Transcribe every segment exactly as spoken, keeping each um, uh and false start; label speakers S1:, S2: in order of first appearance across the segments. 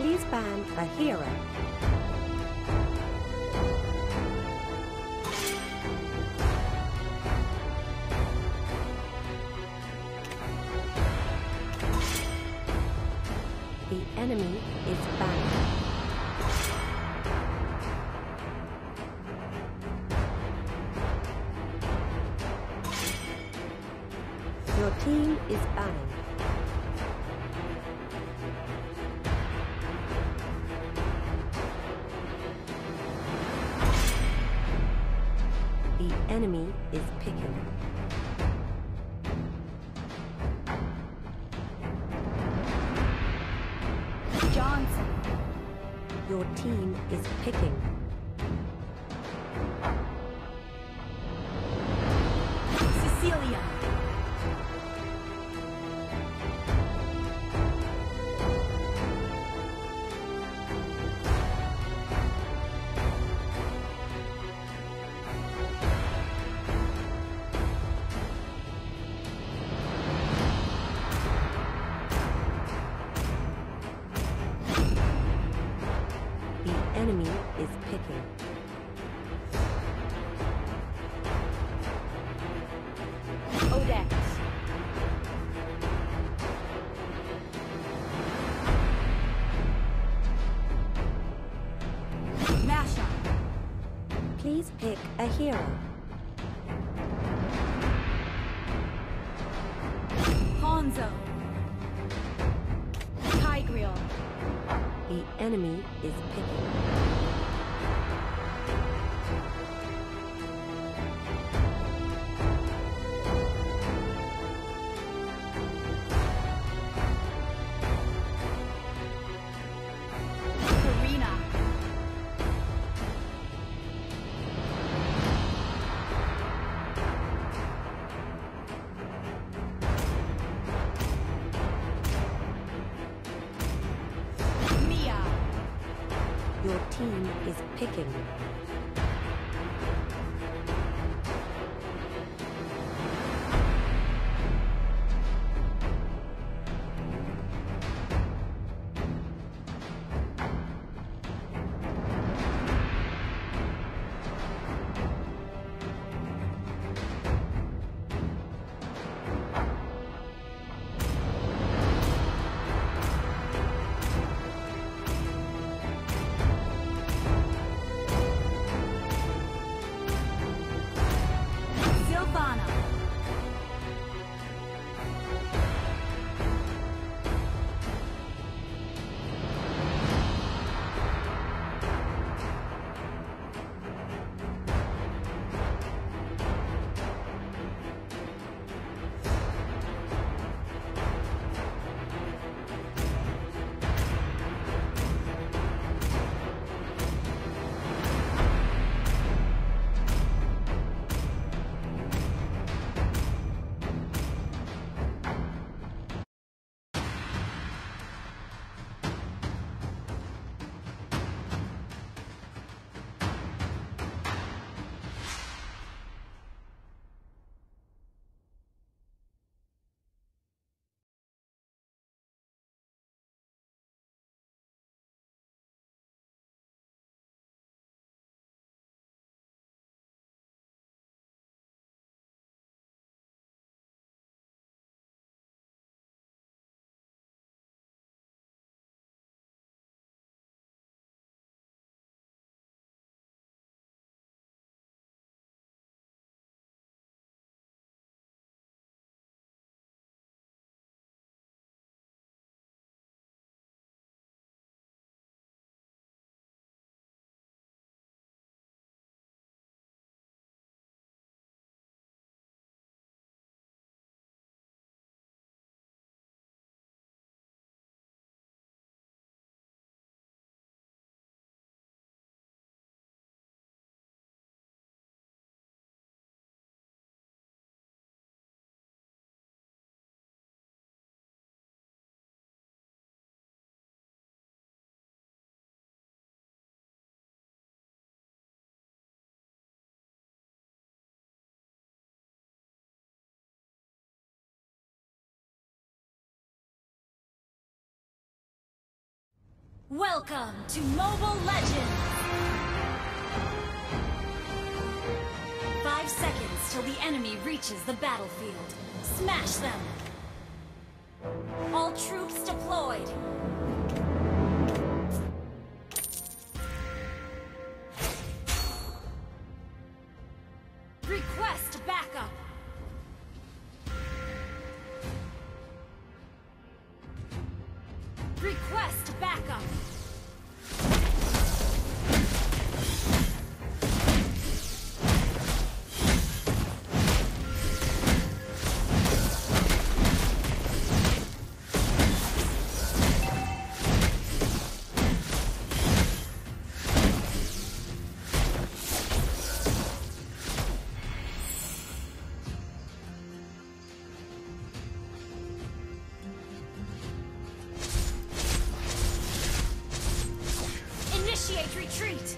S1: Please ban a hero. The enemy is banned. Your team is banning. The enemy is picking.
S2: Johnson.
S1: Your team is picking.
S2: Cecilia.
S1: The enemy is picking.
S2: Odex. Masha.
S1: Please pick a hero.
S2: Hanzo. Tigreal.
S1: The enemy is picking.
S2: Karina. Mia.
S1: Your team is picking.
S2: Welcome to Mobile Legends! Five seconds till the enemy reaches the battlefield. Smash them! All troops deployed! Request backup! Request backup! Initiate retreat!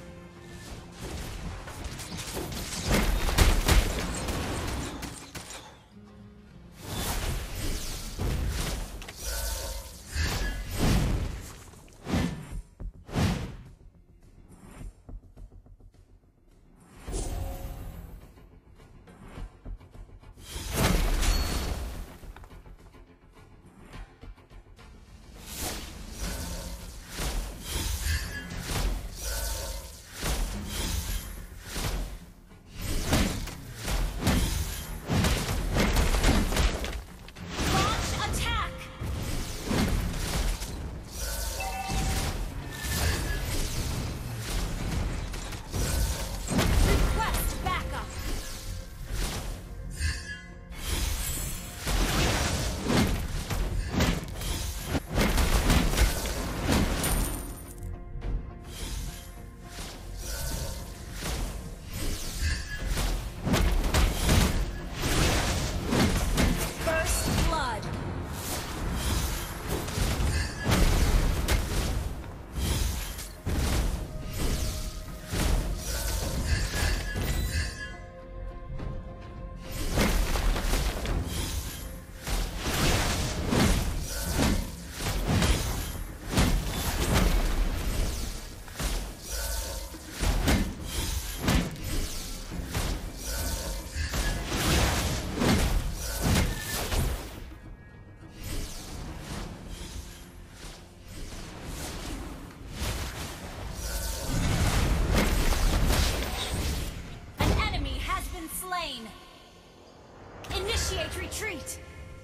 S2: Initiate retreat!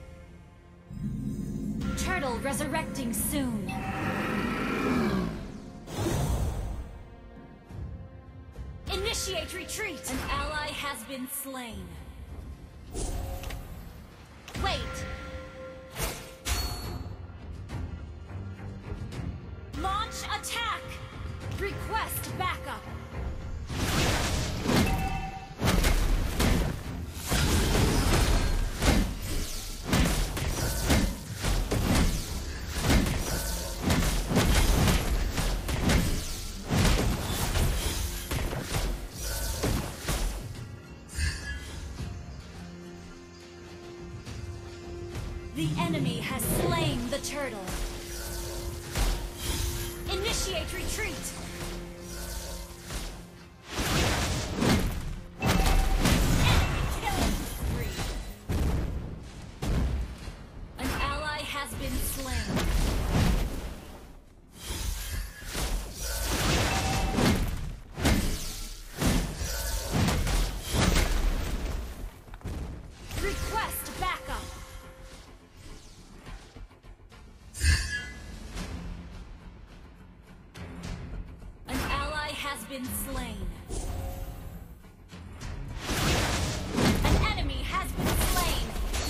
S2: Turtle resurrecting soon. Initiate retreat! An ally has been slain. Wait! Launch attack! Request backup! The enemy has slain the turtle. Initiate retreat! Enemy killing spree! An ally has been slain. Request backup! Has been slain. An enemy has been slain.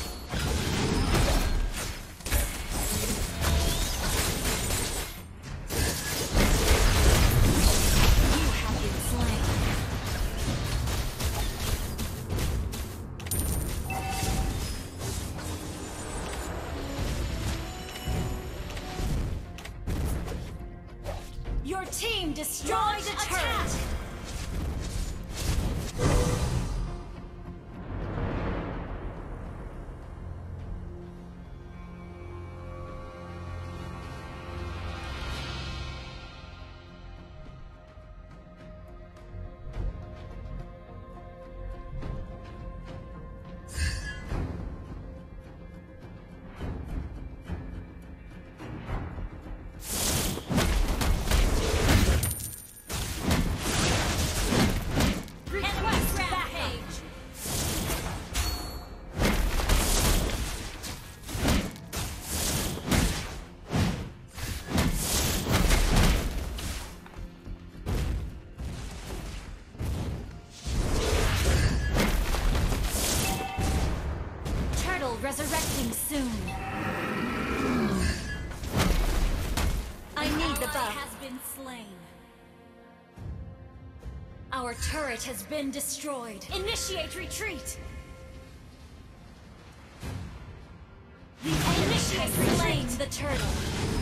S2: You have been slain. Your team destroyed a turret! ally has been slain. Our turret has been destroyed. Initiate retreat. The enemy has slain the turtle.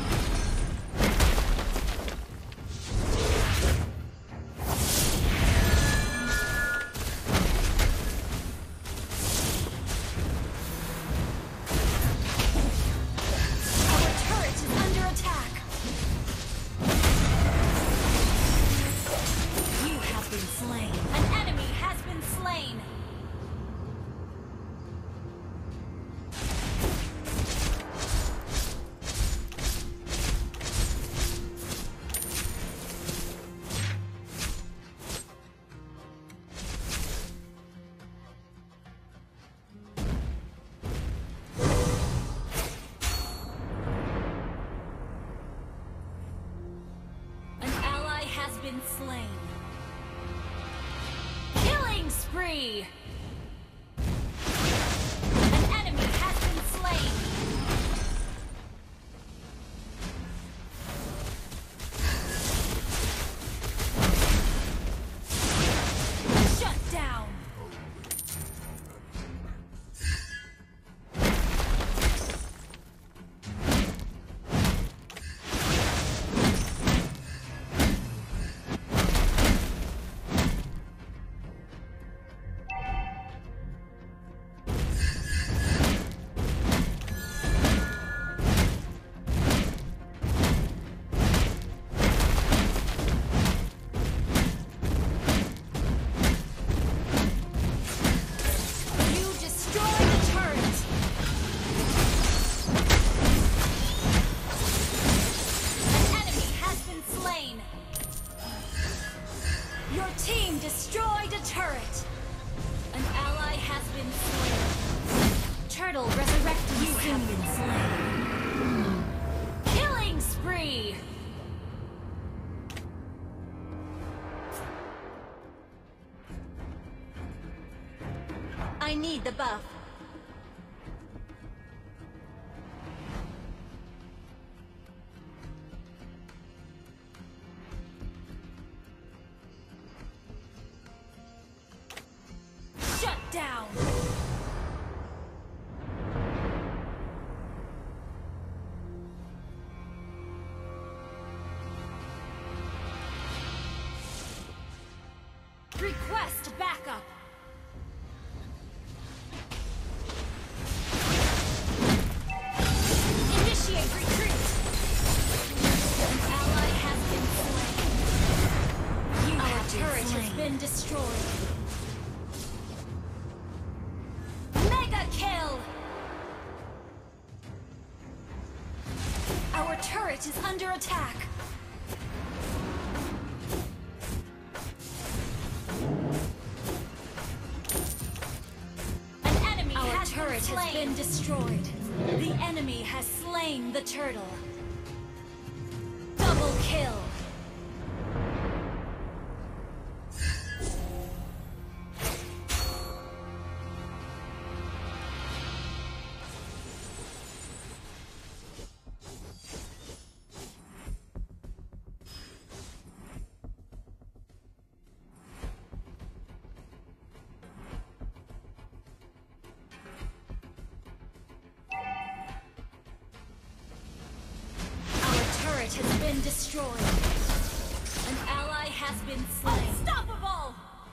S2: Been slain. Killing spree! An enemy has been slain. Shut down. Destroyed a turret. An ally has been slain. Turtle resurrected. You have been slain. Killing spree. I need the buff. Down. Request backup. Initiate retreat. An ally has been slain. You Our turret slain. has been destroyed. Kill! Our turret is under attack. An enemy Our has turret been slain. has been destroyed. The enemy has slain the turtle. Double kill. Has been destroyed. An ally has been slain. Unstoppable!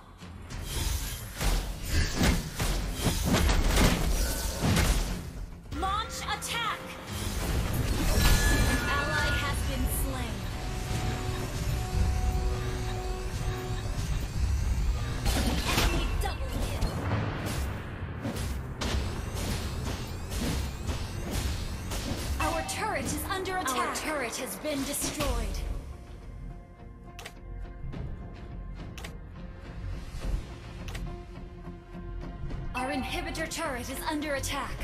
S2: Launch attack! An ally has been slain. Enemy double kill. Our turret is under attack. Our turret has been destroyed. Our inhibitor turret is under attack.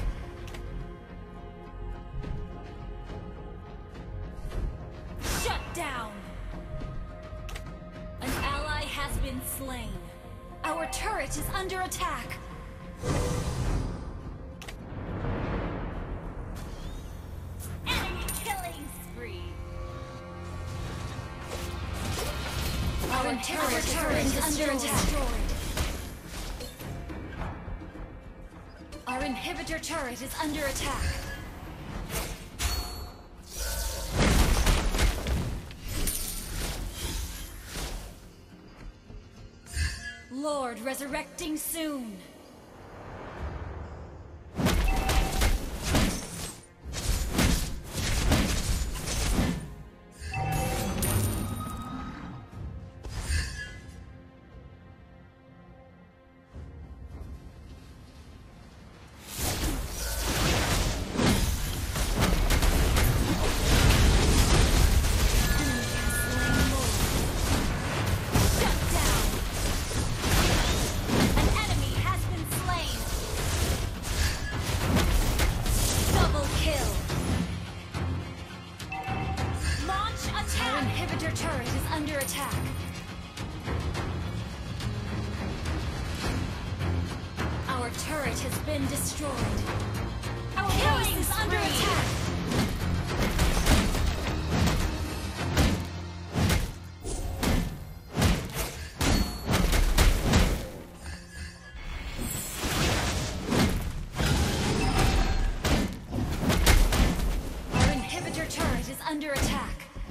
S2: Shut down! An ally has been slain. Our turret is under attack. Our turret is under attack. Our inhibitor turret is under attack. Lord resurrecting soon. Turret has been destroyed. Our base is under attack. Our inhibitor turret is under attack.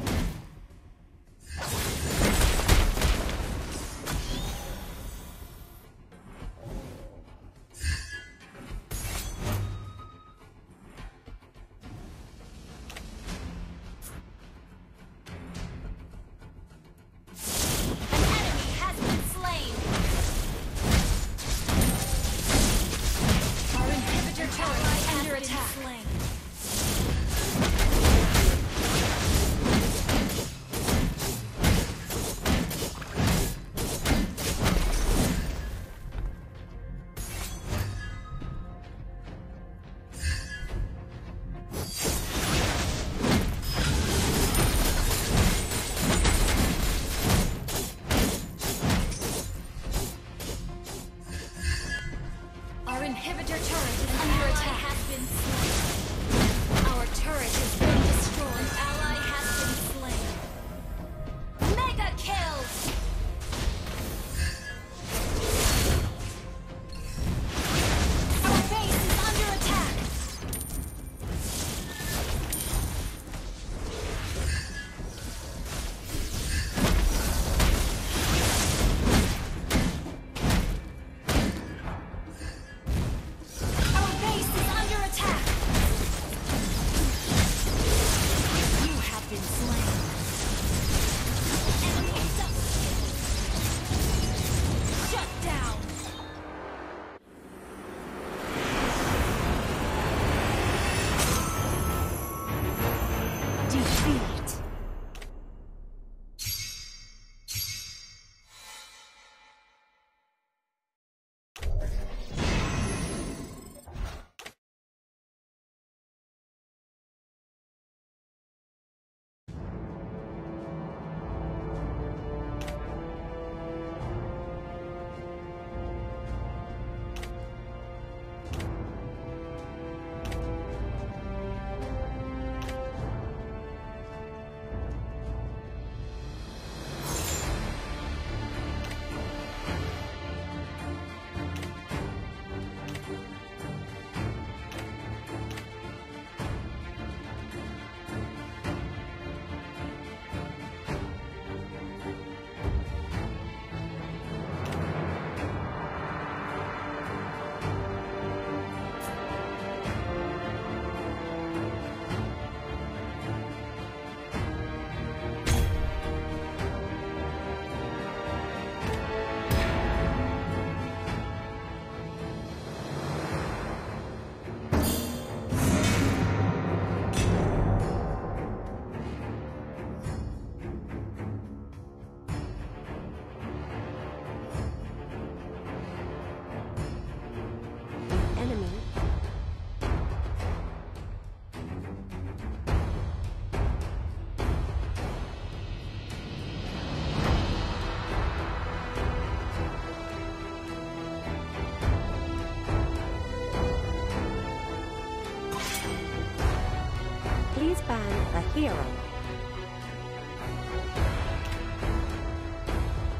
S1: Please ban a hero.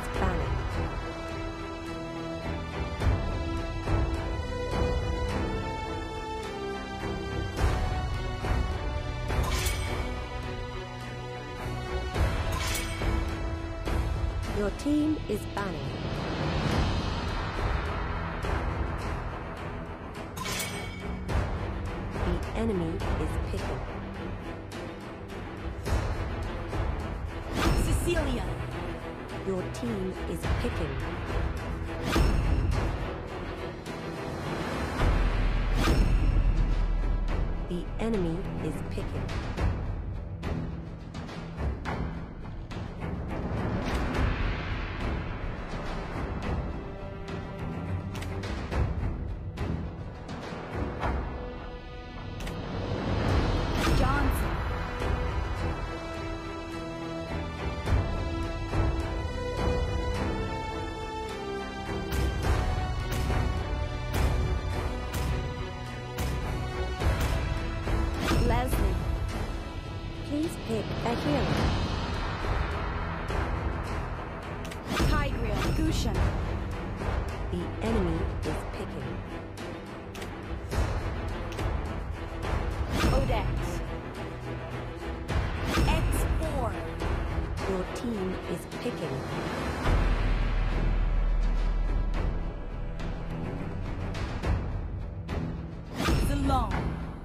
S1: banning. Your team is banning. The enemy is picking.
S2: Cecilia.
S1: Your team is picking. The enemy is picking.
S2: Johnson.
S1: Leslie, please pick a hero.
S2: Tigreal. Gushen.
S1: The enemy is picking.
S2: Odex. X four.
S1: Your team is picking.
S2: Zalone.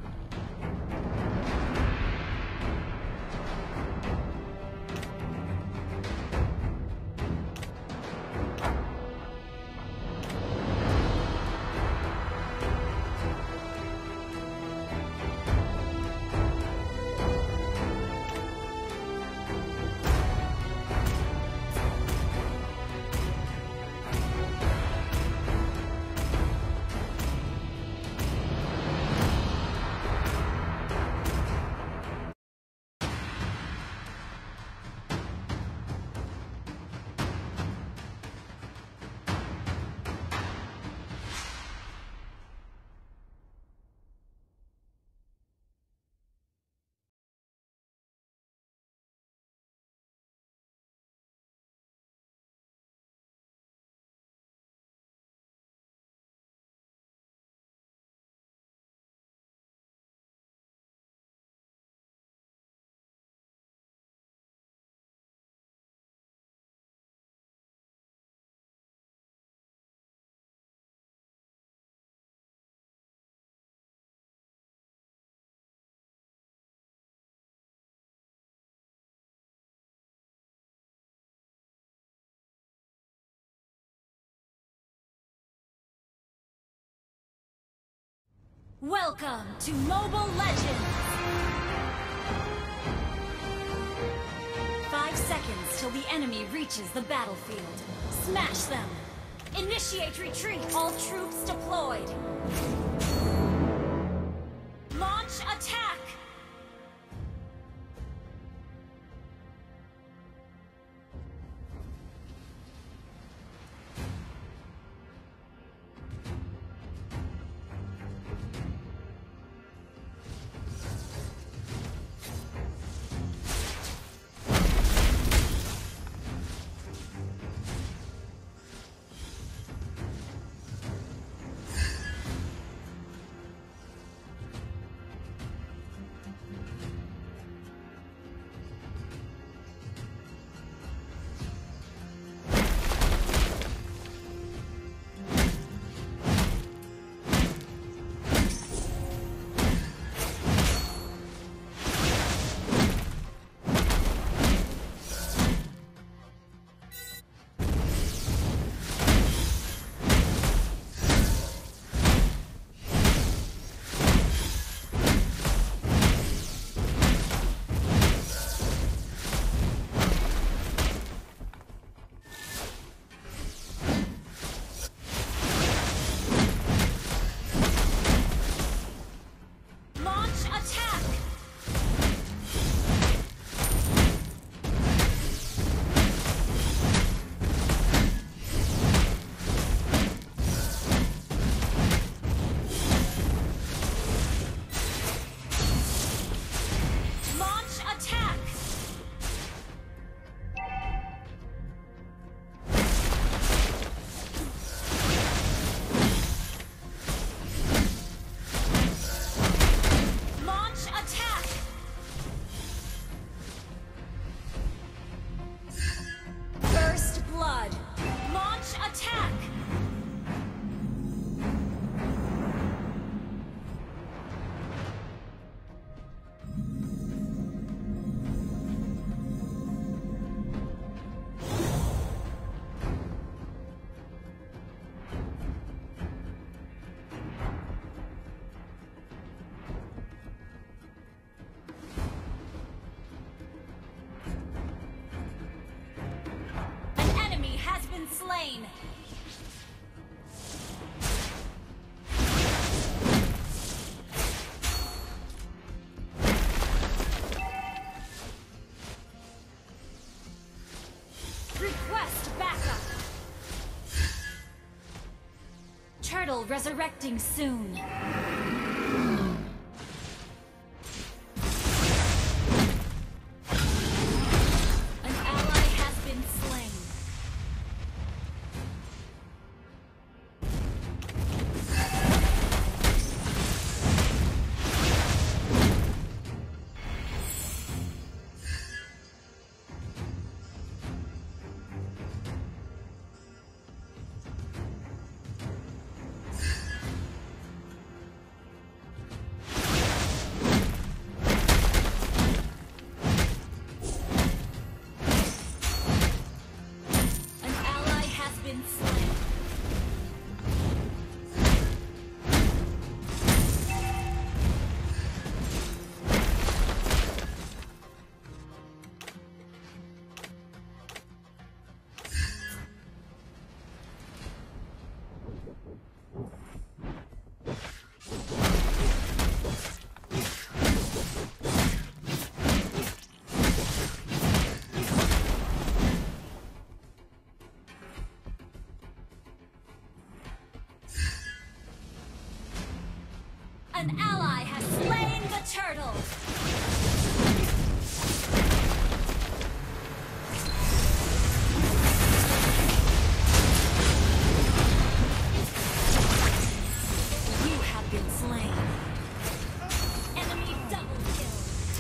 S2: Welcome to Mobile Legends! Five seconds till the enemy reaches the battlefield. Smash them! Initiate retreat! All troops deployed! Launch attack! Turtle resurrecting soon. An ally has been slain. An ally has slain the turtle! You have been slain. Enemy double kill.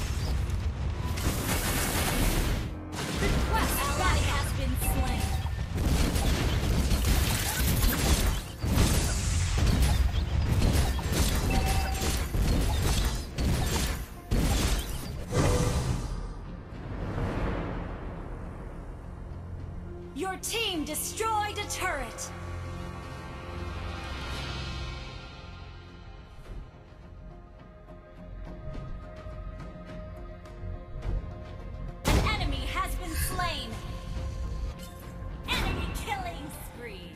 S2: Request ally has been slain. Your team destroyed a turret! An enemy has been slain! Enemy killing spree!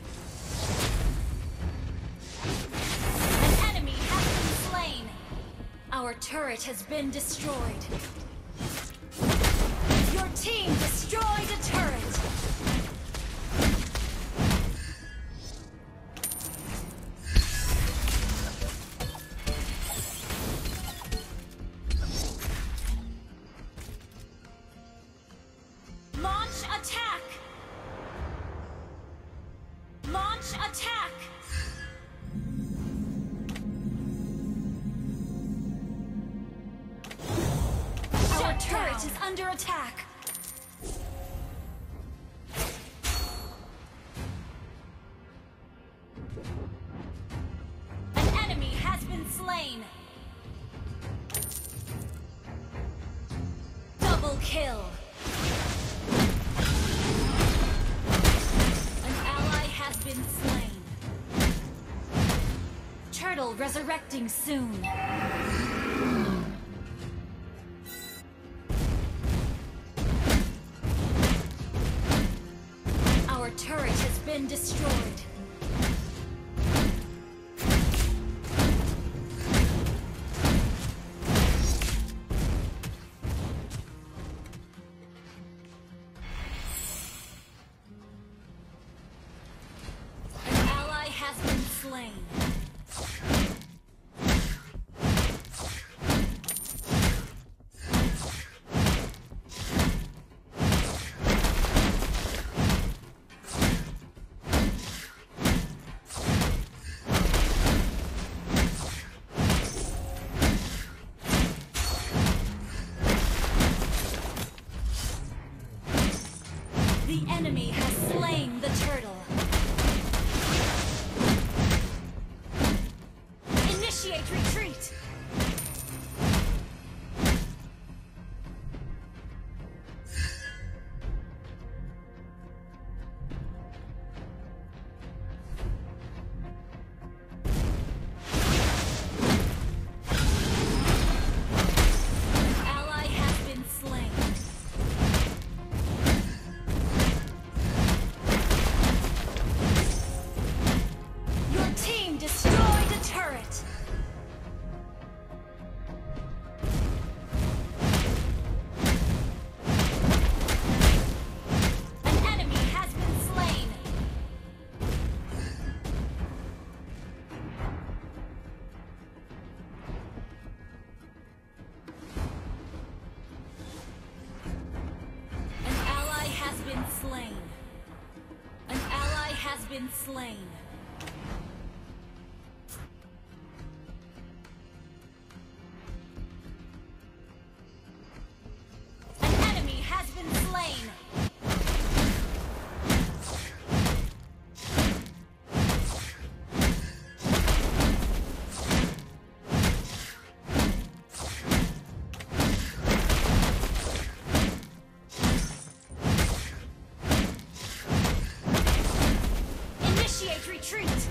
S2: An enemy has been slain! Our turret has been destroyed! Your team destroyed a turret! Attack! Our turret is under attack! An enemy has been slain! Double kill! Been slain. Turtle resurrecting soon. Our turret has been destroyed. Slain. The enemy has slain the turtle. Initiate retreat! An ally has been slain. been slain. An enemy has been slain. Retreat!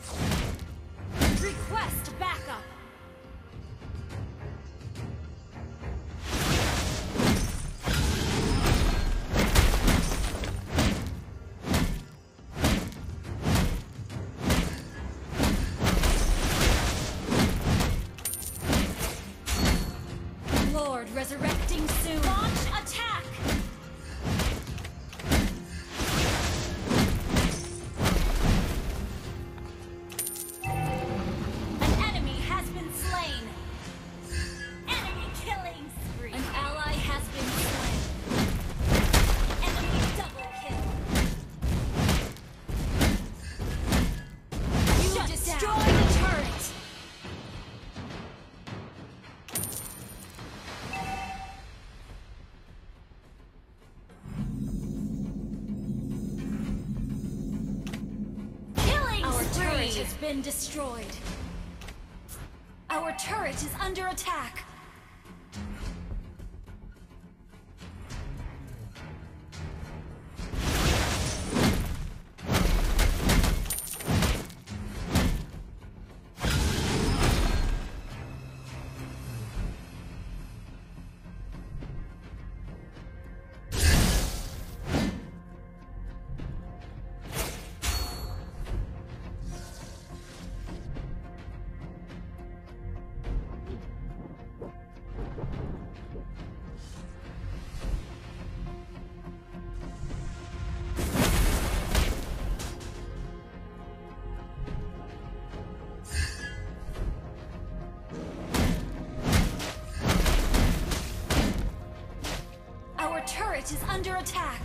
S2: Request backup! Lord resurrecting soon! Launch attack! Has been destroyed. Our turret is under attack. Turret is under attack.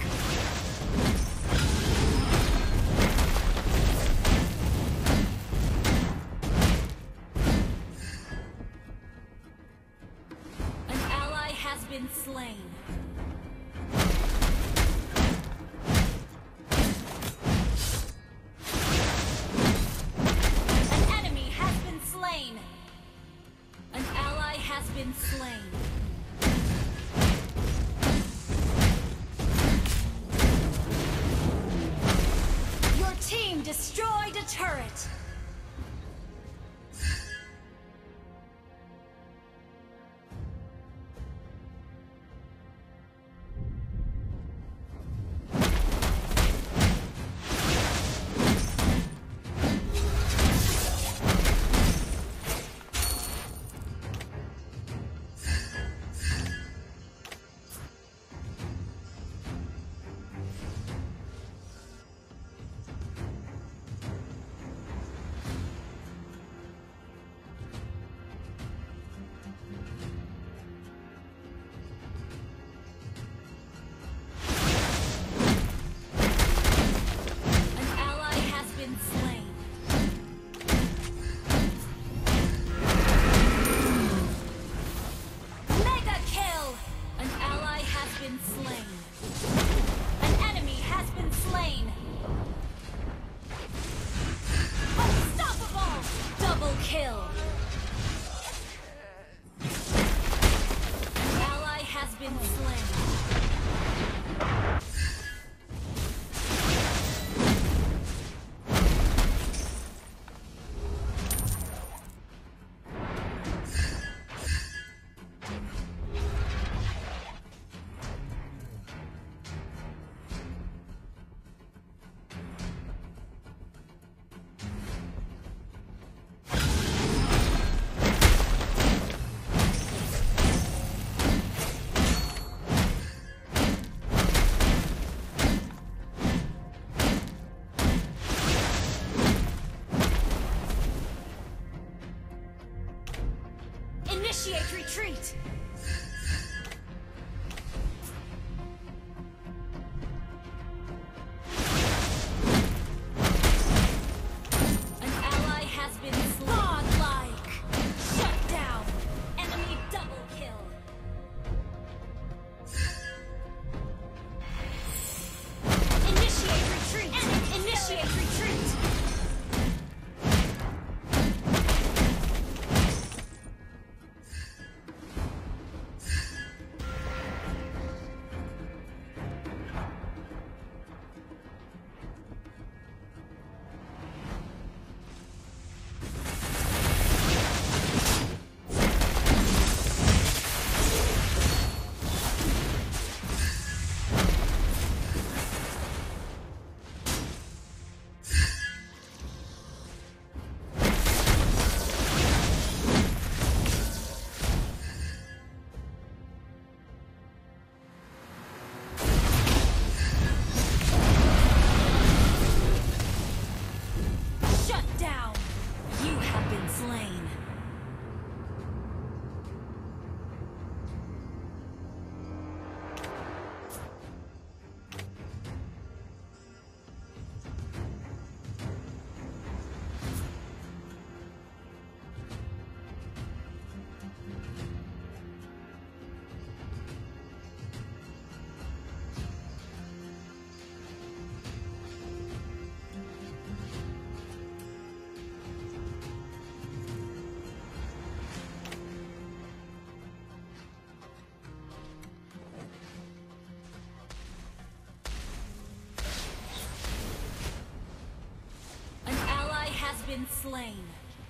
S2: An ally has been slain. An enemy has been slain. An ally has been slain. Team destroyed a turret! Initiate retreat! been slain.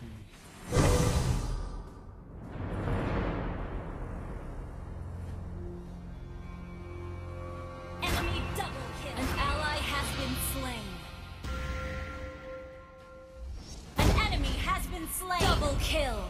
S2: Enemy double kill. An ally has been slain. An enemy has been slain. Double kill.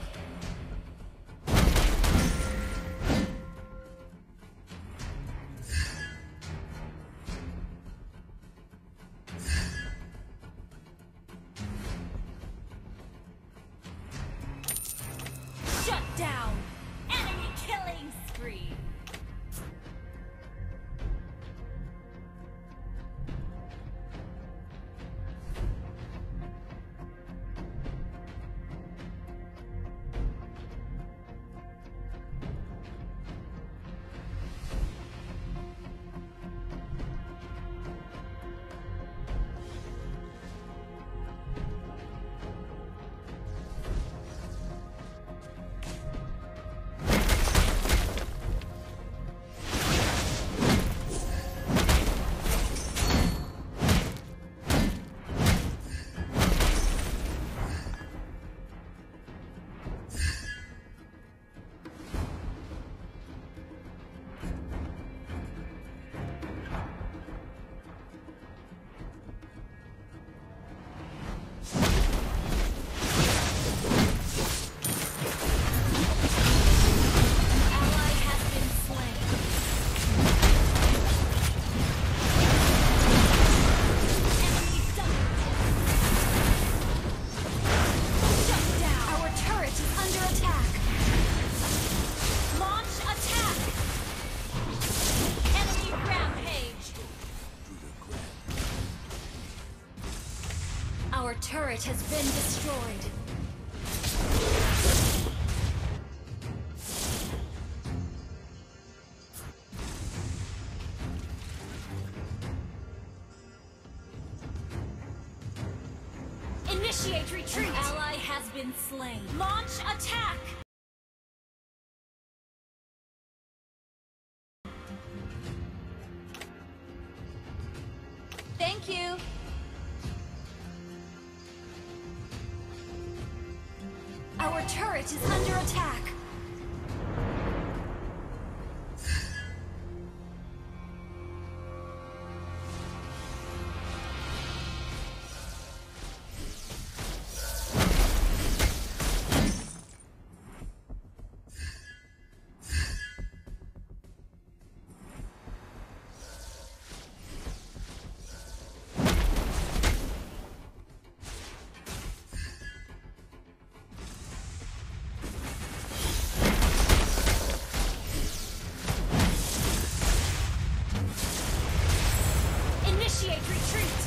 S2: Shut down! Enemy killing spree! Our turret has been destroyed. Initiate retreat! An ally has been slain. Launch attack! Thank you! Our turret is under attack. Initiate retreat!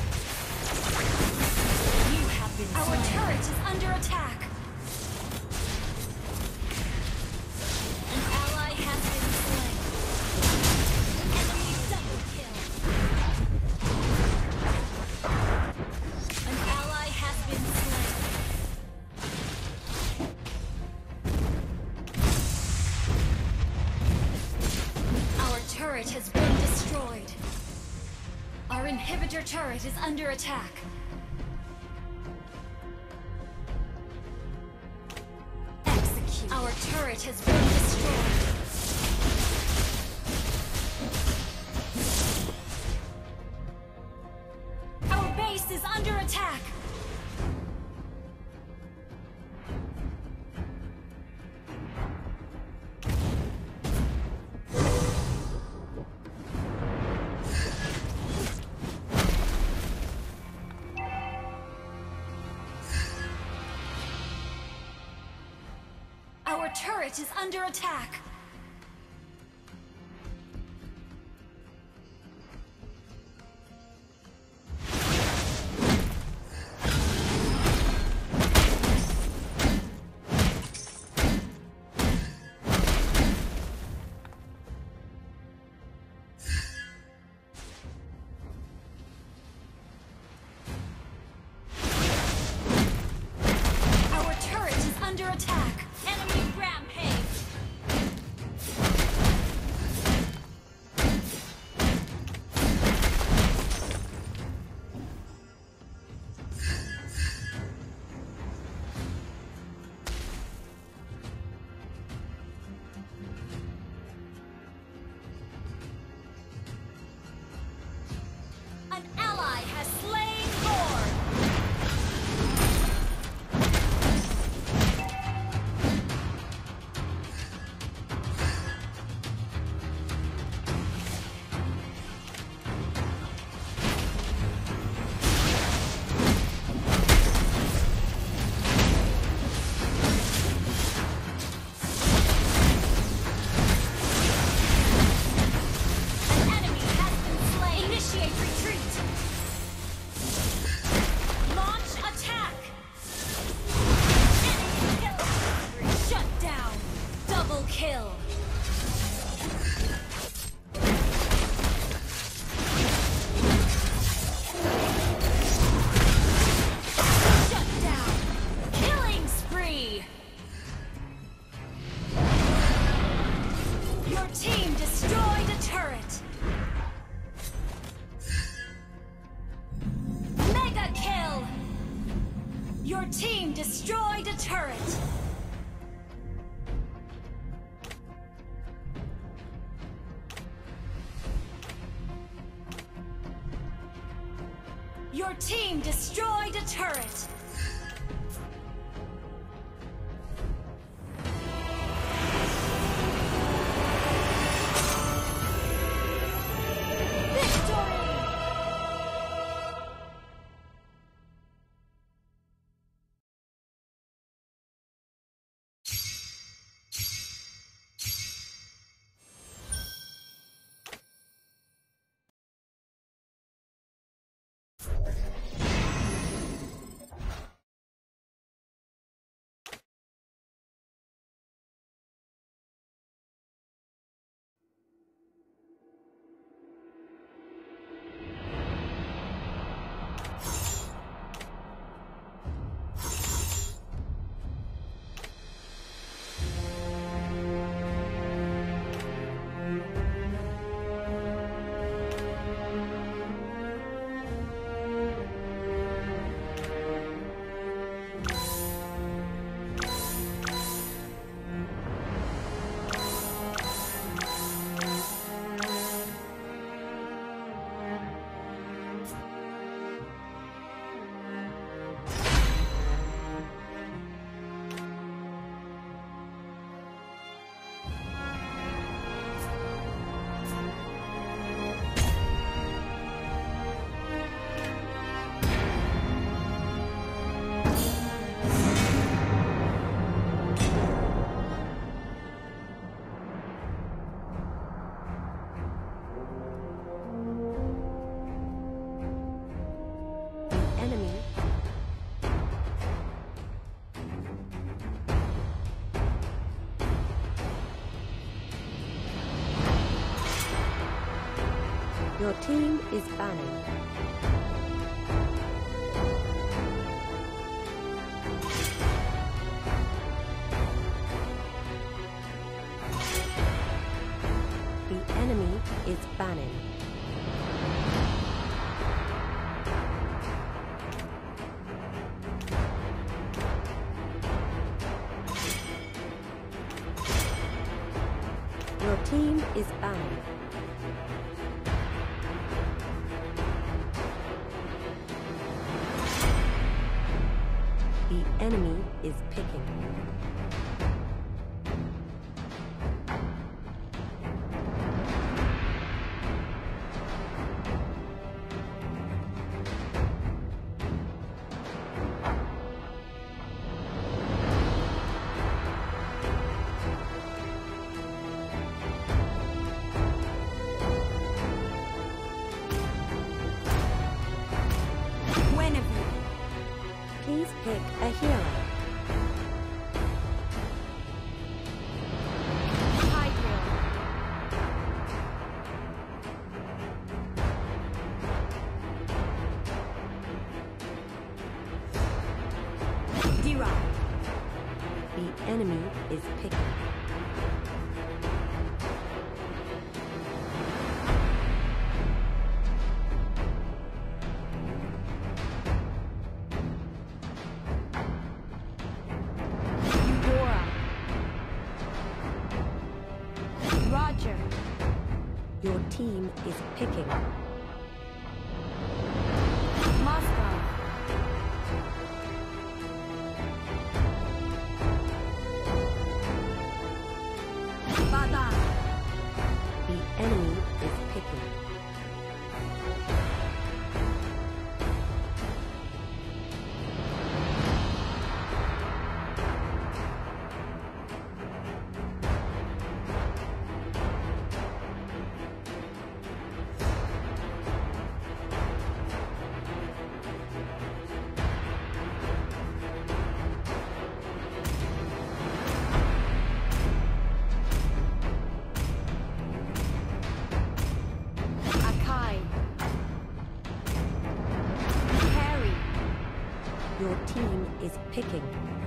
S2: You have been Our slain. Turret is under attack. An ally has been slain. Enemy double kill. An ally has been slain. Our turret has been destroyed. Our inhibitor turret is under attack. Execute. Our turret has been destroyed. Our base is under attack. Our turret is under attack. Our turret is under attack. Enemy rampage. Your team destroyed a turret! Your team destroyed a turret!
S1: Your team is banning. The enemy is banning. Your team is banning. The enemy is picking. Please pick a hero. The enemy is picking.
S2: Roger.
S1: Your team is picking.
S2: Moscow. Badan.
S1: The enemy is picking. Your team is picking.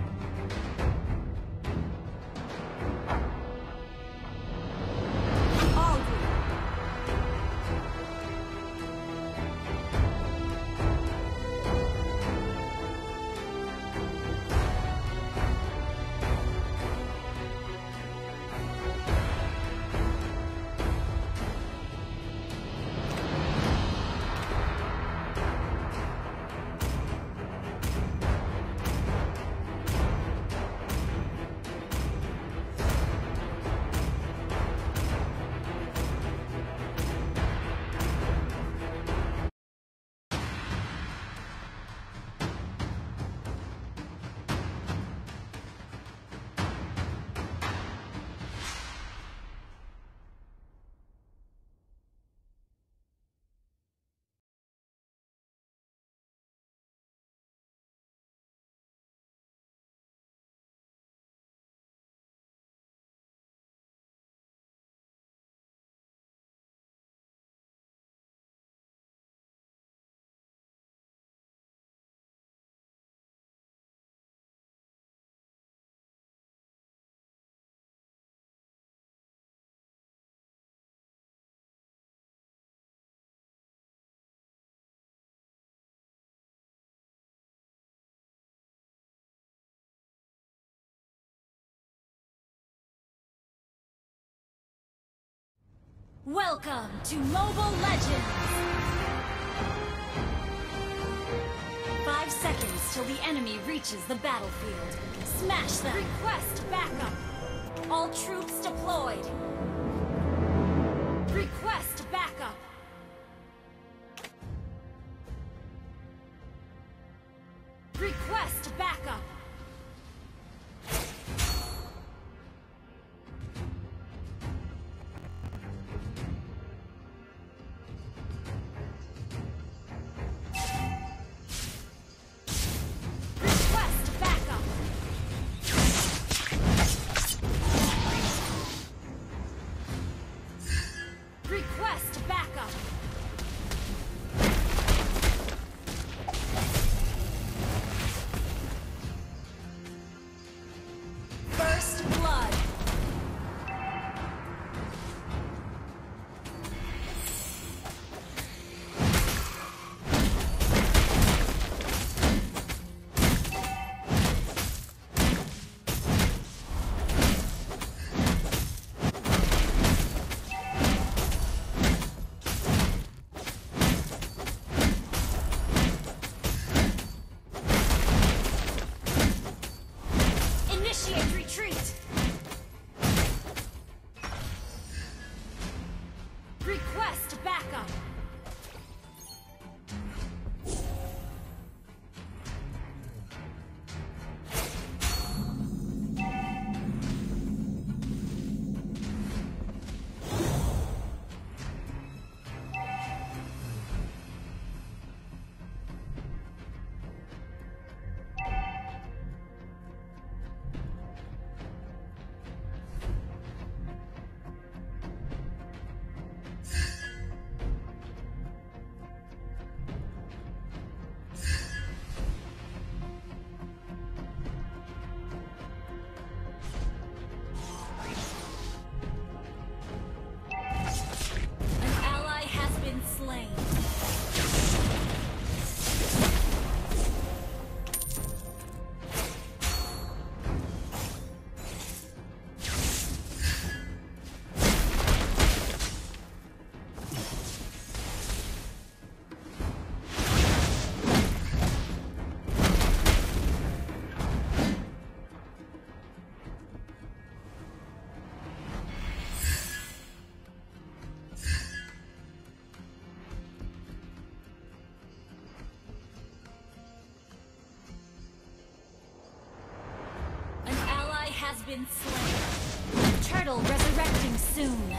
S2: Aldrin. Welcome to Mobile Legends! Five seconds till the enemy reaches the battlefield. Smash them! Request backup! All troops deployed! Request backup! Request backup! Request backup! Has been slain. Turtle resurrecting soon.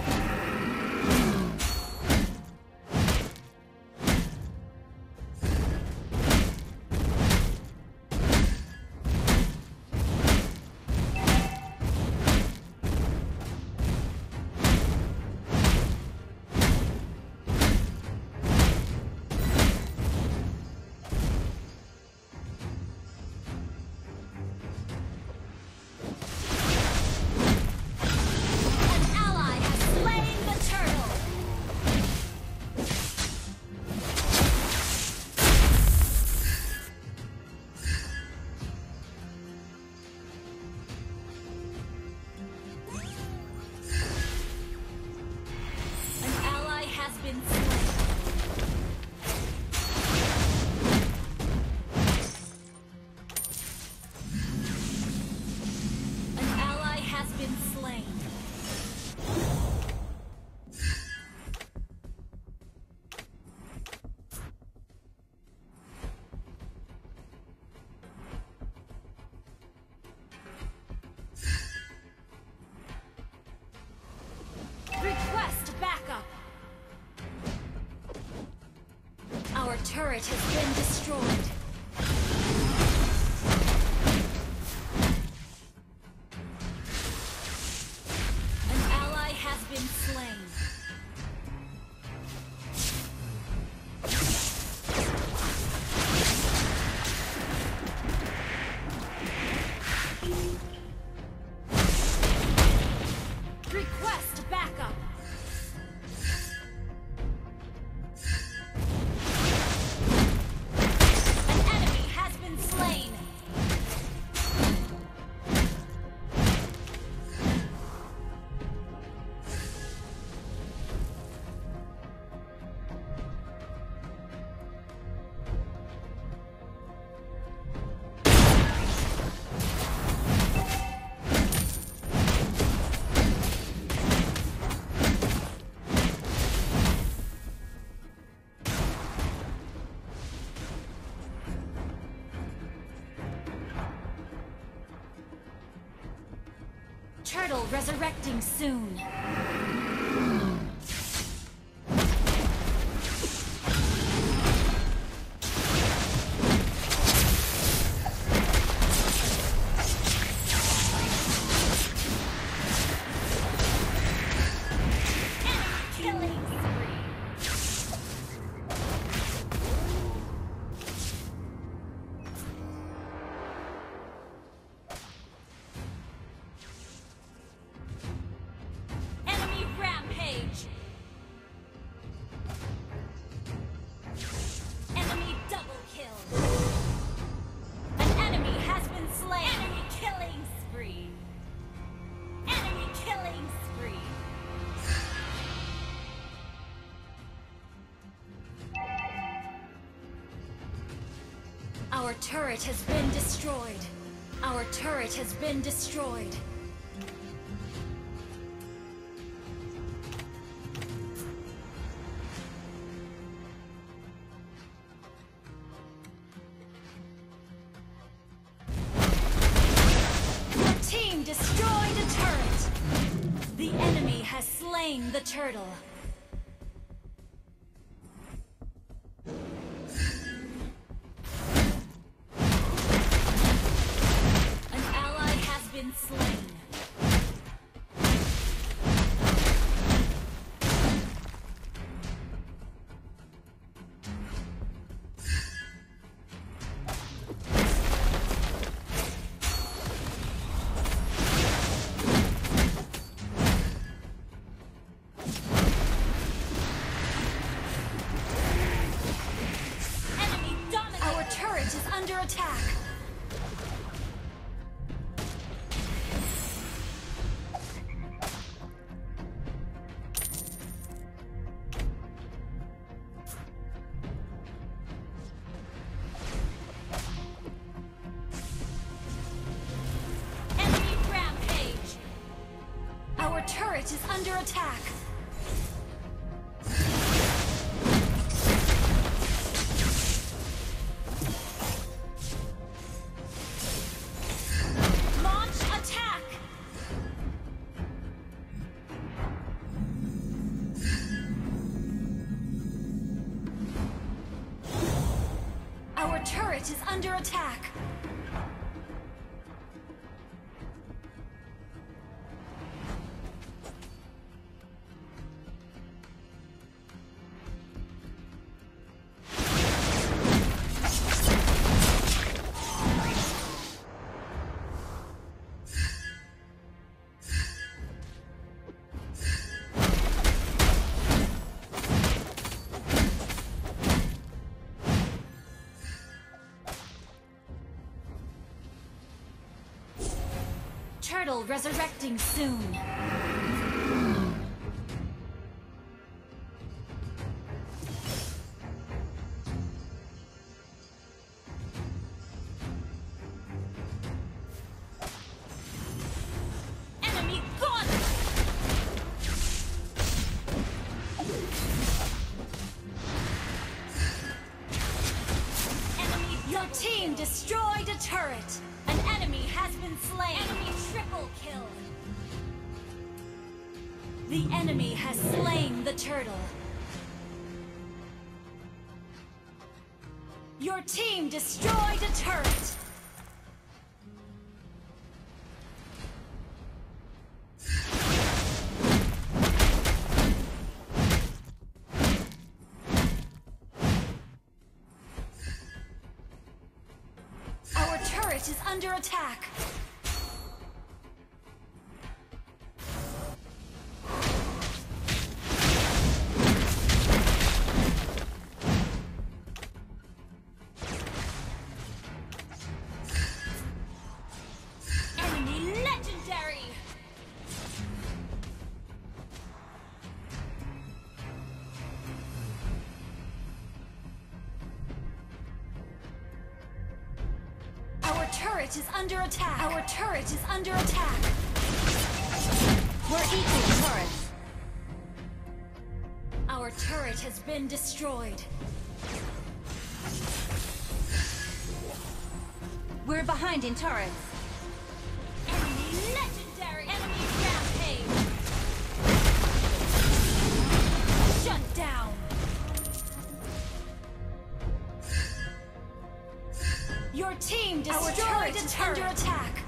S2: Our turret has been destroyed. An ally has been slain. Request backup. Turtle resurrecting soon. Our turret has been destroyed. Our turret has been destroyed. Your team destroyed a turret. The enemy has slain the turtle. Under attack. Enemy rampage. Our turret is under attack. Our turret is under attack. Turtle resurrecting soon. Enemy gone! Enemy, your team destroyed a turret. An enemy has been slain. Enemy triple kill. The enemy has slain the turtle. Your team destroyed a turret. Our turret is under attack. Enemy legendary. Our turret is under attack. Our turret is under attack.
S3: We're equal turrets.
S2: Our turret has been destroyed.
S3: We're behind in turrets.
S2: Enemy legendary. Enemy down. Your team destroyed
S3: turret
S2: a
S3: is
S2: turret. Under attack.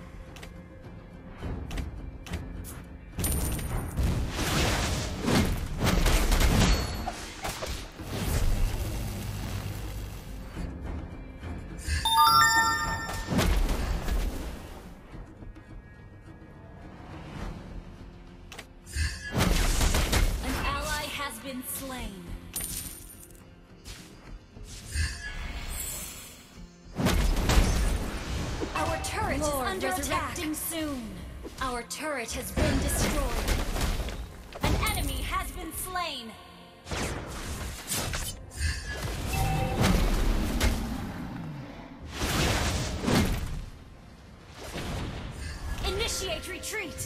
S2: Been slain. Our turret
S3: Lord,
S2: is under resurrecting attack. Soon. Our turret has been destroyed. An enemy has been slain. Initiate retreat.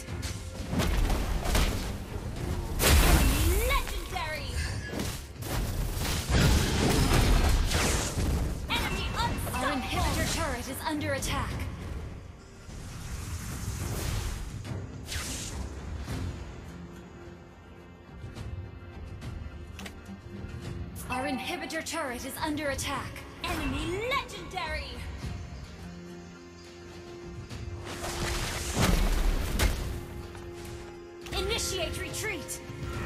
S2: Turret is under attack. Our inhibitor turret is under attack. Enemy legendary! Initiate retreat!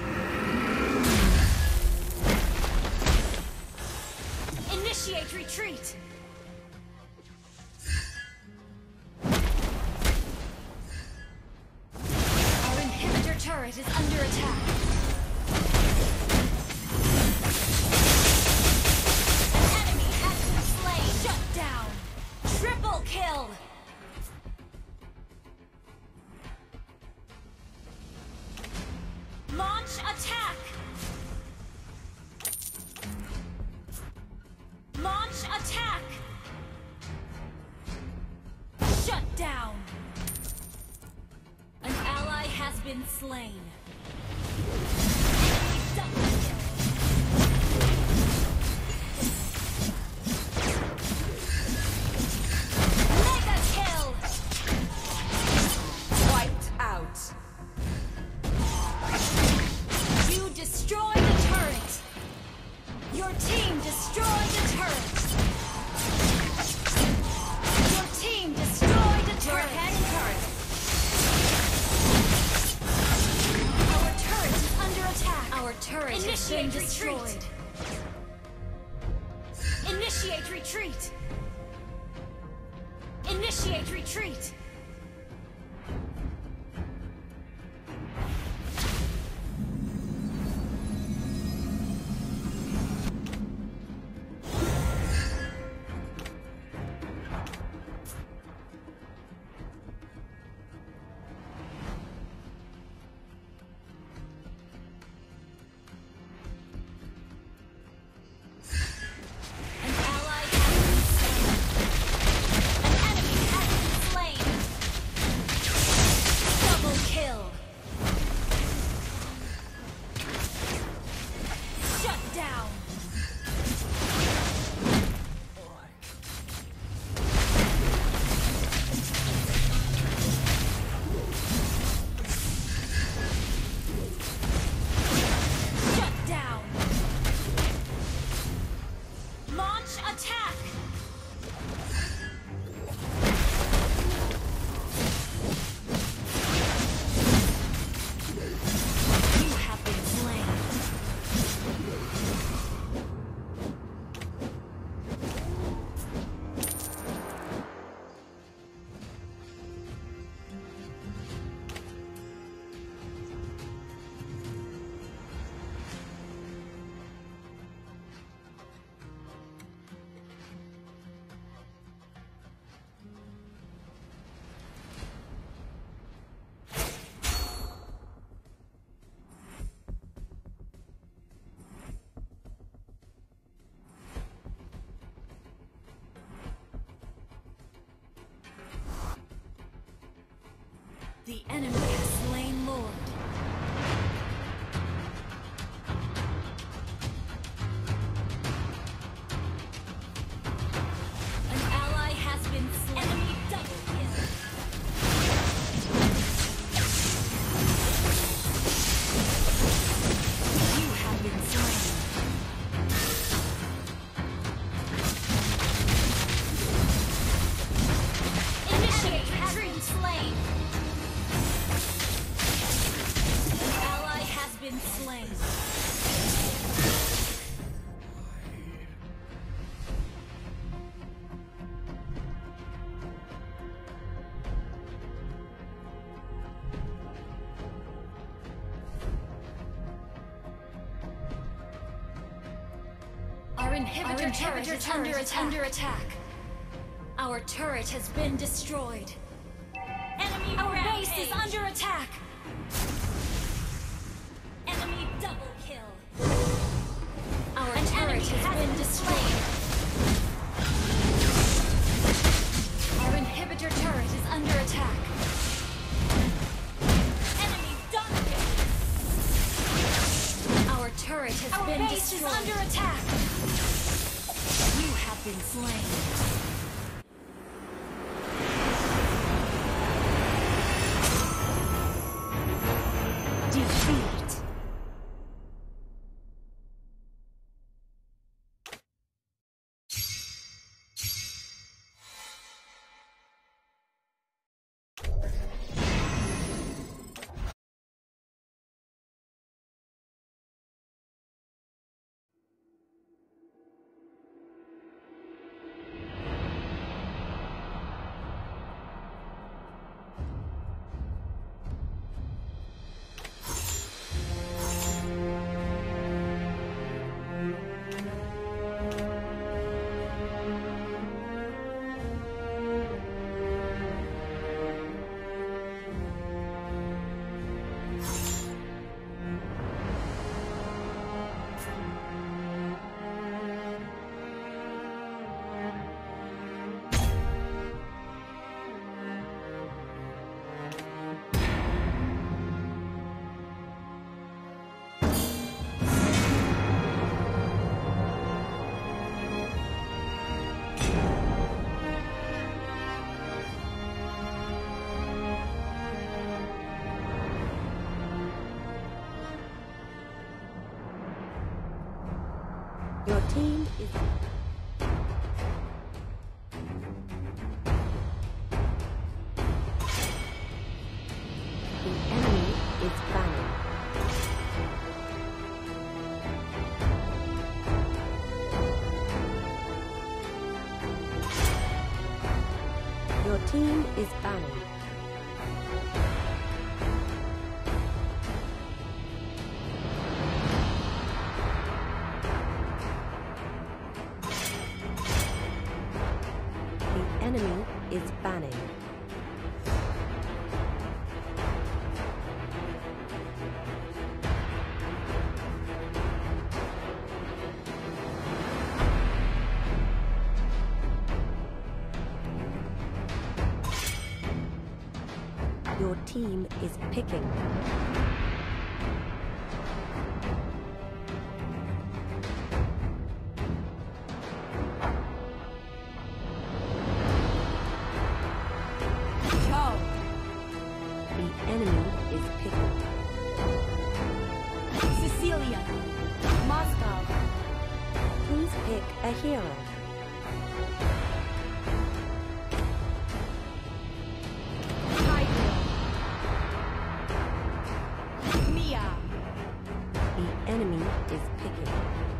S2: Initiate retreat! Turret is under attack. An enemy has been slain. Shut down. Triple kill. Launch attack. Launch attack. Shut down. Has been slain. Mega kill!
S3: Wiped out.
S2: You destroyed the turret. Your team destroyed the turret. Your team destroyed the turret. turret. Our turret Initiate has been destroyed. Retreat. Initiate retreat. Initiate retreat. The enemy has slain Lord. An ally has been slain. Enemy double kill. You have been slain. inhibitor, Our turret, inhibitor is turret under, is under attack. Our turret has been destroyed. Enemy Our rampage. Base is under attack. Enemy double kill. Our An turret has, has been destroyed. Our inhibitor turret is under attack. Enemy dominated. Our turret has Our been base destroyed. Is under attack. You have been slain.
S1: Your team is... The enemy is banning. Your team is banning. Enemy is banning. Your team is picking. A hero.
S3: Mia.
S1: The enemy is picking.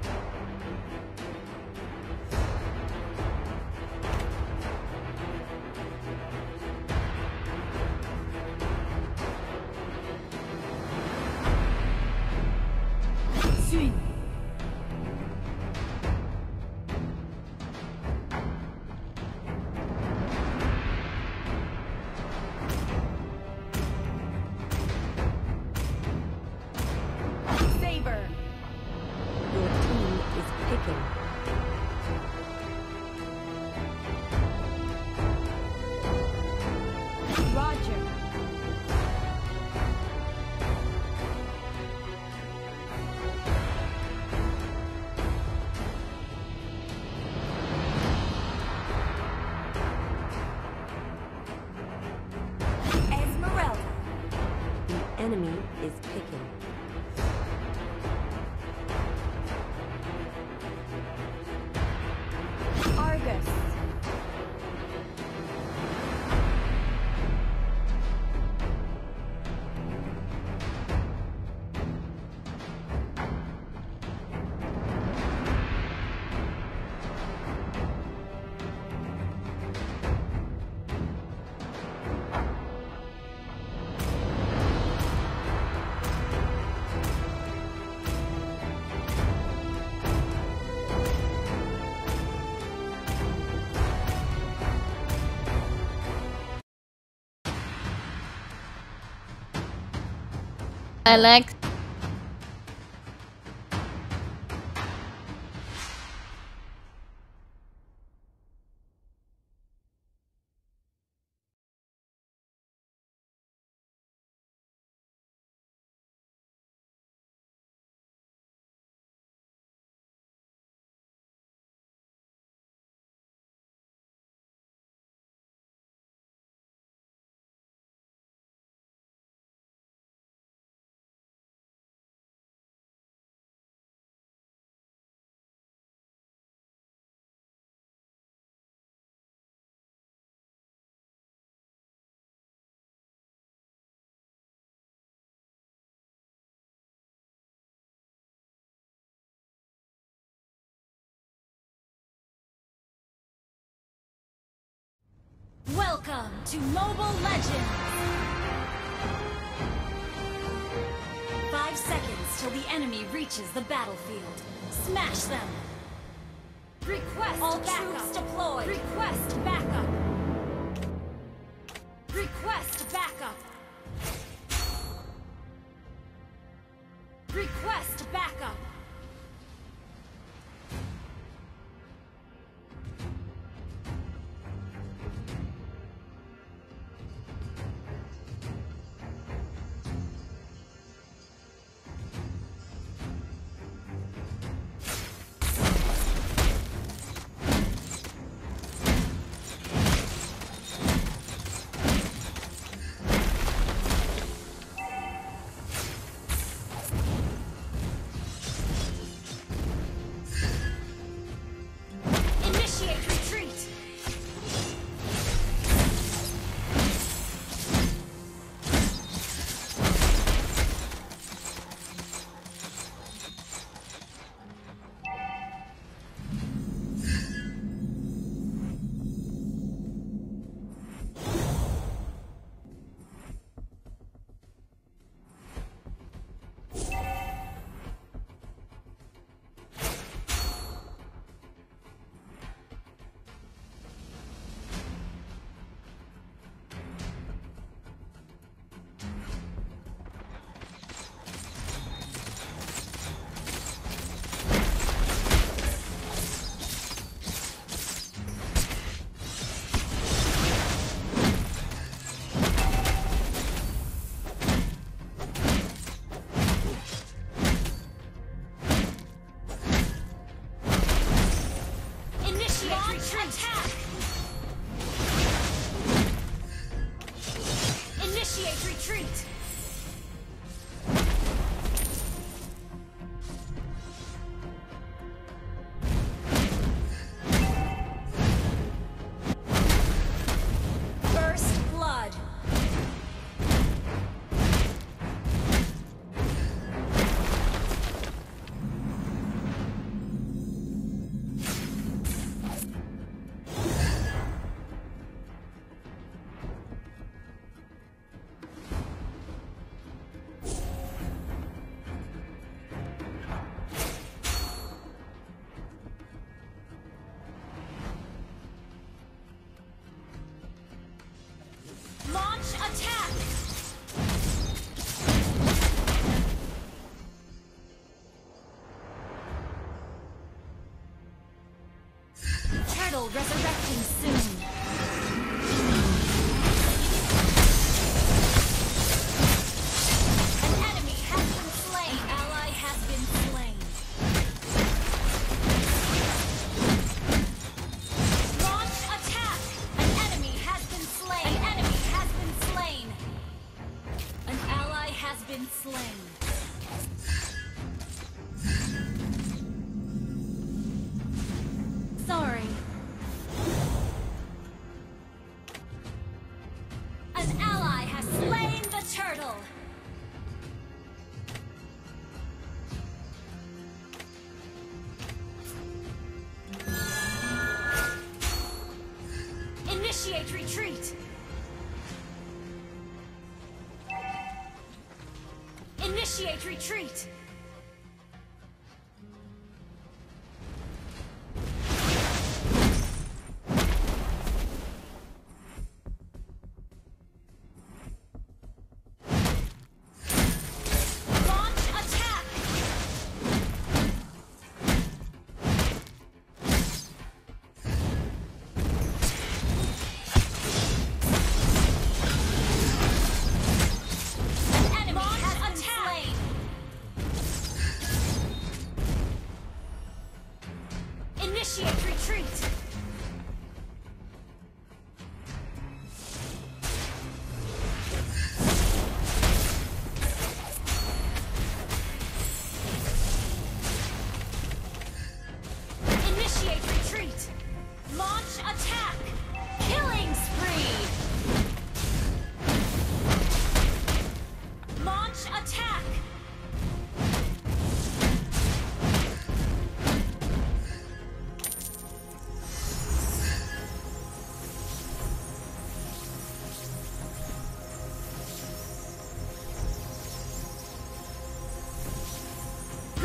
S3: Swing.
S1: Enemy is picking.
S3: Argus.
S4: I like.
S2: Welcome to Mobile Legends! Five seconds till the enemy reaches the battlefield. Smash them! Request All backup. Troops deployed! Request backup! Request backup! Request backup! Attack! Initiate retreat! First blood! Launch attack! Turtle resurrecting soon. An enemy has been slain. An ally has been slain. Launch attack! An enemy has been slain. An enemy has been slain. An ally has been slain. Sorry. An ally has slain the turtle. Initiate retreat. Initiate retreat.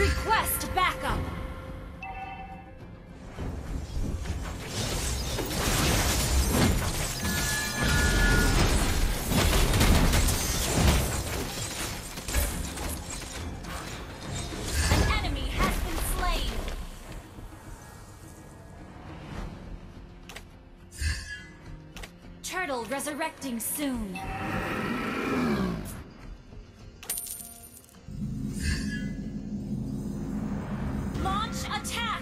S2: Request backup. An enemy has been slain. Turtle resurrecting soon. Launch attack!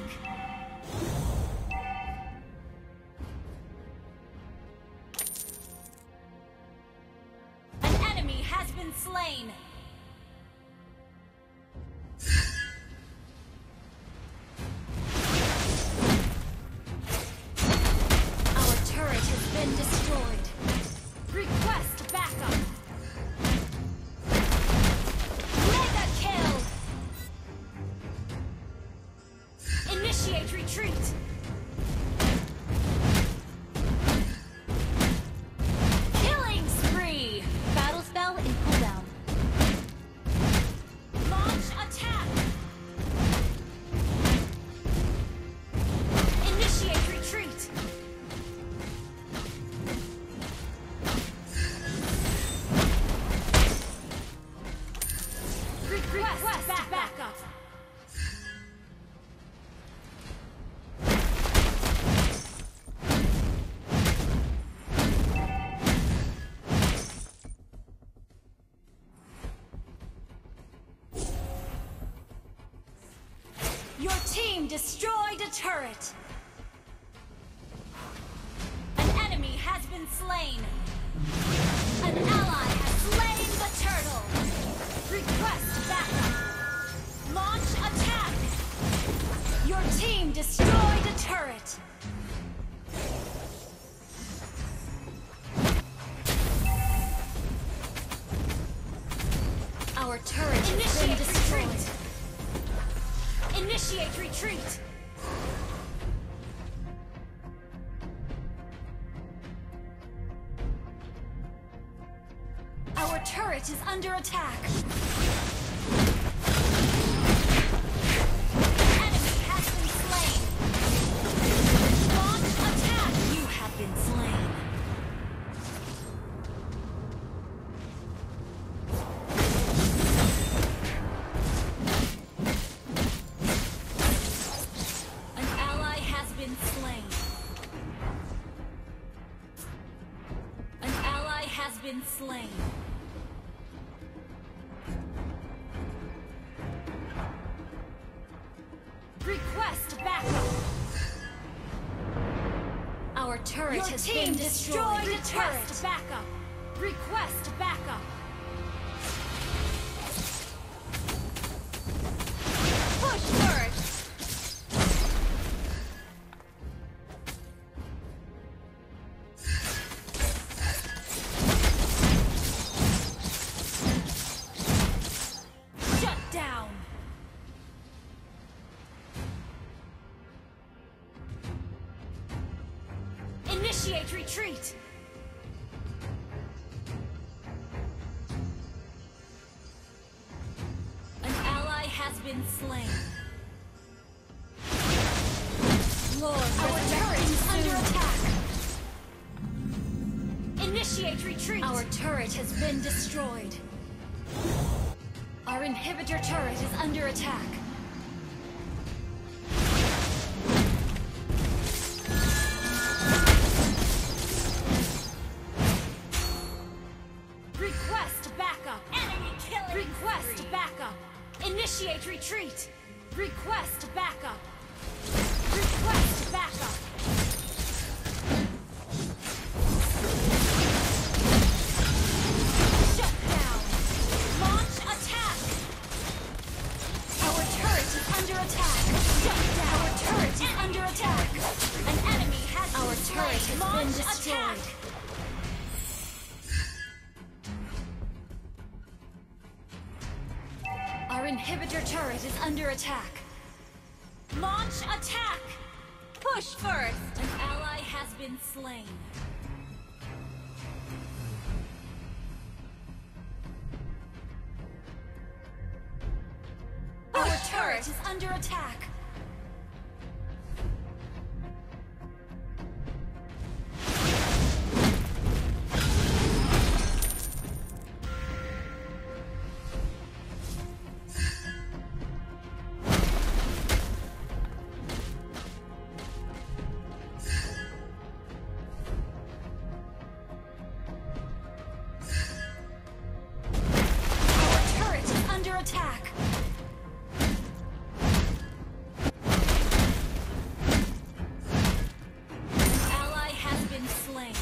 S2: An enemy has been slain. Our turret has been destroyed. Request backup. Mega kill! Initiate retreat! Killing spree!
S3: Battle spell in cooldown.
S2: Launch attack! Initiate retreat! Request back backup! Your team destroyed a turret! An enemy has been slain! An ally has slain the turtle! Request backup! Launch attack! Your team destroyed a turret! Our turret has been destroyed! Initiate retreat! Our turret is under attack! Enemy has been slain! Launch attack! You have been slain! An ally has been slain. An ally has been slain. Request backup. Our turret
S3: Your
S2: has
S3: team
S2: been destroyed.
S3: destroyed a turret.
S2: Request backup. Request backup.
S3: Push first.
S2: Shut down. Initiate retreat. An ally has been slain. Lord, our turret is under attack. Initiate retreat. Our turret has been destroyed. Our inhibitor turret is under attack. Request backup. Enemy killing. Request backup. Initiate retreat. Request backup. Request backup. Shut down. Launch attack. Our turret is under attack. Shut down. Our turret is under attack. An enemy has Our been turret slain. has Launch been destroyed. Attack. Our inhibitor turret is under attack. Launch attack!
S3: Push first.
S2: An ally has been slain. Our turret turret is under attack. Attack! An ally has been slain.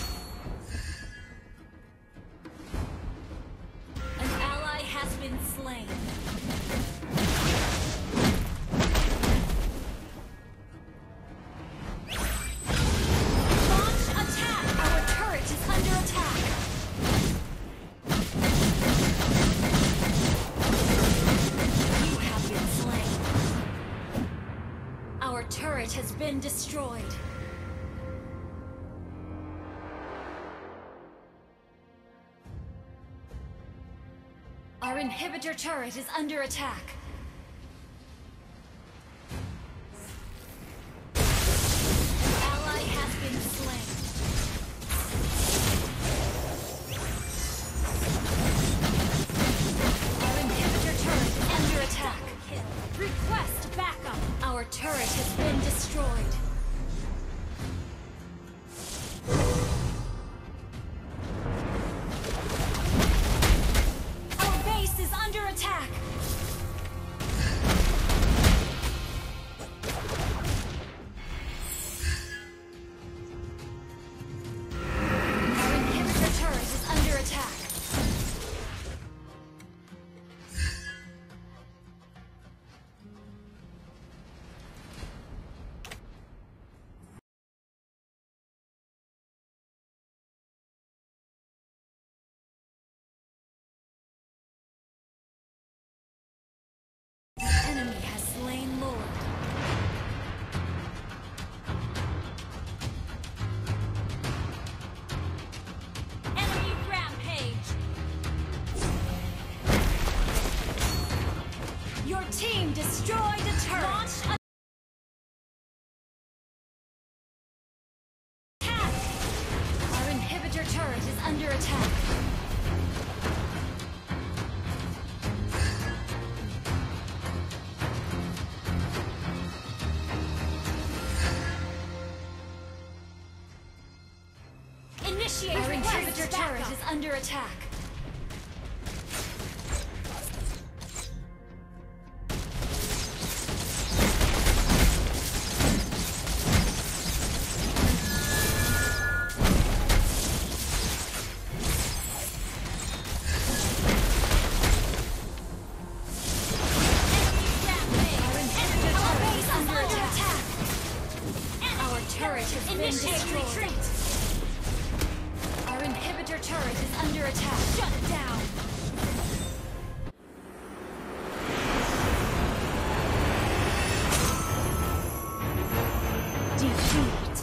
S2: An ally has been slain. Launch attack! Our turret is under attack. Our turret has been destroyed. Our inhibitor turret is under attack. An ally has been slain. Our inhibitor turret is under attack. Request backup. Our turret has been destroyed. Our base is under attack. Our inhibitor turret is under attack. Enemy has slain Lord. Enemy rampage. Your team destroyed a turret. Launch attack. Our inhibitor turret is under attack. Initiate Our inhibitor turret is under attack. Our turret has been destroyed. Retreat. Our inhibitor turret is under attack. Shut it down! Defeat!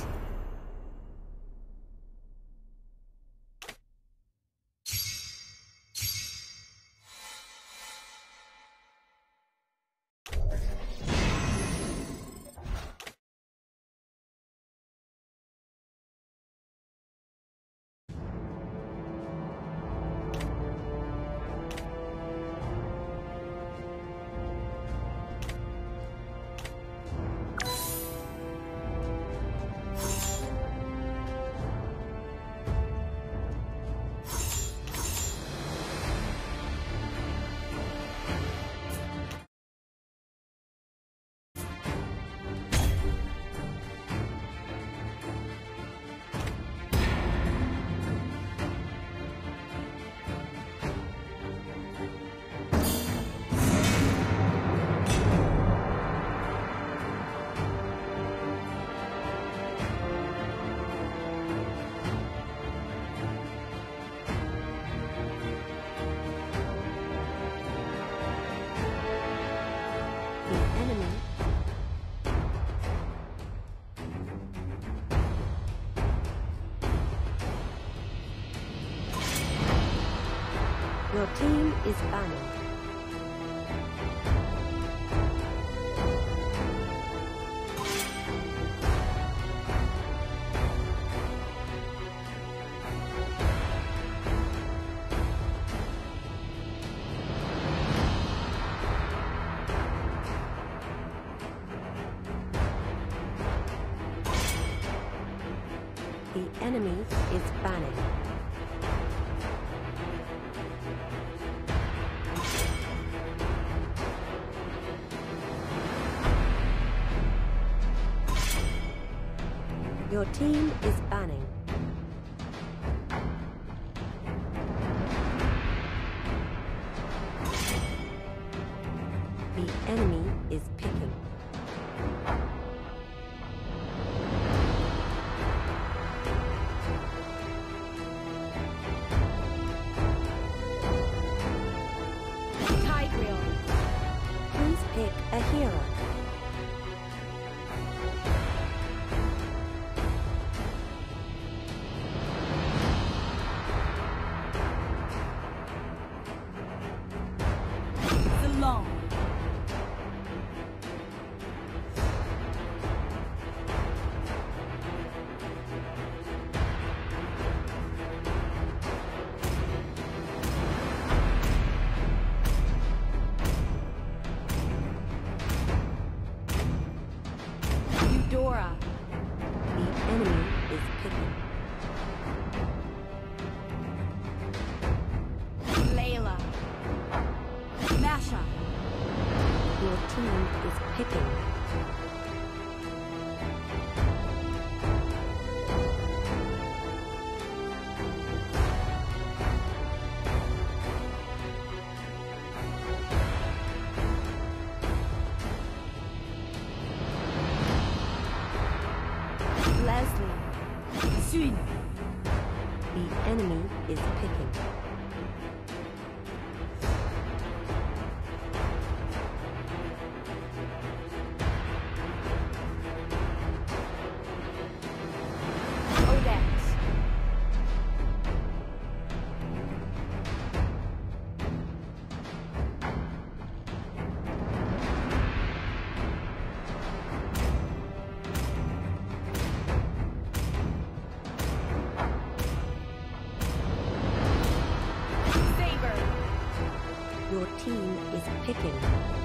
S1: Your team is banned. Your team is banning. The enemy is picking.
S3: Tigreal.
S1: Please pick a hero.
S2: Long.
S3: Eudora.
S1: The enemy is picking.
S3: Layla. Masha.
S1: Your team is picking.
S3: Leslie.
S2: Xun.
S1: The enemy is picking.
S3: Odex. Saber.
S1: Your team is picking.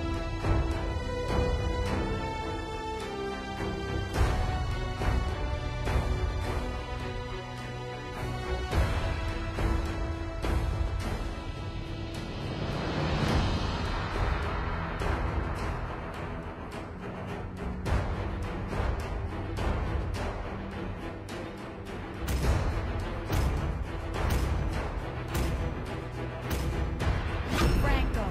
S3: Franco.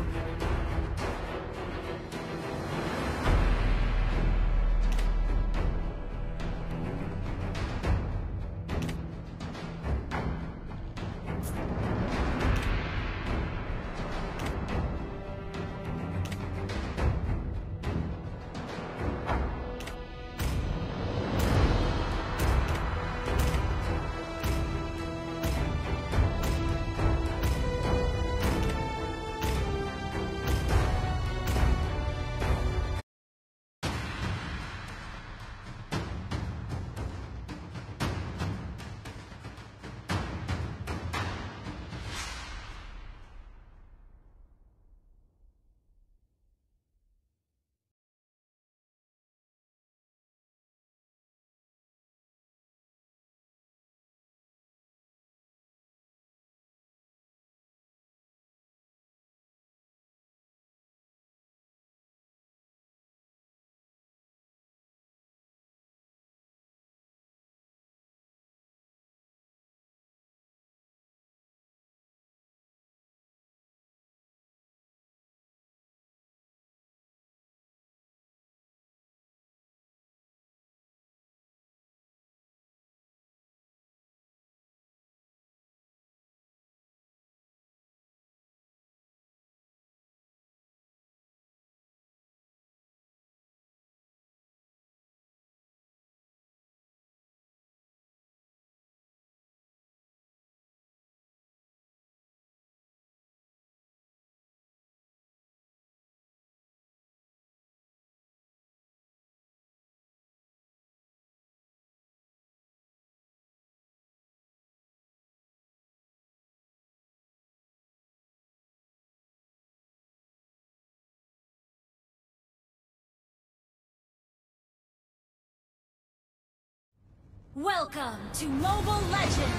S2: Welcome to Mobile Legends!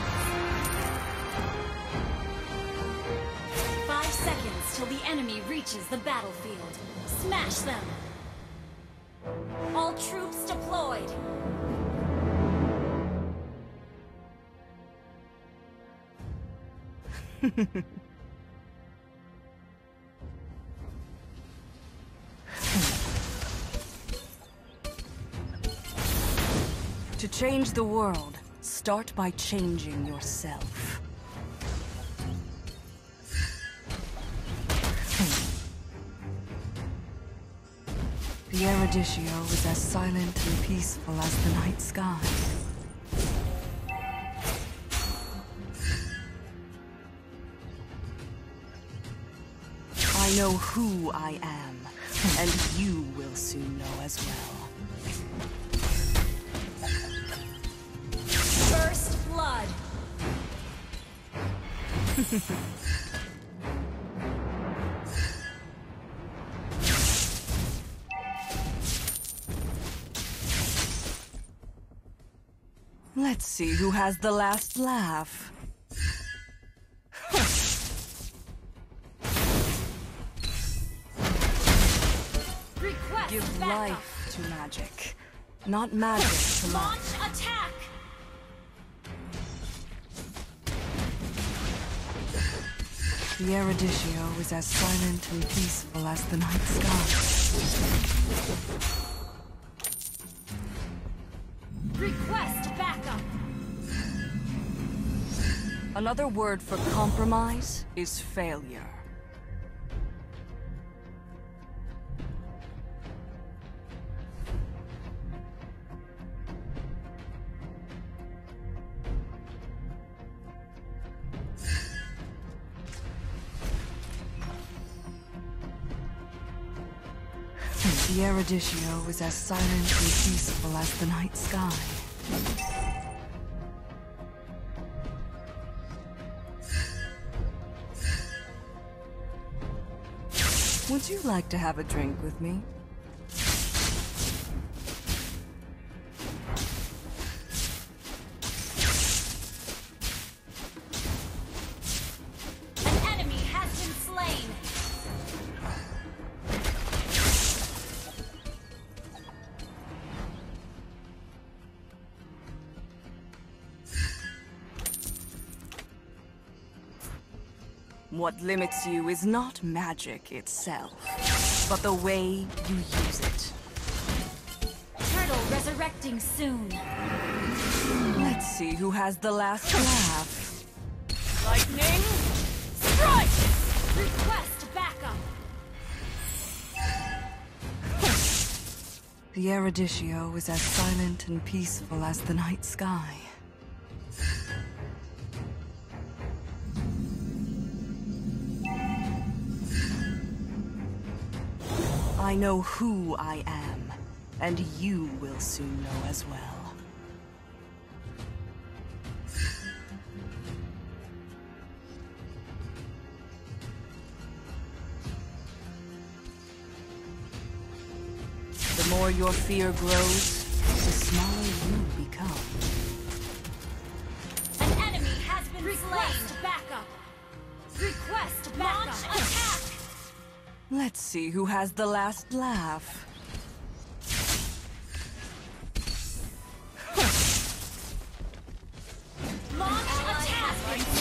S2: Five seconds till the enemy reaches the battlefield. Smash them! All troops deployed!
S4: To change the world, start by changing yourself. The Eruditio is as silent and peaceful as the night sky. I know who I am, and you will soon know as well.
S2: First blood.
S4: Let's see who has the last laugh.
S2: Request
S4: Give
S2: backup.
S4: life to magic, not magic to life.
S2: Launch attack.
S4: The Eruditio is as silent and peaceful as the night sky.
S2: Request backup.
S4: Another word for compromise is failure. The Eruditio is as silent and peaceful as the night sky. Would you like to have a drink with me?
S2: An enemy has been slain.
S4: What limits you is not magic itself, but the way you use it.
S2: Turtle resurrecting soon.
S4: Let's see who has the last laugh.
S2: Lightning strike. Request backup.
S4: The Eruditio is as silent and peaceful as the night sky. I know who I am, and you will soon know as well. The more your fear grows, the smaller you become.
S2: An enemy has been Request slain. Backup. Request backup. Launch attack.
S4: Let's see who has the last laugh.
S2: Launch attack.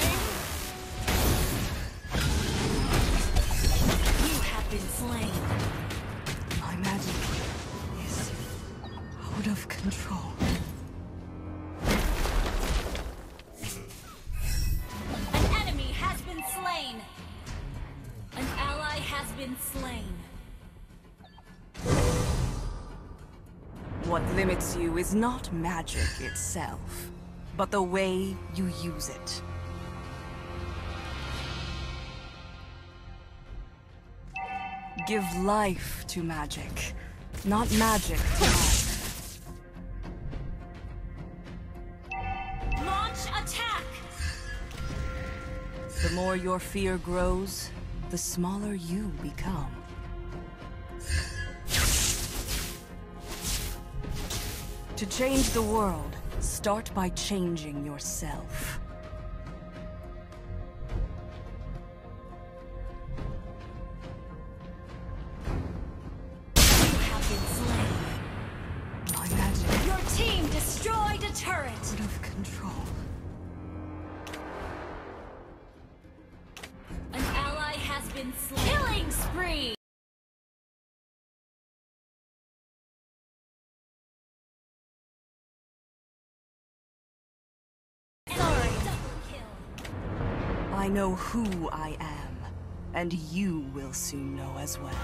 S2: You have been slain.
S4: My magic is out of control.
S2: An enemy has been slain. An ally has been slain.
S4: What limits you is not magic itself, but the way you use it. Give life to magic, not magic to life.
S2: Launch attack.
S4: The more your fear grows, the smaller you become. To change the world, start by changing yourself.
S2: You have been slain.
S4: My magic
S2: Your team destroyed a turret.
S4: out of control.
S2: been slain. Killing spree! Sorry. Double kill.
S4: I know who I am, and you will soon know as well.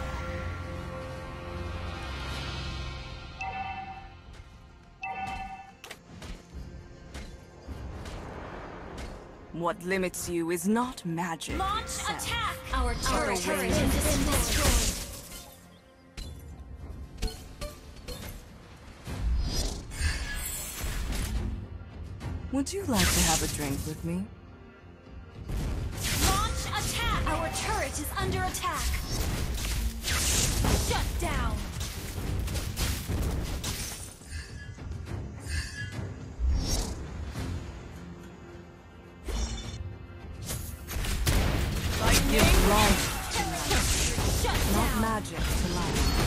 S4: What limits you is not magic
S2: Launch
S4: itself.
S2: attack! Our turret,
S4: Our
S2: turret
S4: wings
S2: has been destroyed.
S4: Would you like to have a drink with me?
S2: Launch attack! Our turret is under attack. Shut down!
S4: Give life to magic,
S2: Shut
S4: not
S2: down!
S4: magic to life.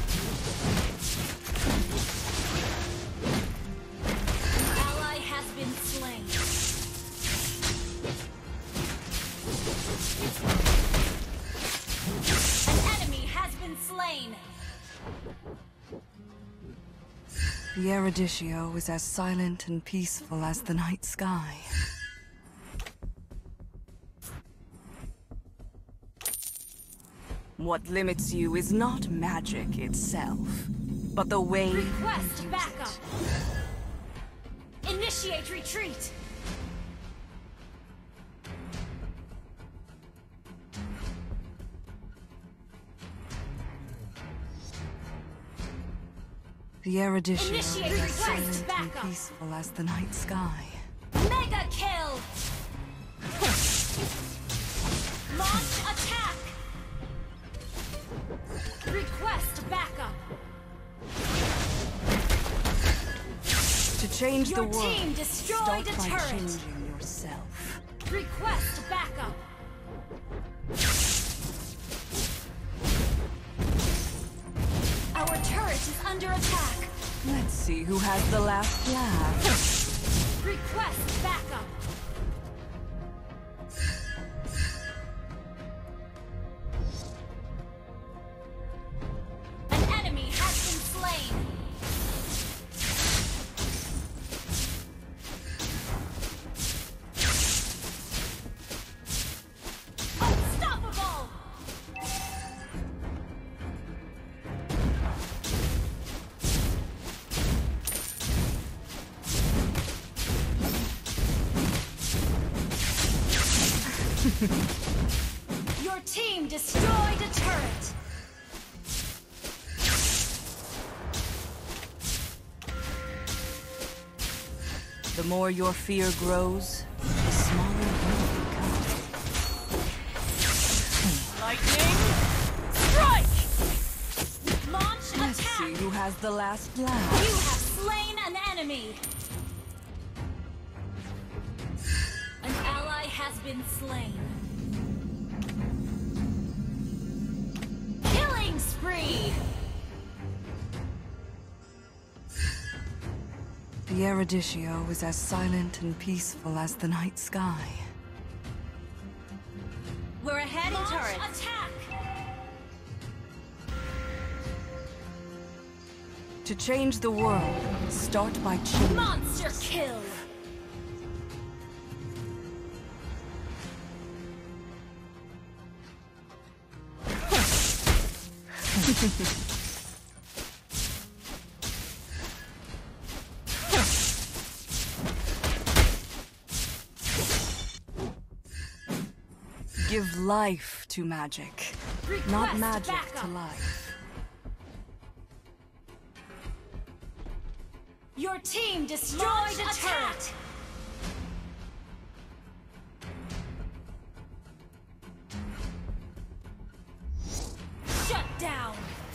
S2: Ally has been slain. An enemy has been slain.
S4: The Eruditio is as silent and peaceful as the night sky. What limits you is not magic itself, but the way you
S2: Request
S4: use
S2: backup.
S4: it.
S2: Initiate retreat.
S4: The Eruditio
S2: Initiate
S4: is as
S2: request
S4: silent and
S2: backup.
S4: peaceful as the night sky.
S2: Mega kill. Launch attack. Request backup.
S4: To change
S2: Your
S4: the world,
S2: team destroyed
S4: start
S2: a
S4: by
S2: turret.
S4: changing yourself.
S2: Request backup. Our turret is under attack.
S4: Let's see who has the last laugh.
S2: Request backup. An enemy has been slain. Unstoppable! Your team destroyed a turret.
S4: The more your fear grows, the smaller you become.
S2: Lightning strike! Launch
S4: Let's
S2: attack!
S4: see who has the last
S2: You
S4: laugh.
S2: have slain an enemy. An ally has been slain. Killing spree!
S4: The Eruditio is as silent and peaceful as the night sky.
S2: We're ahead in turrets. Attack!
S4: To change the world, start by changing.
S2: Monster kill!
S4: Give life to magic,
S2: Request
S4: not magic
S2: backup.
S4: to life.
S2: Your team destroyed a turret! Shut down!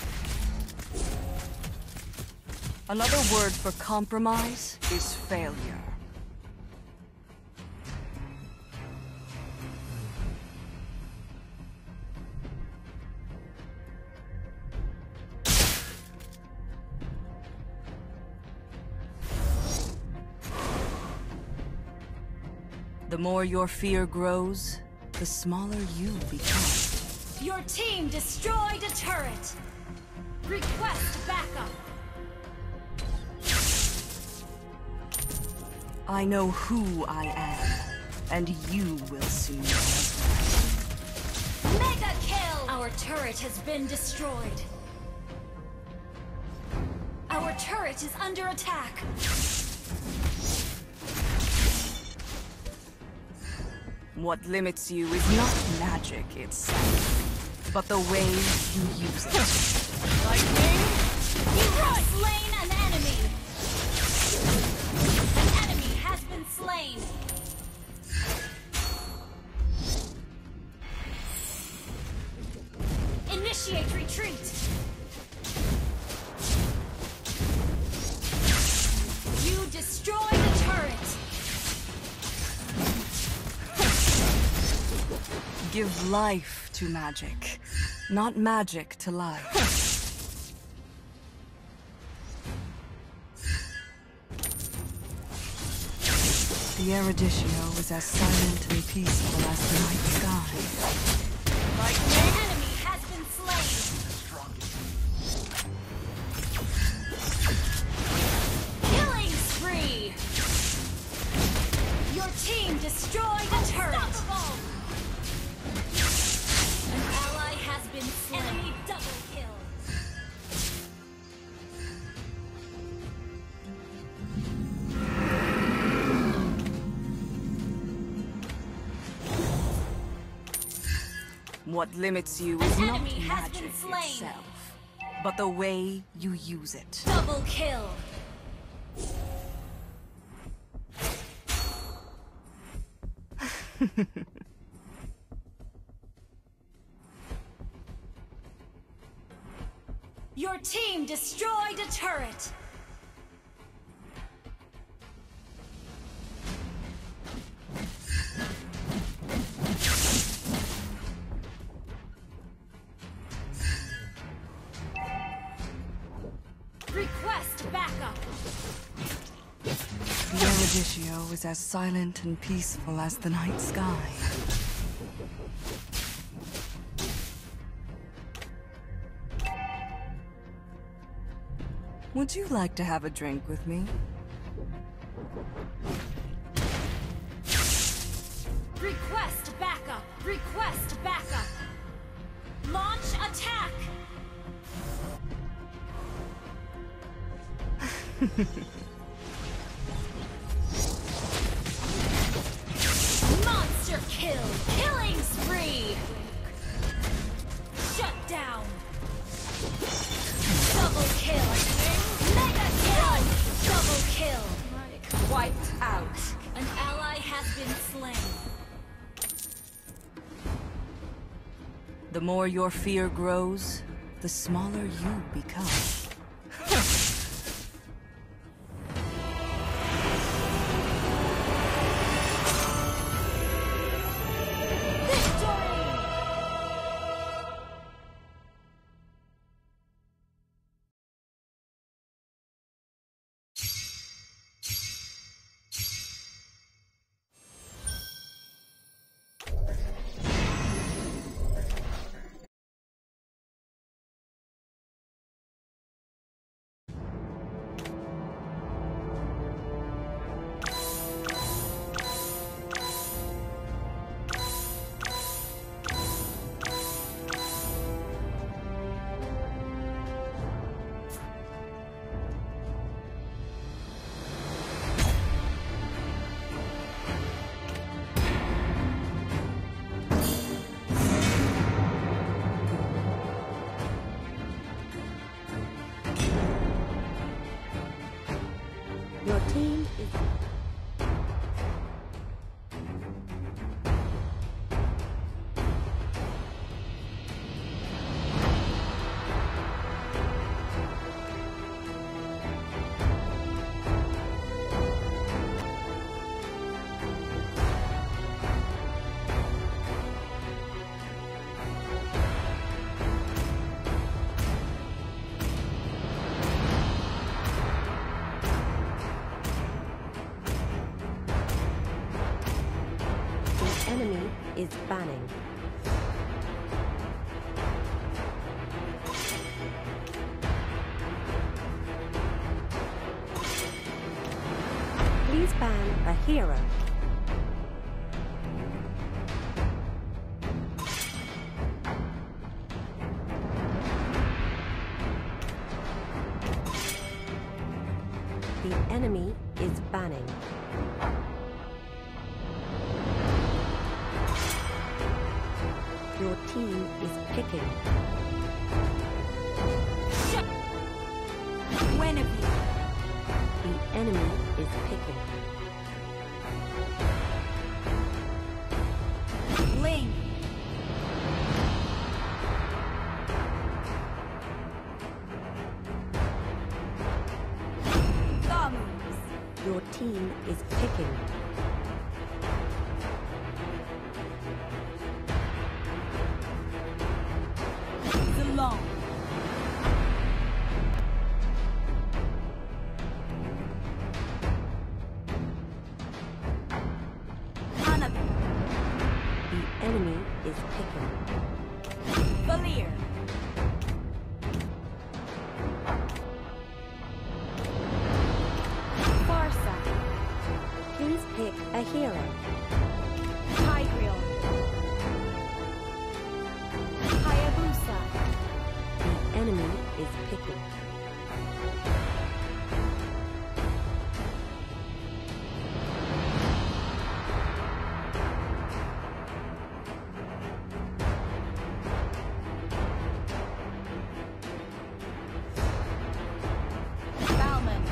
S4: Another word for compromise is failure. The more your fear grows, the smaller you become.
S2: Your team destroyed a turret. Request backup.
S4: I know who I am, and you will soon know.
S2: Mega kill! Our turret has been destroyed. Our turret is under attack.
S4: What limits you is not magic itself, but the way you use it.
S2: Lightning! You have slain an enemy! An enemy has been slain! Initiate retreat! You destroyed a turret!
S4: Give life to magic, not magic to life. The Eruditio is as silent and peaceful as the night sky.
S2: Lightning! Enemy has been slain! Killing spree! Your team destroyed a turret! An ally has been slain. Enemy double kill!
S4: What limits you is
S2: An
S4: not
S2: enemy has
S4: magic
S2: been slain.
S4: itself, but the way you use it.
S2: Double kill! Your team destroyed a turret! Request backup!
S4: The Eruditio is as silent and peaceful as the night sky. Would you like to have a drink with me?
S2: Request backup! Request backup! Launch attack! Monster kill! Killing spree! Shut down! Double kill! Mega kill! Double kill!
S4: Wiped out.
S2: An ally has been slain.
S4: The more your fear grows, the smaller you become.
S1: Your team is... enemy is banning. a hero. The enemy is banning. Your team is picking.
S2: Guinevere.
S1: The enemy is picking.
S2: Ling. Thamus.
S1: Your team is picking.
S2: Zilong. Hanabi.
S1: The enemy is picking.
S2: Valir.
S3: Farsa.
S1: Please pick a hero.
S3: Tigreal. Hayabusa.
S1: The enemy is picking.
S3: Balmond.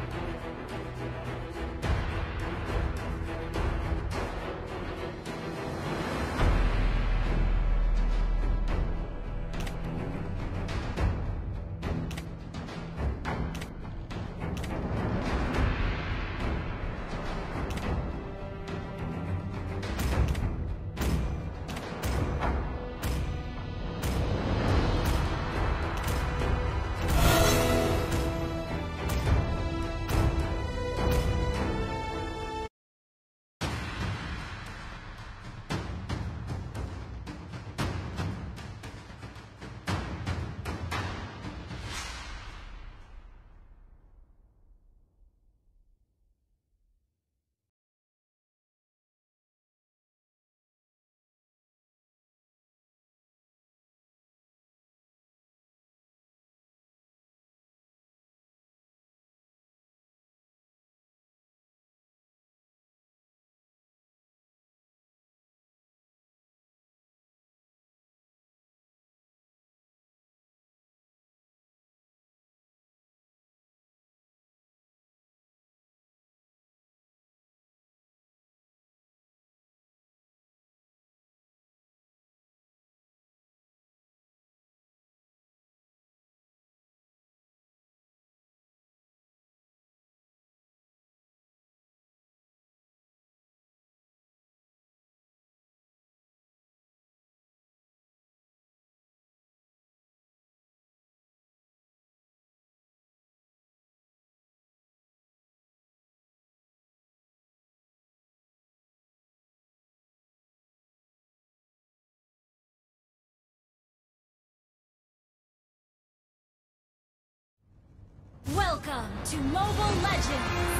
S2: Welcome to Mobile Legends!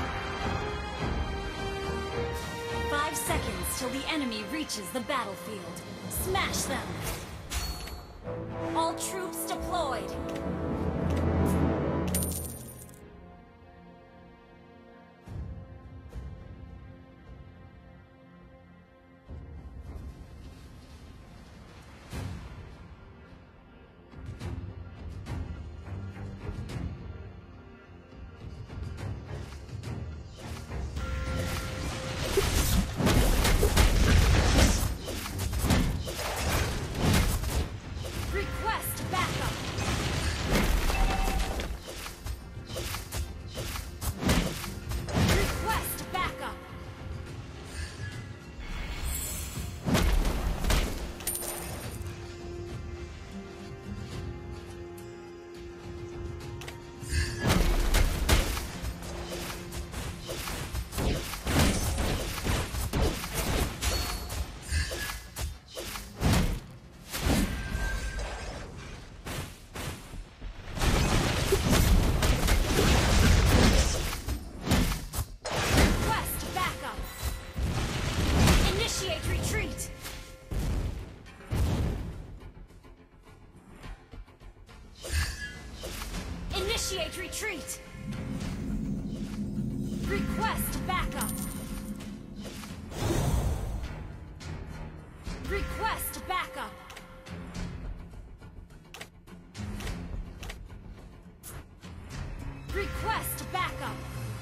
S2: Five seconds till the enemy reaches the battlefield. Smash them! All troops deployed! Request backup! Initiate retreat! Initiate retreat! Request backup! Request backup! Request backup!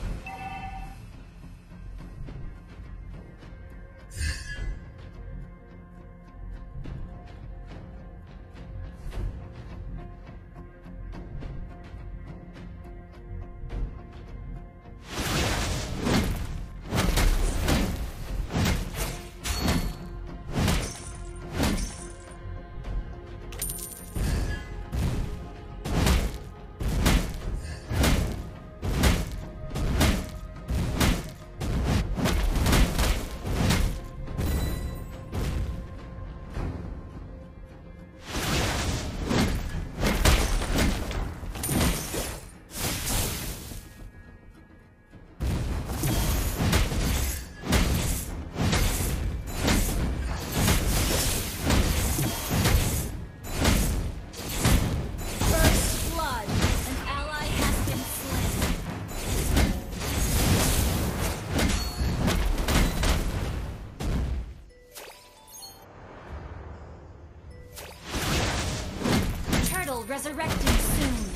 S2: Resurrecting soon.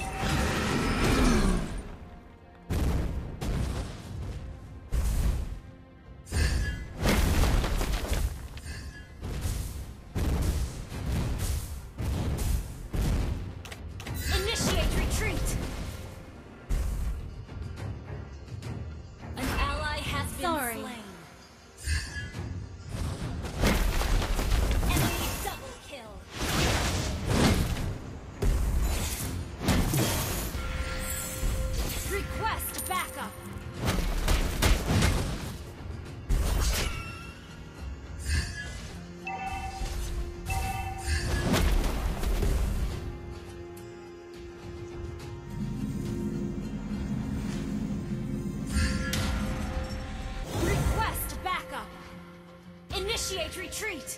S2: Initiate retreat. An ally has been
S3: Sorry.
S2: slain. Enemy double kill. Request backup! Request backup! Initiate retreat!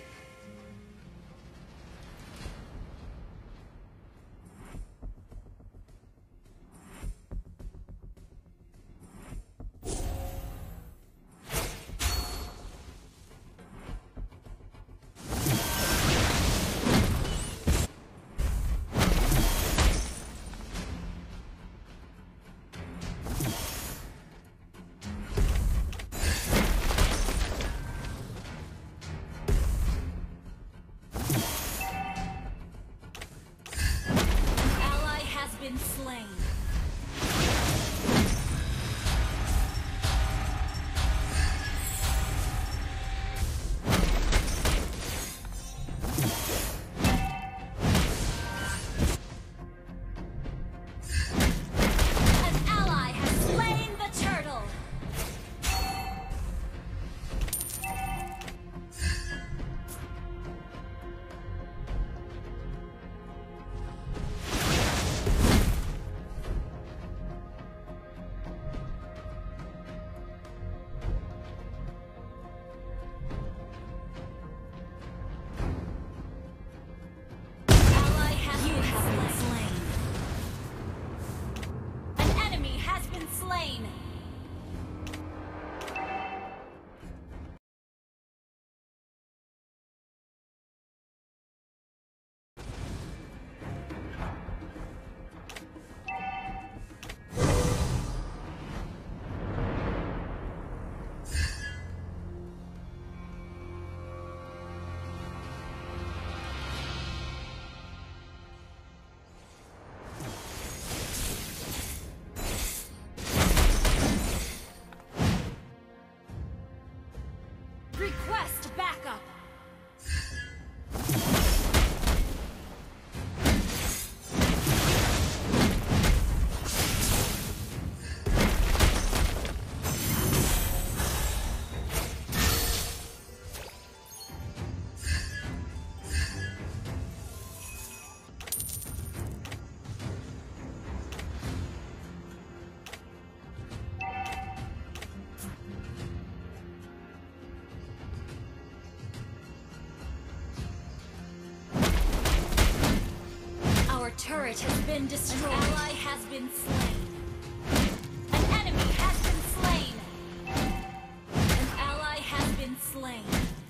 S2: turret has been destroyed. An ally has been slain. An enemy has been slain. An ally has been slain.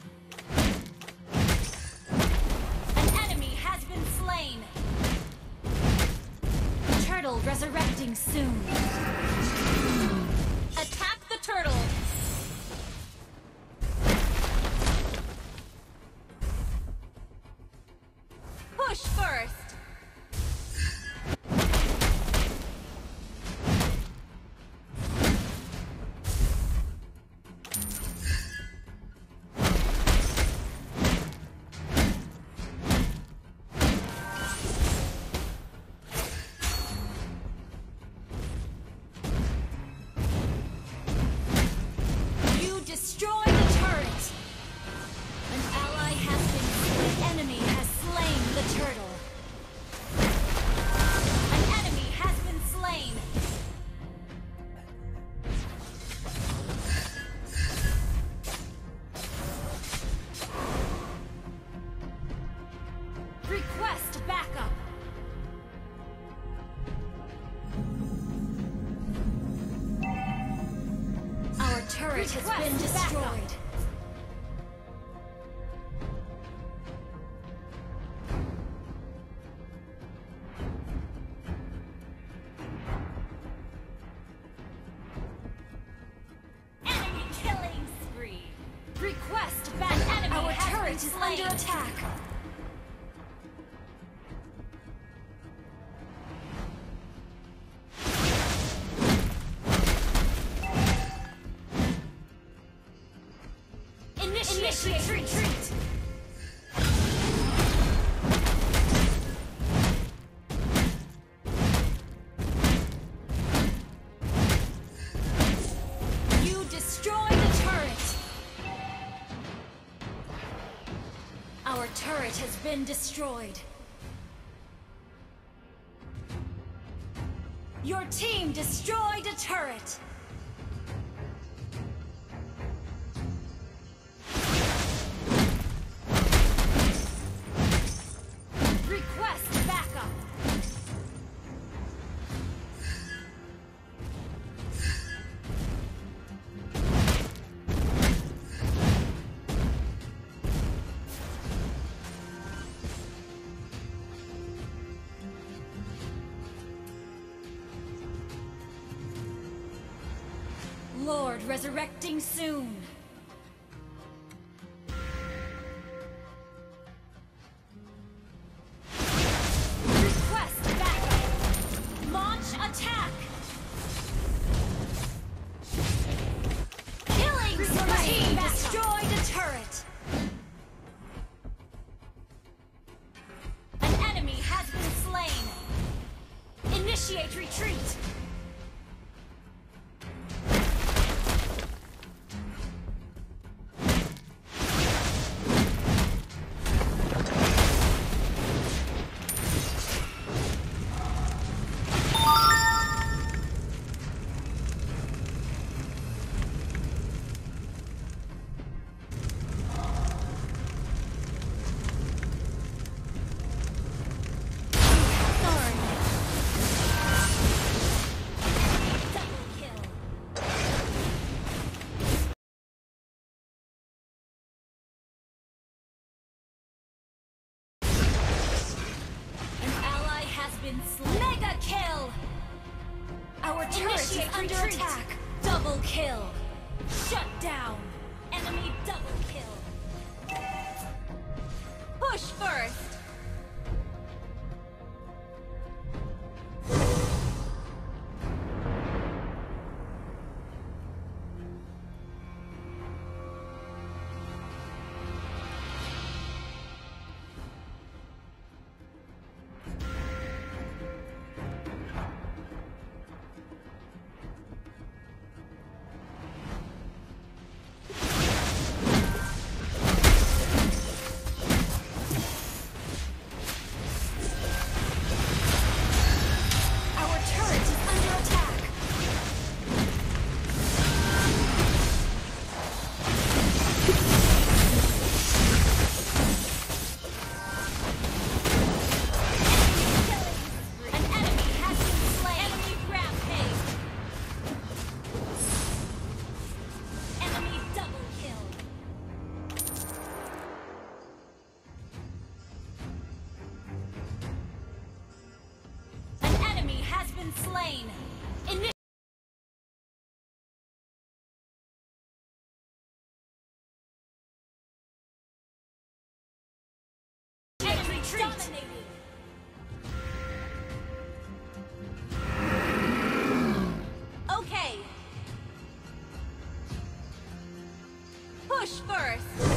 S2: An enemy has been slain. Turtle resurrecting soon. Attack the turtle. Push first. You destroy the turret. An ally has been slain. An enemy has slain the turtle. An enemy has been slain. Request backup. Our turret has been destroyed. Enemy killing spree. Request back. Enemy Our turret is under attack. Initiate, Initiate retreat. You destroy the turret. Our turret has been destroyed. Your team destroyed a turret. Request backup. Lord resurrecting soon. Request backup. Launch attack. Killing spree. Destroyed a turret. An enemy has been slain. Initiate retreat. Mega kill! Our turret is under attack. Double kill. Shut down. Enemy double kill. Push first. been slain. Initiate. Retreat. Okay. Push first.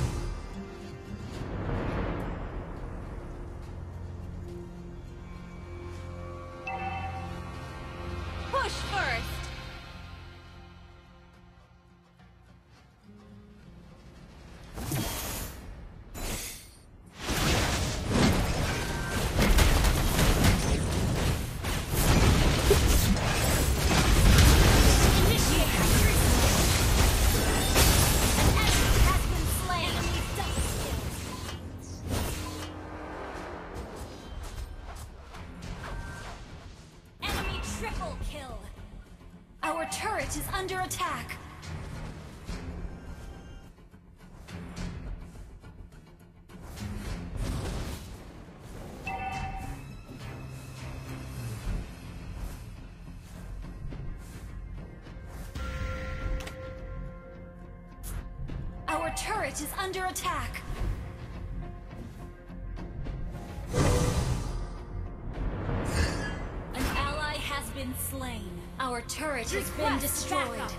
S2: Push first. Triple kill. Our turret is under attack. Our turret is under attack. Been slain. Our turret has Request been destroyed. Backup.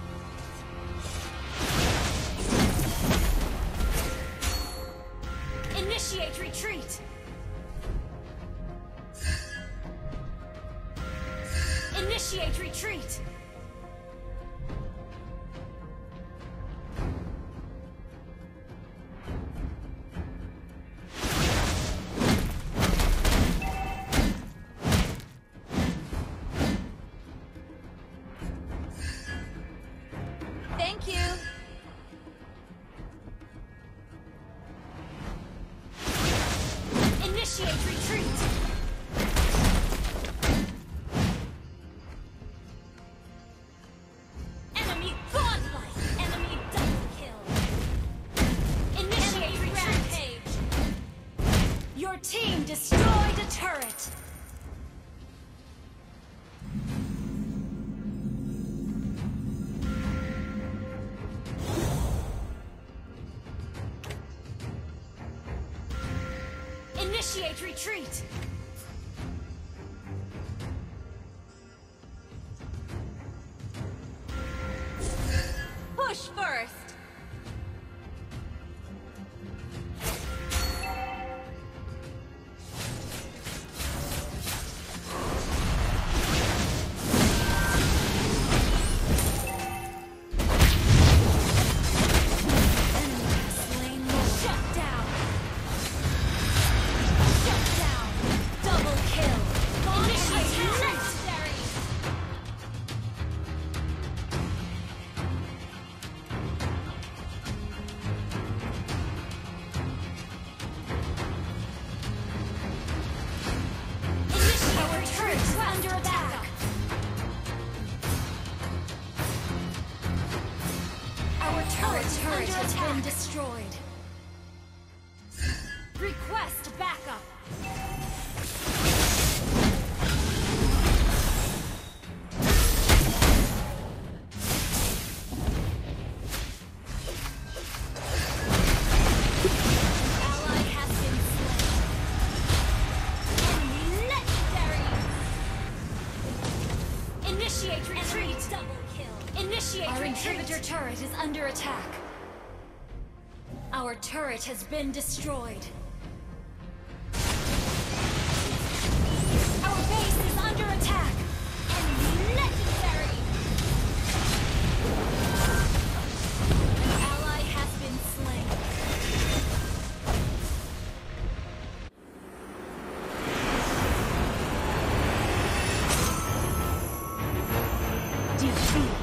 S2: Initiate retreat. Initiate retreat. Thank you. Initiate retreat. Enemy godlike. Enemy double kill. Initiate Enemy rampage. Your team destroyed a turret. Initiate retreat! Push first! Our turret has been destroyed. Request backup. Ally has been slain. Enemy legendary. Initiate retreat. Double kill. Initiate Our retreat. Inhibitor turret is under attack. Our turret has been destroyed. Our base is under attack. Enemy legendary. An ally has been slain. Defeat.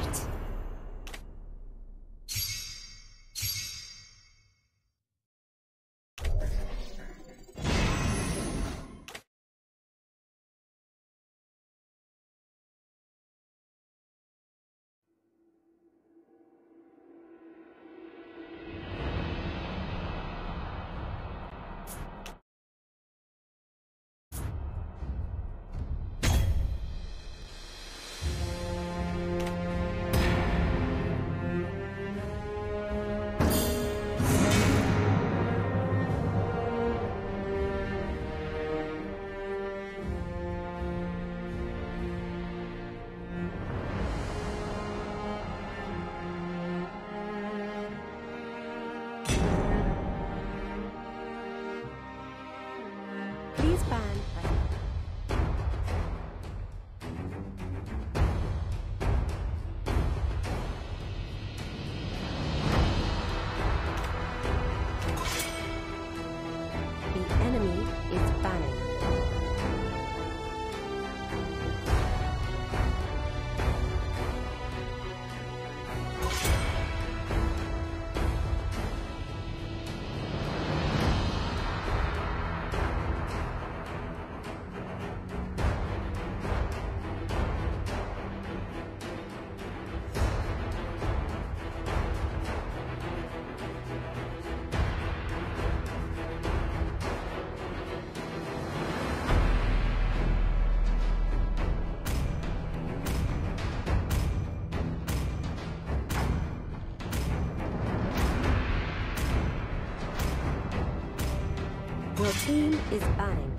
S1: Your team is banning.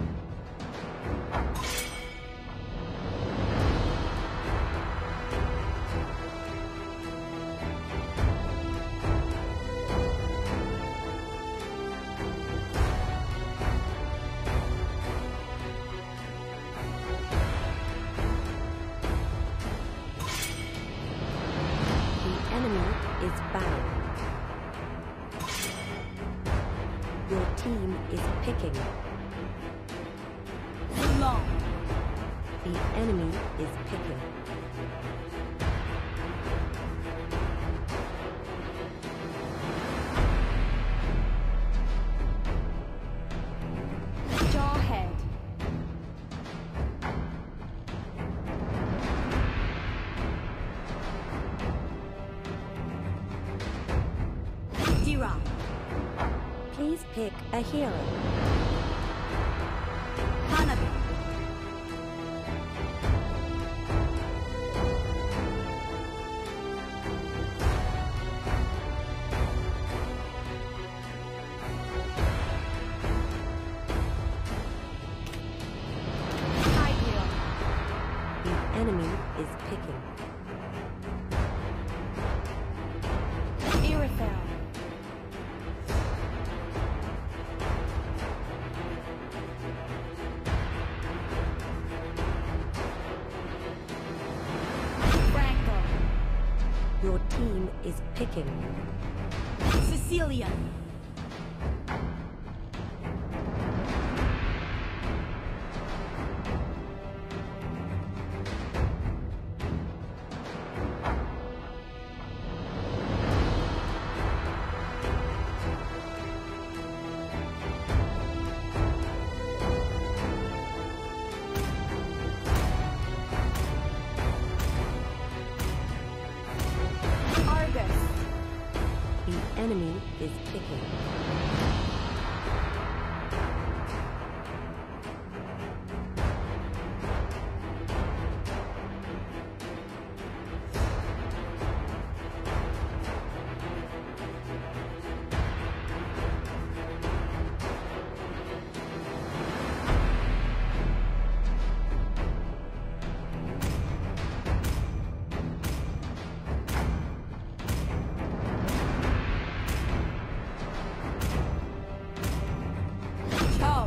S1: The enemy is banning. Your team is picking.
S2: Long.
S1: The enemy is picking.
S3: Jawhead.
S2: Dira.
S1: Please pick a hero.
S2: Hanabi.
S3: Tigreal.
S1: The enemy is picking.
S3: Irithyll. Franco.
S1: Your team is picking.
S2: Cecilia.
S3: Argus.
S1: The enemy is picking.
S2: Cho.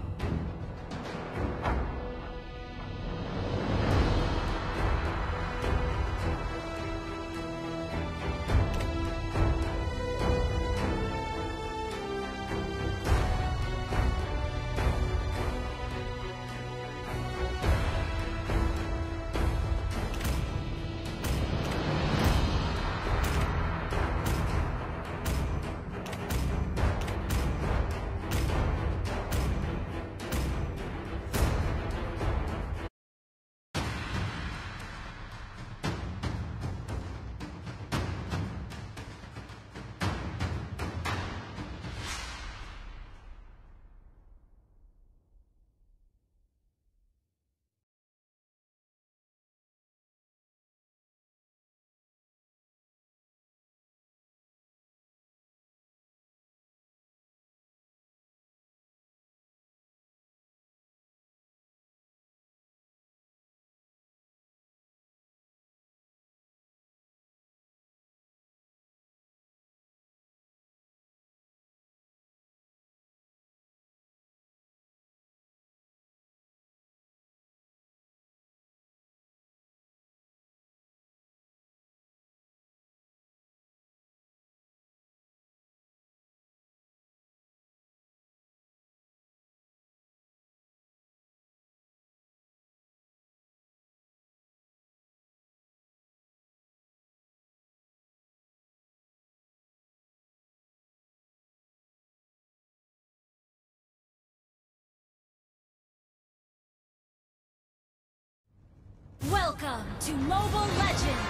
S2: Welcome to Mobile Legends!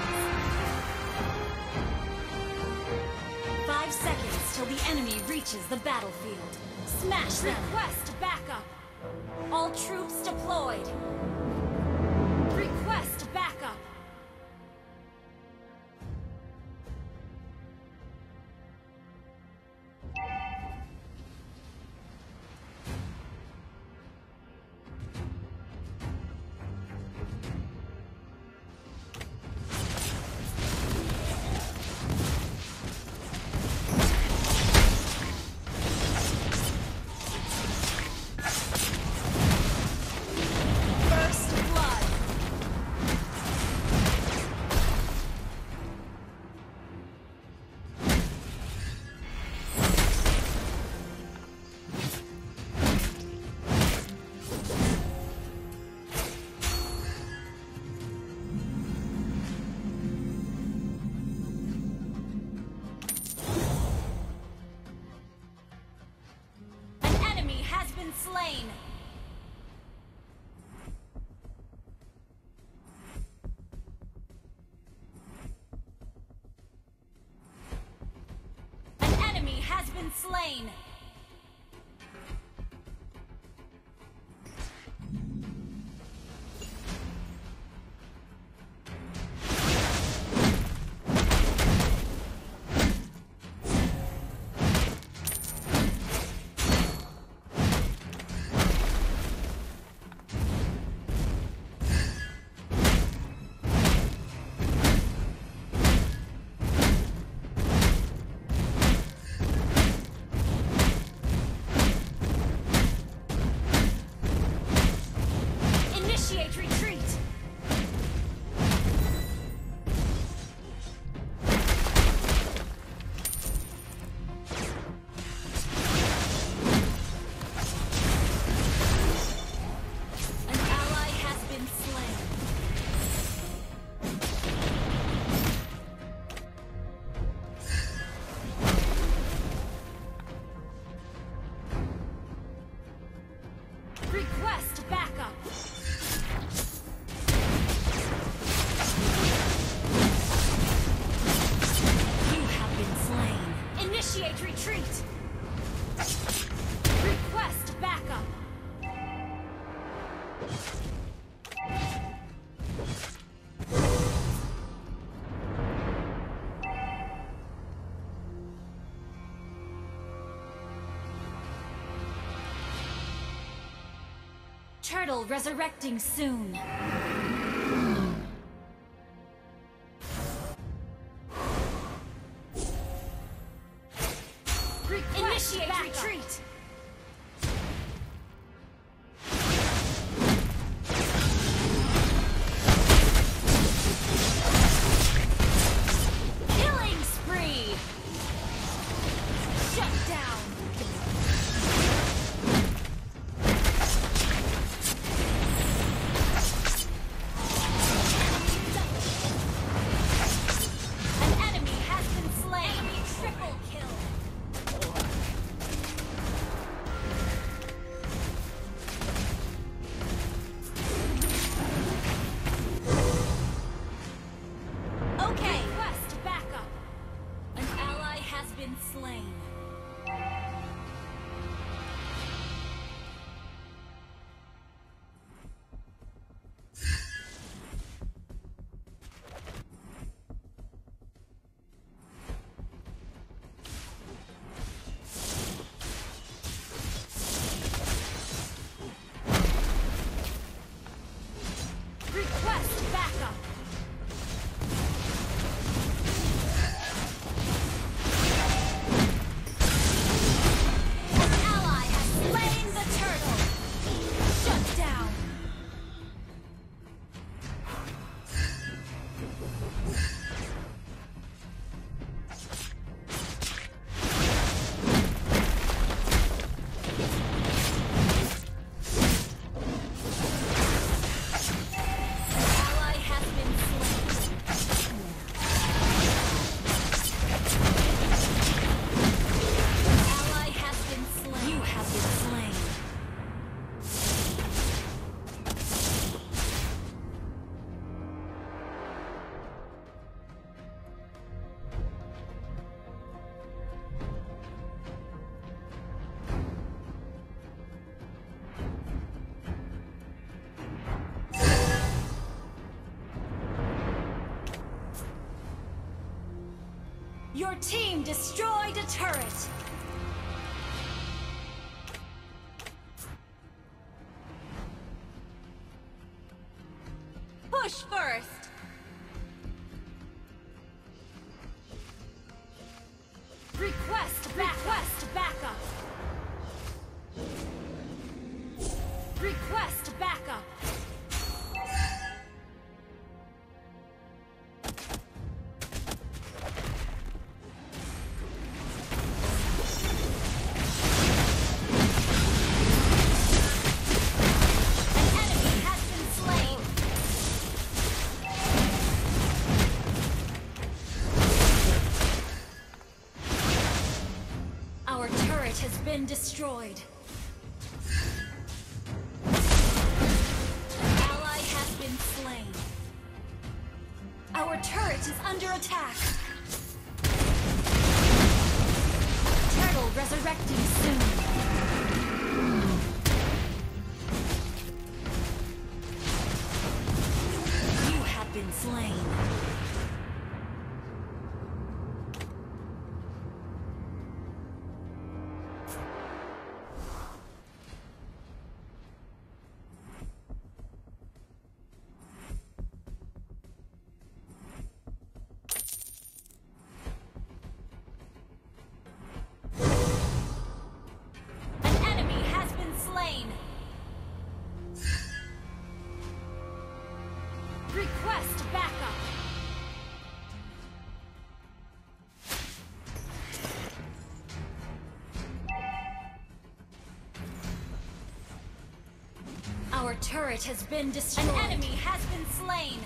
S2: Five seconds till the enemy reaches the battlefield. Smash them! Request backup! All troops deployed! Request backup! been slain. An enemy has been slain. Initiate retreat! An ally has been slain. Request backup! Initiate retreat! Request backup! Turtle resurrecting soon. Initiate retreat! Killing spree! Shut down! An enemy has been slain! Enemy triple kill! Okay, request backup. An ally has been slain. Request backup. An ally has slain the turtle. Shut down. Ally has been slain. Ally has been slain. You have been slain. Your team destroyed a turret. Push first. Request back. Request backup. Request backup. An enemy has been slain. Our turret has been destroyed. slain. Our turret is under attack. Turtle resurrecting soon. You have been slain. Request backup. Our turret has been destroyed. An enemy has been slain.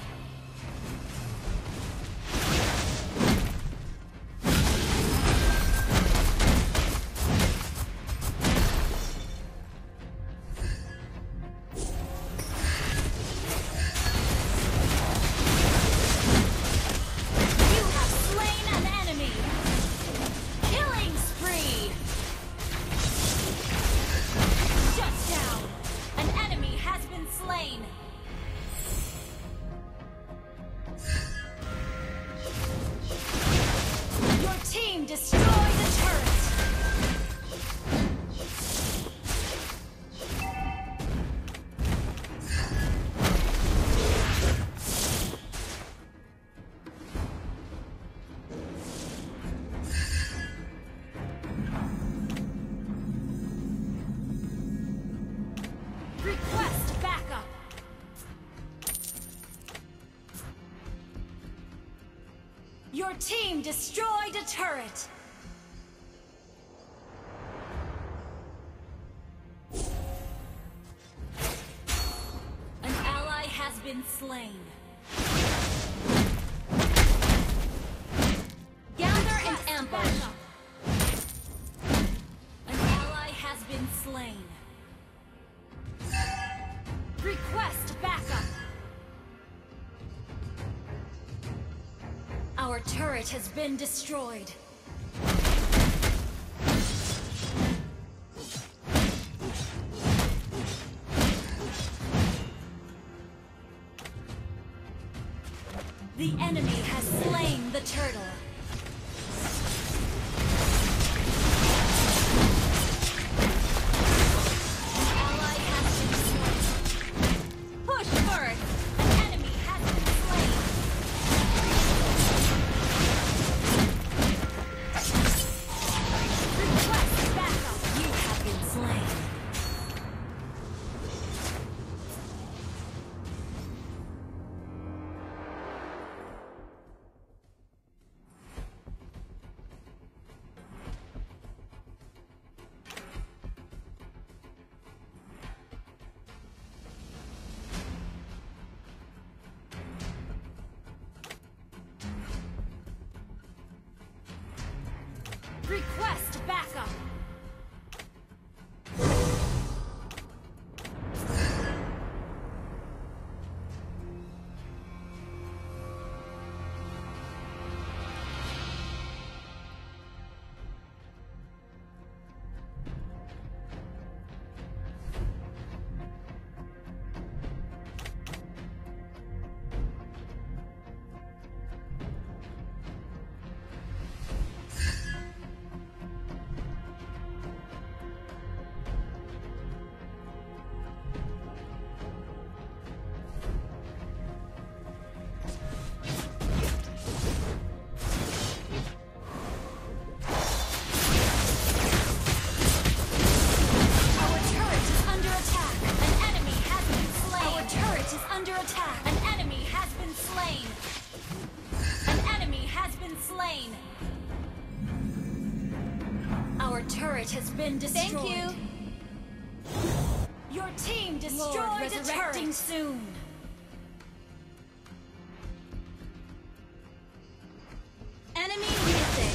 S2: Destroy the turret! Request backup! Your team destroyed a turret! An ally has been slain. Gather and ambush! An ally has been slain. Request backup! Our turret has been destroyed. The enemy has slain the turtle. An ally has been slain. Push for it! An enemy has been slain. Request backup! You have been slain. Request backup! Our turret has been destroyed.
S3: Thank you.
S2: Your team destroyed
S3: Lord,
S2: a
S3: resurrecting
S2: turret. Soon.
S3: Enemy missing.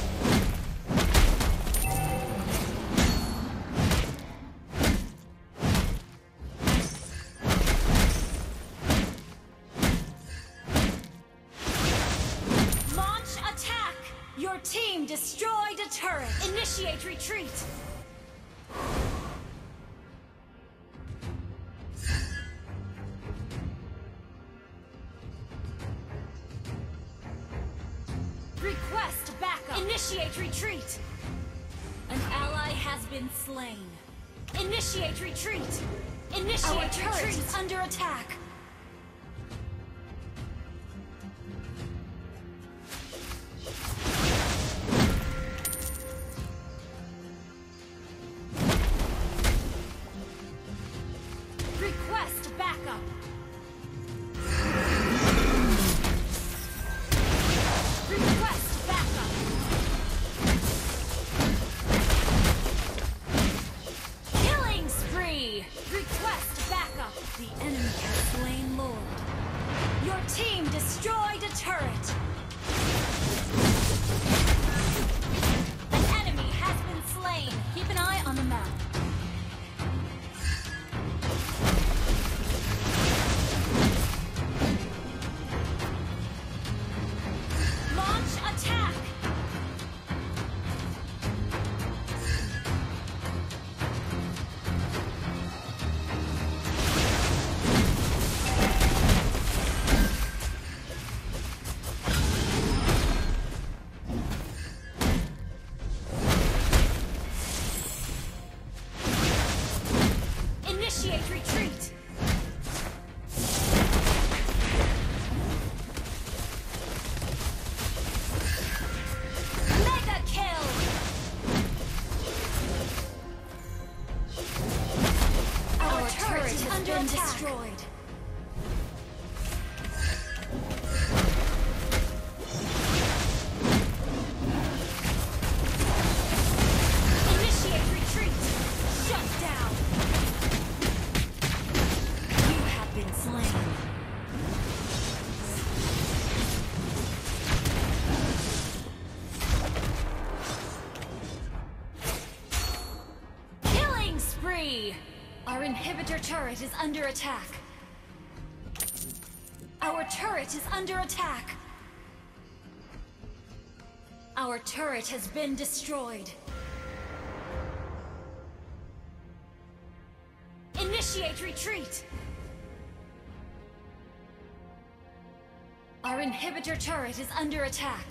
S2: destroyed a turret. Initiate retreat. Request backup. Initiate retreat. An ally has been slain. Initiate retreat. Initiate Our turret retreat. Is under attack. Request backup. Request backup. Killing spree. Request backup. The enemy has slain Lord. Your team destroyed a turret. An enemy has been slain. Keep an eye on the map. Initiate retreat! Mega kill! Our, Our turret, turret is under been attack. Destroyed. Initiate retreat! Shut down! Been slain. Killing spree! Our inhibitor turret is under attack. Our turret is under attack. Our turret has been destroyed. Initiate retreat! Our inhibitor turret is under attack.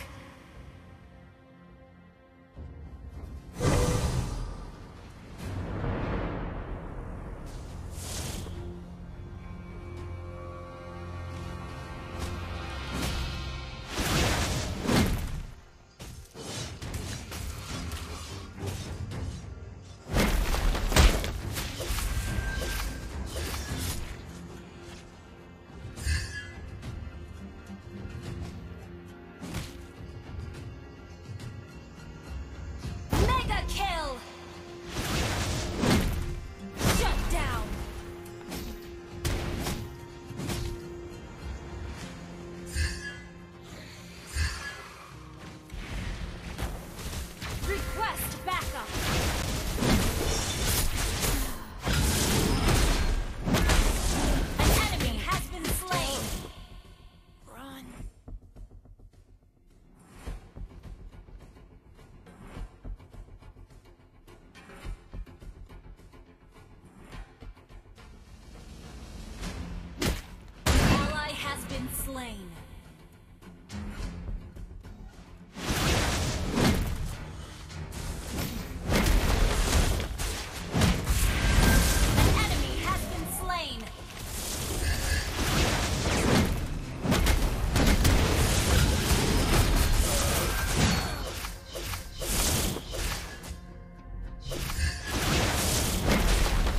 S2: Request backup! An enemy has been slain! Run. An ally has been slain.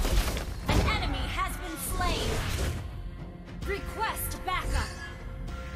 S2: Request backup!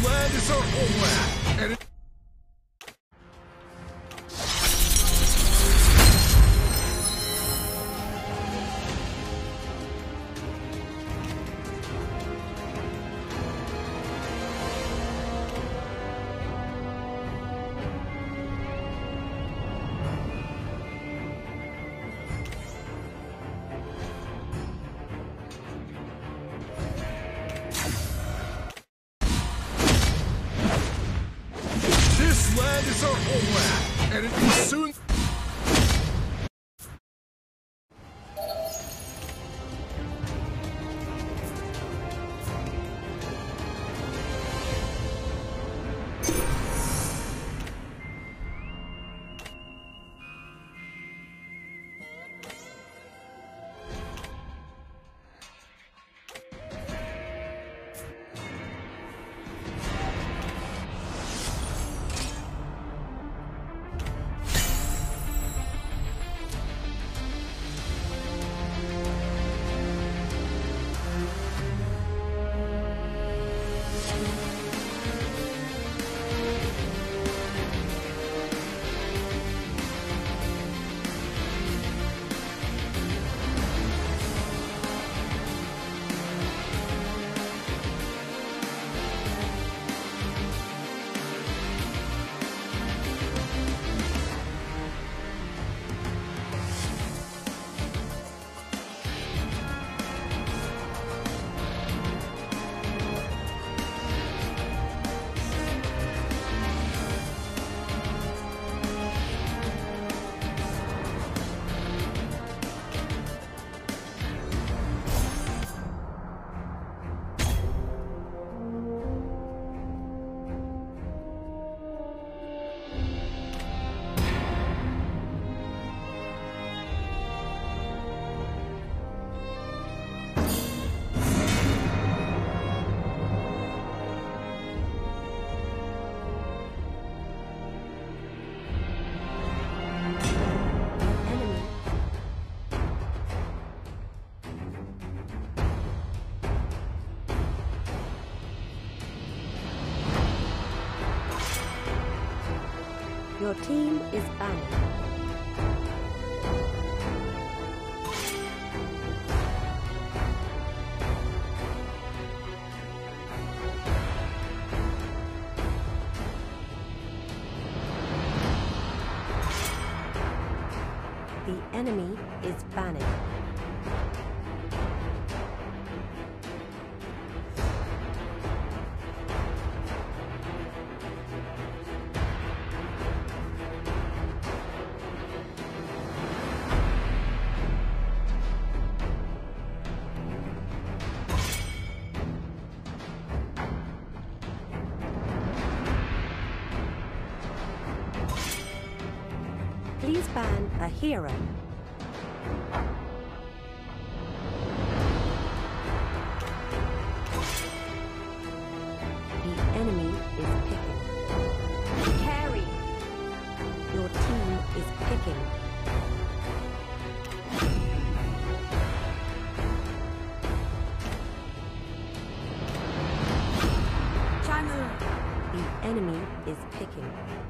S5: This land is our homeland, and it This land is our homeland, and it will soon...
S1: Your team is banned. The enemy is banning. Please ban a hero. The enemy is picking. Carry. Your team is picking.
S2: Chang'e.
S1: The enemy is picking.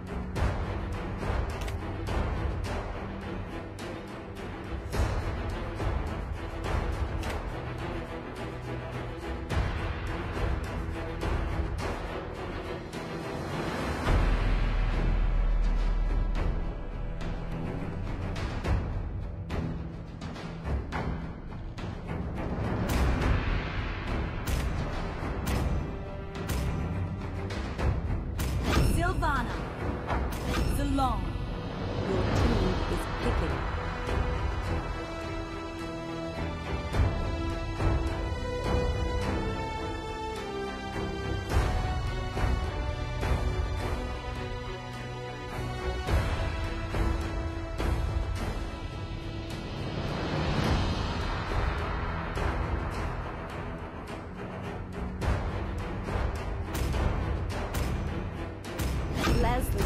S2: Sylvana. Zilong.
S1: Your team is picking. Leslie.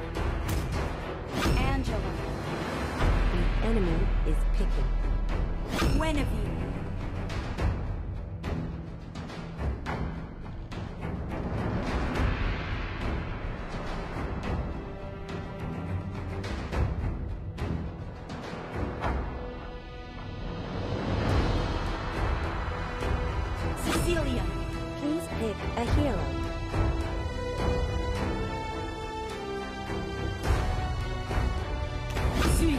S2: Angela.
S1: The enemy is picking.
S2: Guinevere.
S3: Cecilia.
S1: Please pick a hero.
S3: Sui.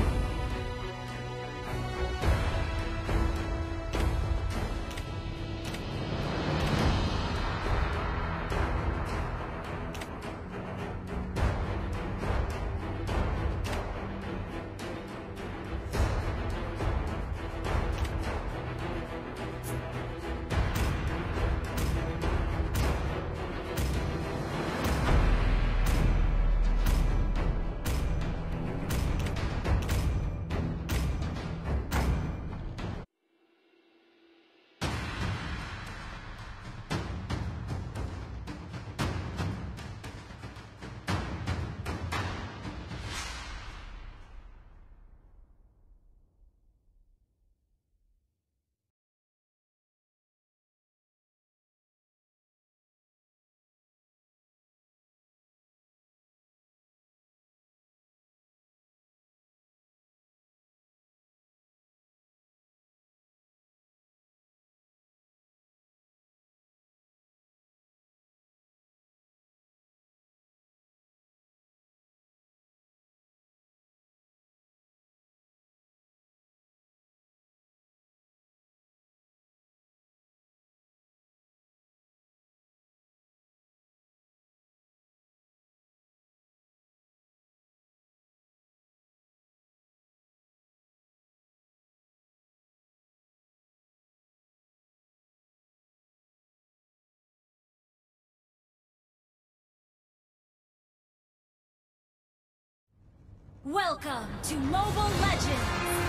S2: Welcome to Mobile Legends!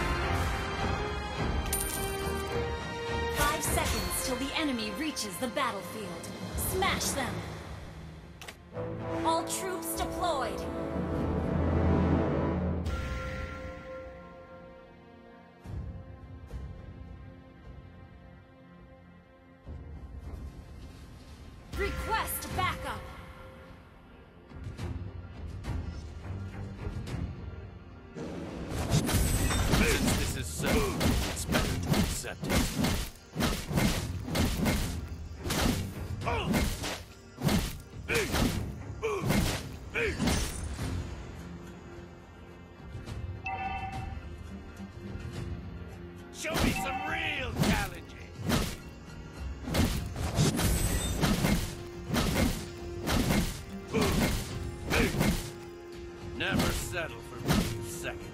S2: Five seconds till the enemy reaches the battlefield. Smash them! All troops deployed! Request backup!
S5: Since this is so, it's better to accept it. Oh! Hey! Ooh! Hey! Show me some real challenges! Ooh! Hey! Never settle for being second.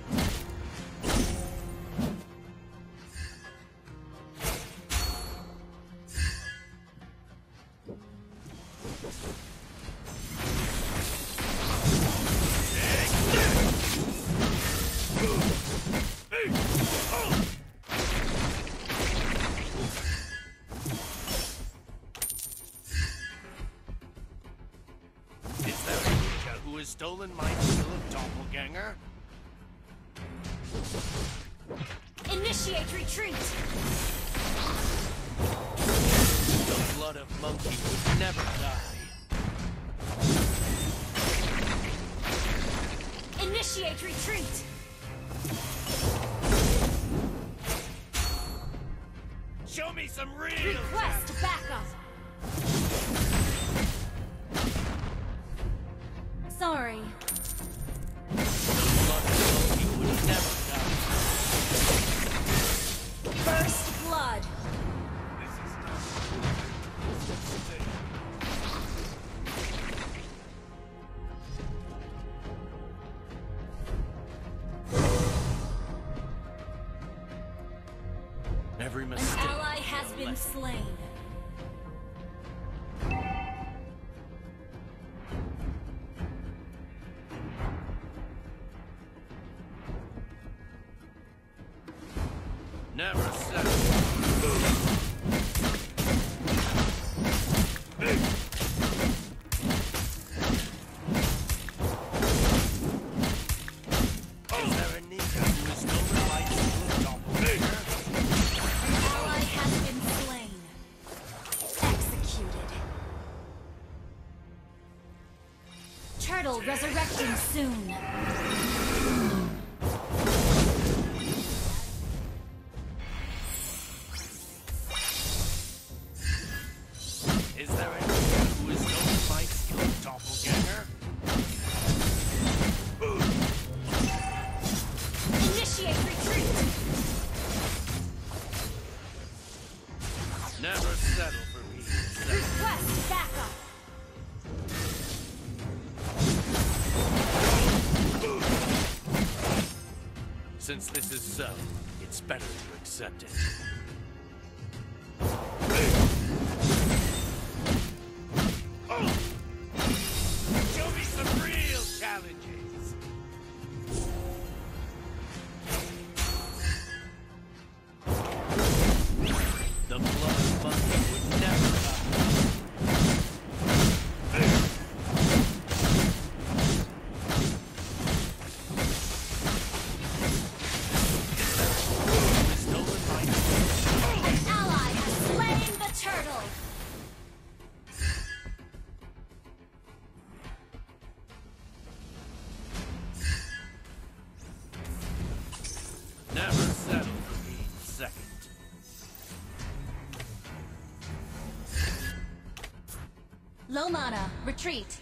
S5: Is there a ninja who has stolen my skill of doppelganger?
S2: Initiate retreat!
S5: The blood of monkey would never die.
S2: Initiate retreat!
S5: Show me some real
S2: Request backup! Sorry.
S5: The blood of monkey would never die.
S2: First blood!
S5: This is not this is safe. Every
S2: An
S5: mistake.
S2: ally has been slain.
S5: Never settle. Is there a ninja who has stolen my skill of doppelganger?
S2: Turtle resurrecting soon.
S5: Is there anyone who has known my skill of doppelganger?
S2: Initiate retreat.
S5: Never settle for being settled.
S2: Request backup.
S5: Since this is so, it's better to accept it. Show me some real challenges. The blood monkey would never hide. Stolen my
S2: An ally has slain the turtle.
S5: Never settle for being second.
S3: Low mana, retreat.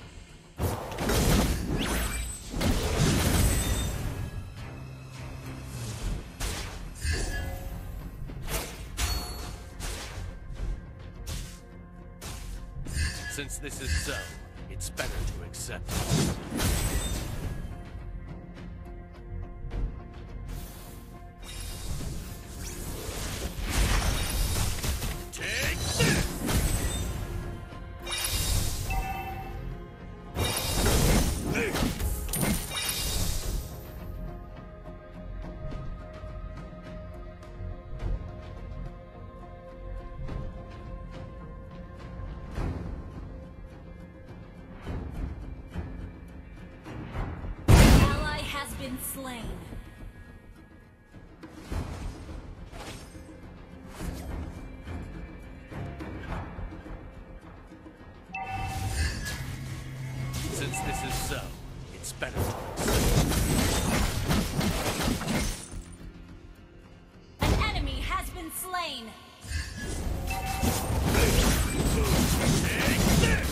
S5: Since this is so, it's better to accept it. Take this!
S2: Ally has been slain.
S5: Since this is so, it's better to accept it.
S2: An enemy has been slain.
S5: Take this!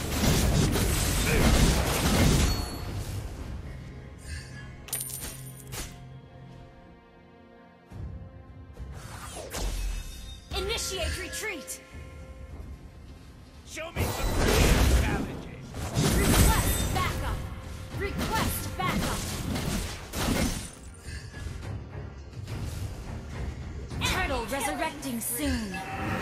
S2: Initiate retreat.
S5: Show me some real challenges.
S2: Request backup. Request backup. Turtle resurrecting soon.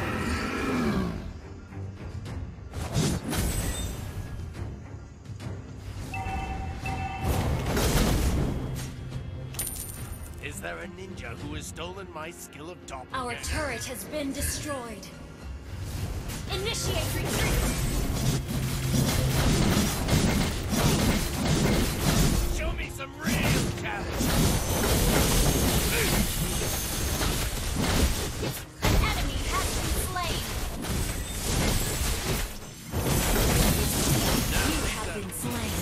S5: Is there a ninja who has stolen my skill of doppelganger?
S2: Our turret has been destroyed. Initiate retreat.
S5: Show me some real challenges.
S2: An enemy has been slain. You have been slain.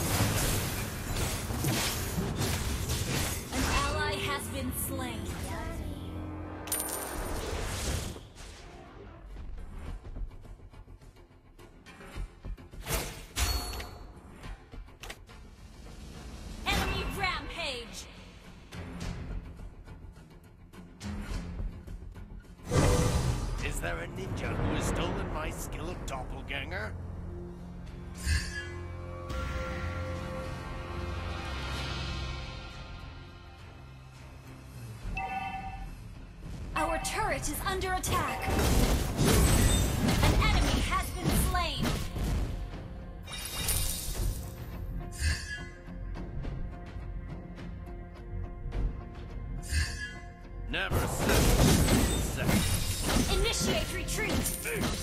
S2: An ally has been slain. Enemy rampage.
S5: Is there a ninja who has stolen my skill of doppelganger?
S2: Our turret is under attack. An enemy has been slain.
S5: Never settle. Second.
S2: Initiate retreat.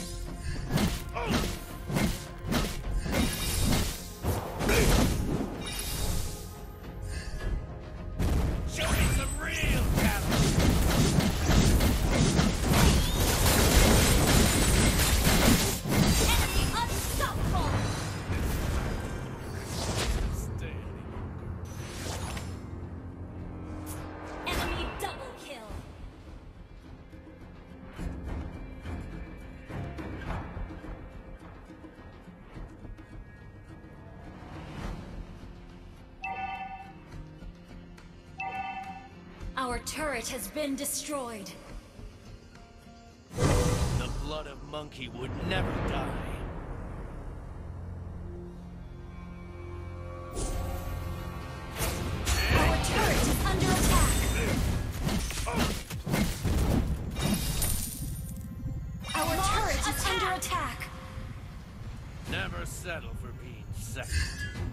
S5: Show me some real challenges.
S2: Enemy unstoppable.
S5: Stay
S2: Our turret has been destroyed.
S5: The blood of monkey would never die.
S2: Our turret is under attack. Our turret is under attack.
S5: Never settle for being second.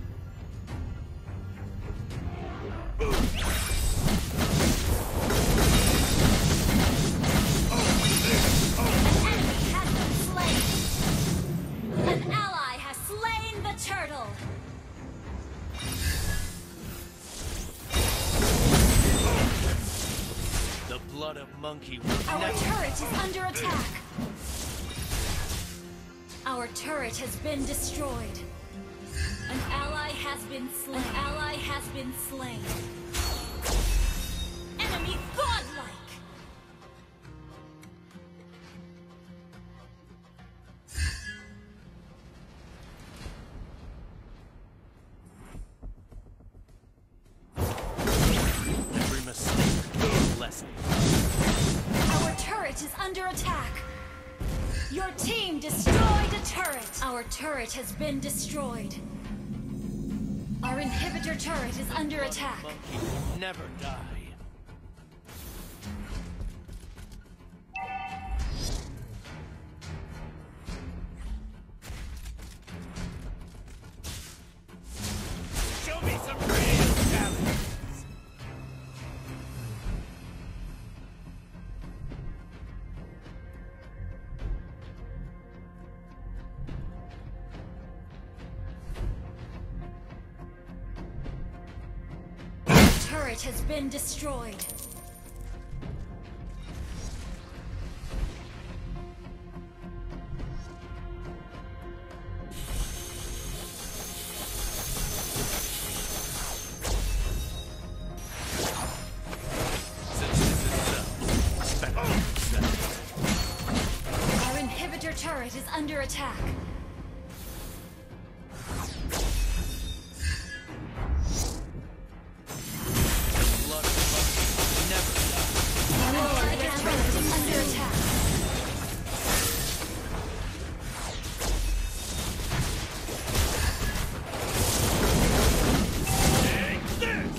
S2: An ally has slain the turtle!
S5: The blood of monkey would
S2: Our
S5: never...
S2: turret is under attack! Our turret has been destroyed. An ally has been slain. An ally has been slain. Enemy godlike!
S5: Every mistake is a lesson.
S2: Our turret is under attack. Your team destroyed a turret. Our turret has been destroyed. Our inhibitor turret is under attack.
S5: Monkey would never die. Show me some real talent.
S2: Turret has been destroyed.
S5: Since this is a spectacle,
S2: Our inhibitor turret is under attack.
S5: blood of monkey would never die.
S2: Our inhibitor turret is under attack.
S5: Take this!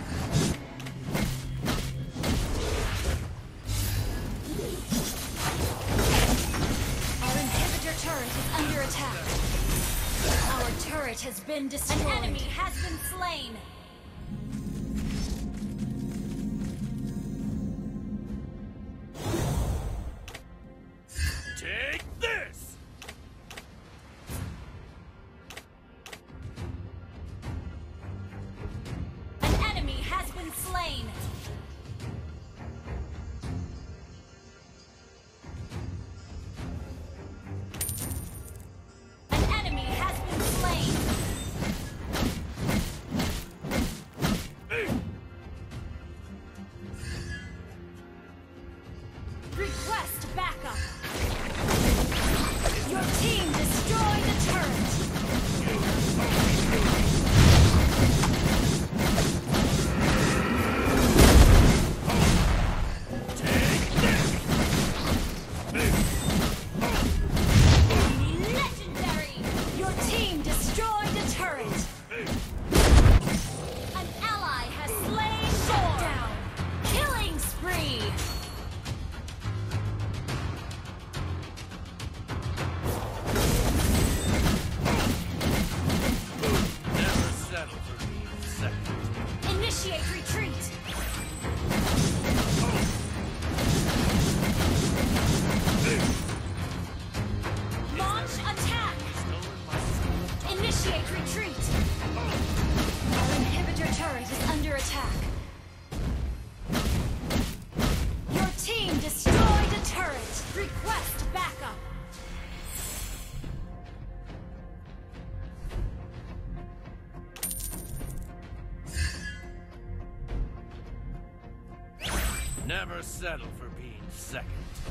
S2: Our inhibitor turret is under attack. Our turret has been destroyed. An enemy has been slain.
S5: Take this!
S2: An enemy has been slain. An enemy has been slain. Request backup. Your team destroyed a turret. Legendary! Your team destroyed a turret. An ally has slain Thor. Down. Killing spree.
S5: Never settle for being second.
S2: Initiate retreat. Launch attack.
S5: Stolen my soul.
S2: Initiate retreat. Our inhibitor turret is under attack. Your team destroyed a turret. Request backup.
S5: Never settle for being second.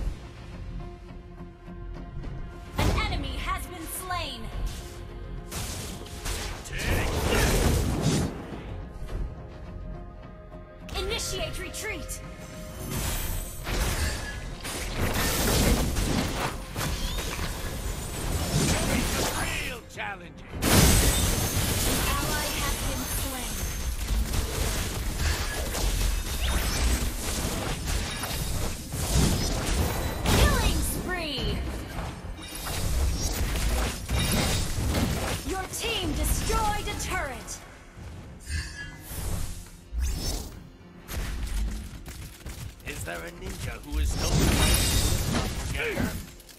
S2: An enemy has been slain.
S5: Take this!
S2: Initiate retreat.
S5: ninja who has stolen my shield of doppelganger?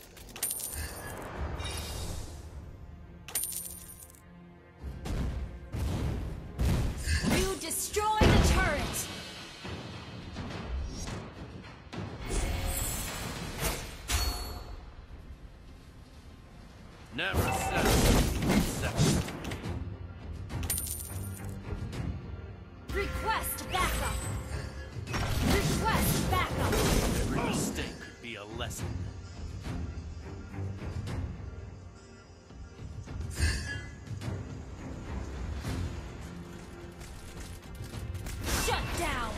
S2: You destroy the turret!
S5: Never settle. Settle.
S2: Request backup! Request backup!
S5: Every mistake could be a lesson.
S2: Shut down!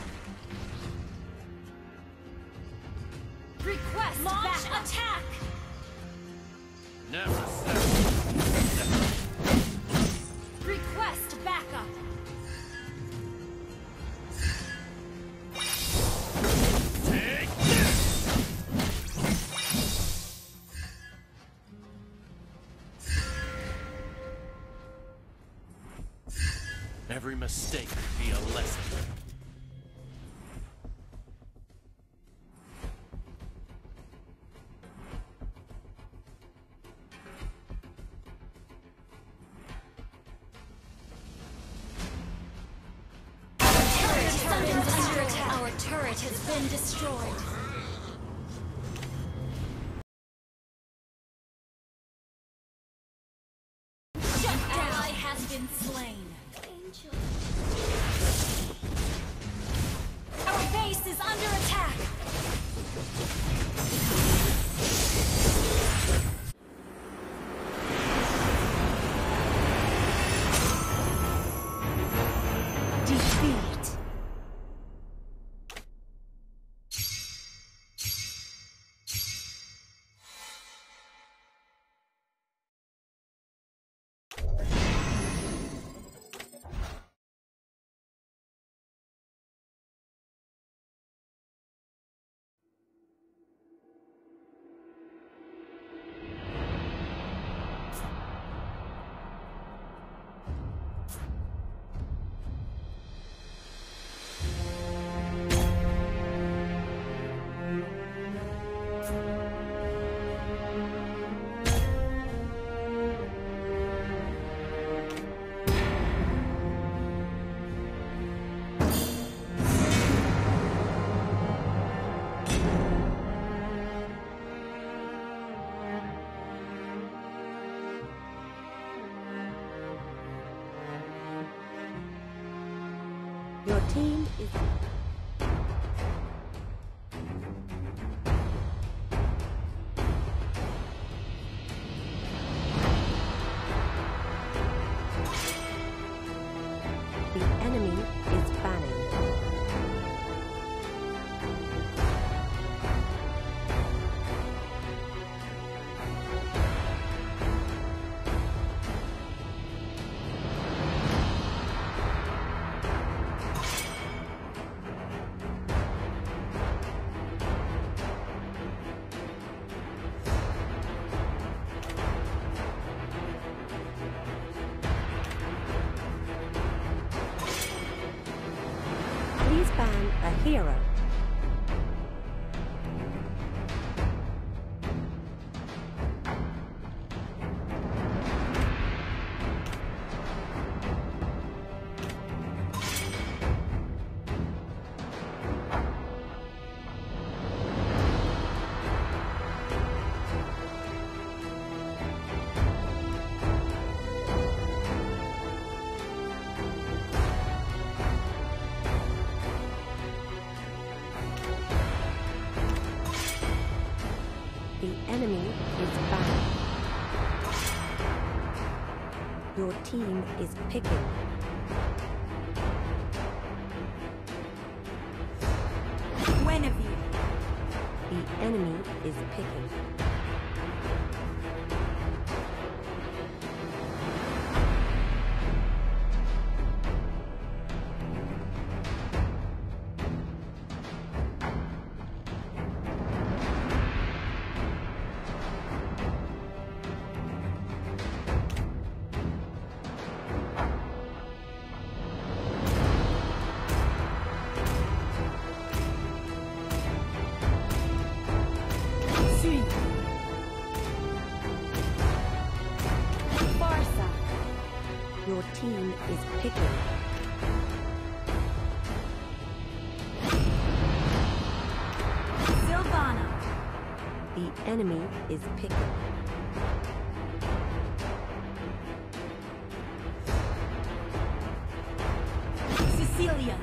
S2: Request launch backup. Attack!
S5: Never settle. Settle.
S2: Request backup!
S5: Take this! Every mistake could be a lesson.
S2: Our turret has been destroyed. Shut down. Ally has been slain. Our base is under attack.
S1: Defeat. Your team is... The enemy is banning. Please ban a hero. The enemy is back. Your team is picking.
S2: Guinevere.
S1: The enemy is picking.
S3: suis.
S1: Barca. Your team is picking.
S3: Sylvana.
S1: The enemy is picking.
S3: Cecilia.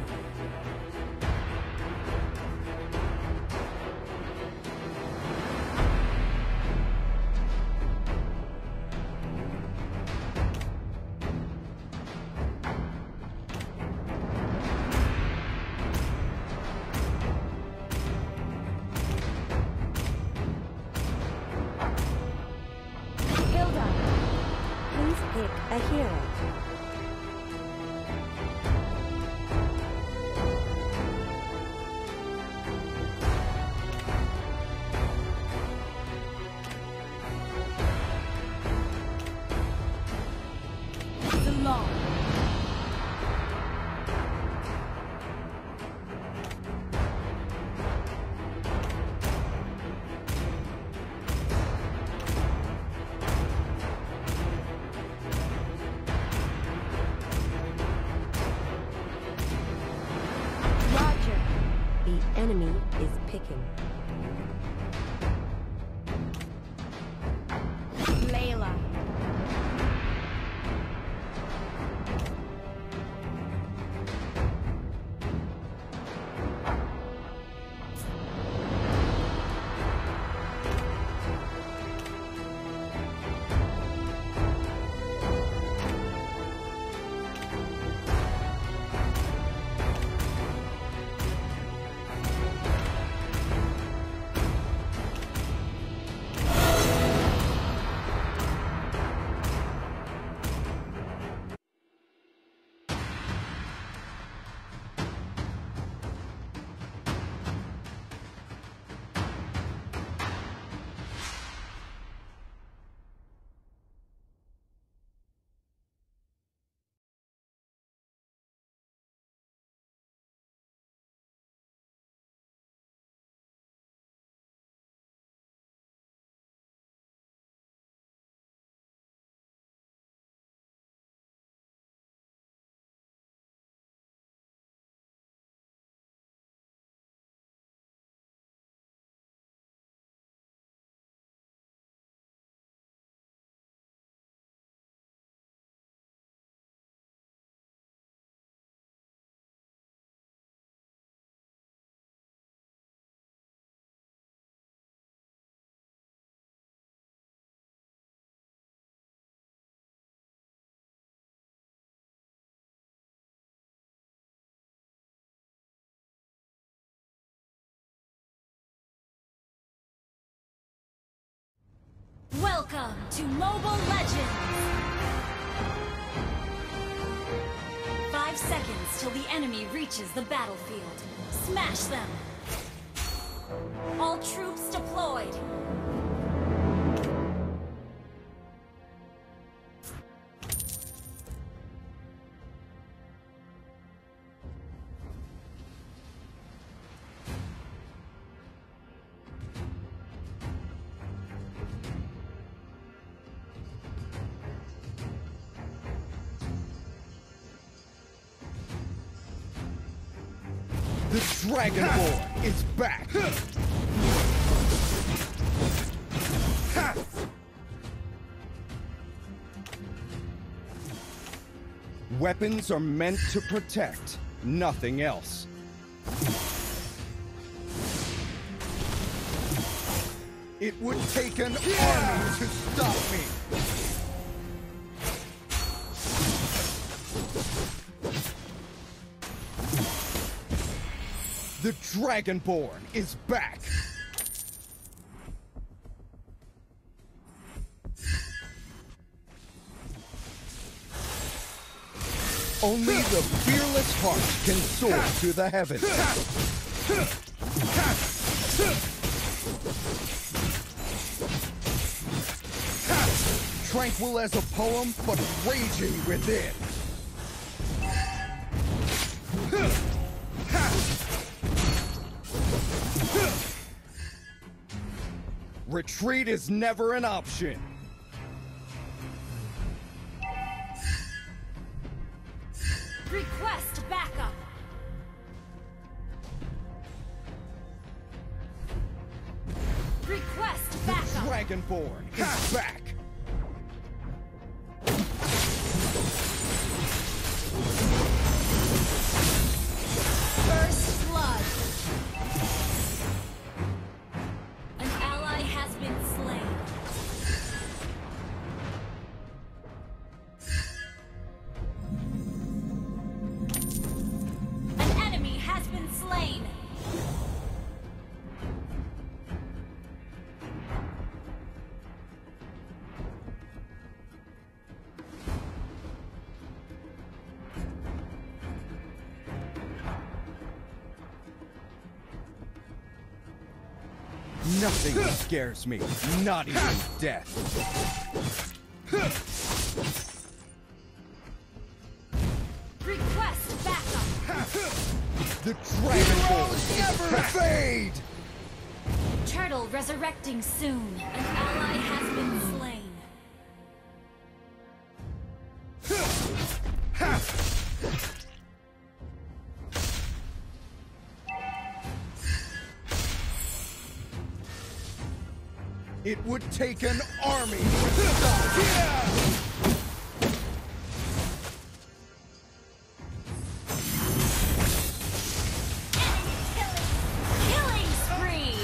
S1: Hilda. Please pick a hero.
S3: Delon.
S1: Roger. The enemy is picking.
S3: Layla.
S2: Welcome to Mobile Legends! Five seconds till the enemy reaches the battlefield. Smash them! All troops deployed!
S6: The Dragonborn is back! Weapons are meant to protect, nothing else. It would take an army to stop me! The Dragonborn is back! Only the fearless heart can soar to the heavens. Tranquil as a poem, but raging within. Retreat is never an option.
S2: Request backup. Request backup.
S6: Dragonborn is back.
S2: First blood. An ally has been slain. An enemy has been slain.
S6: Nothing scares me, not even death.
S2: Request backup.
S6: The Dragonborn never fade!
S2: Turtle resurrecting soon. An ally has been slain.
S6: It would take an army to stop. Yeah!
S2: Killing spree!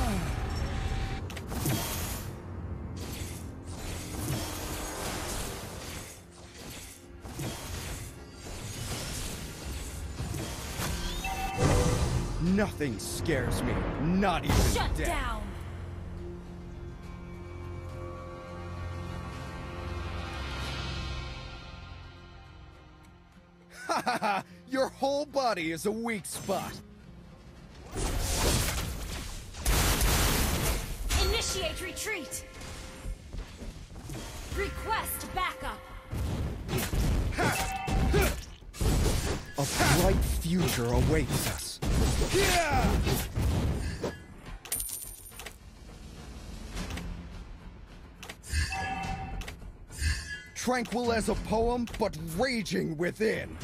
S6: Nothing scares me, not even
S2: Shut
S6: death.
S2: down!
S6: Your whole body is a weak spot.
S2: Initiate retreat! Request backup!
S6: A bright future awaits us. Yeah! Tranquil as a poem, but raging within.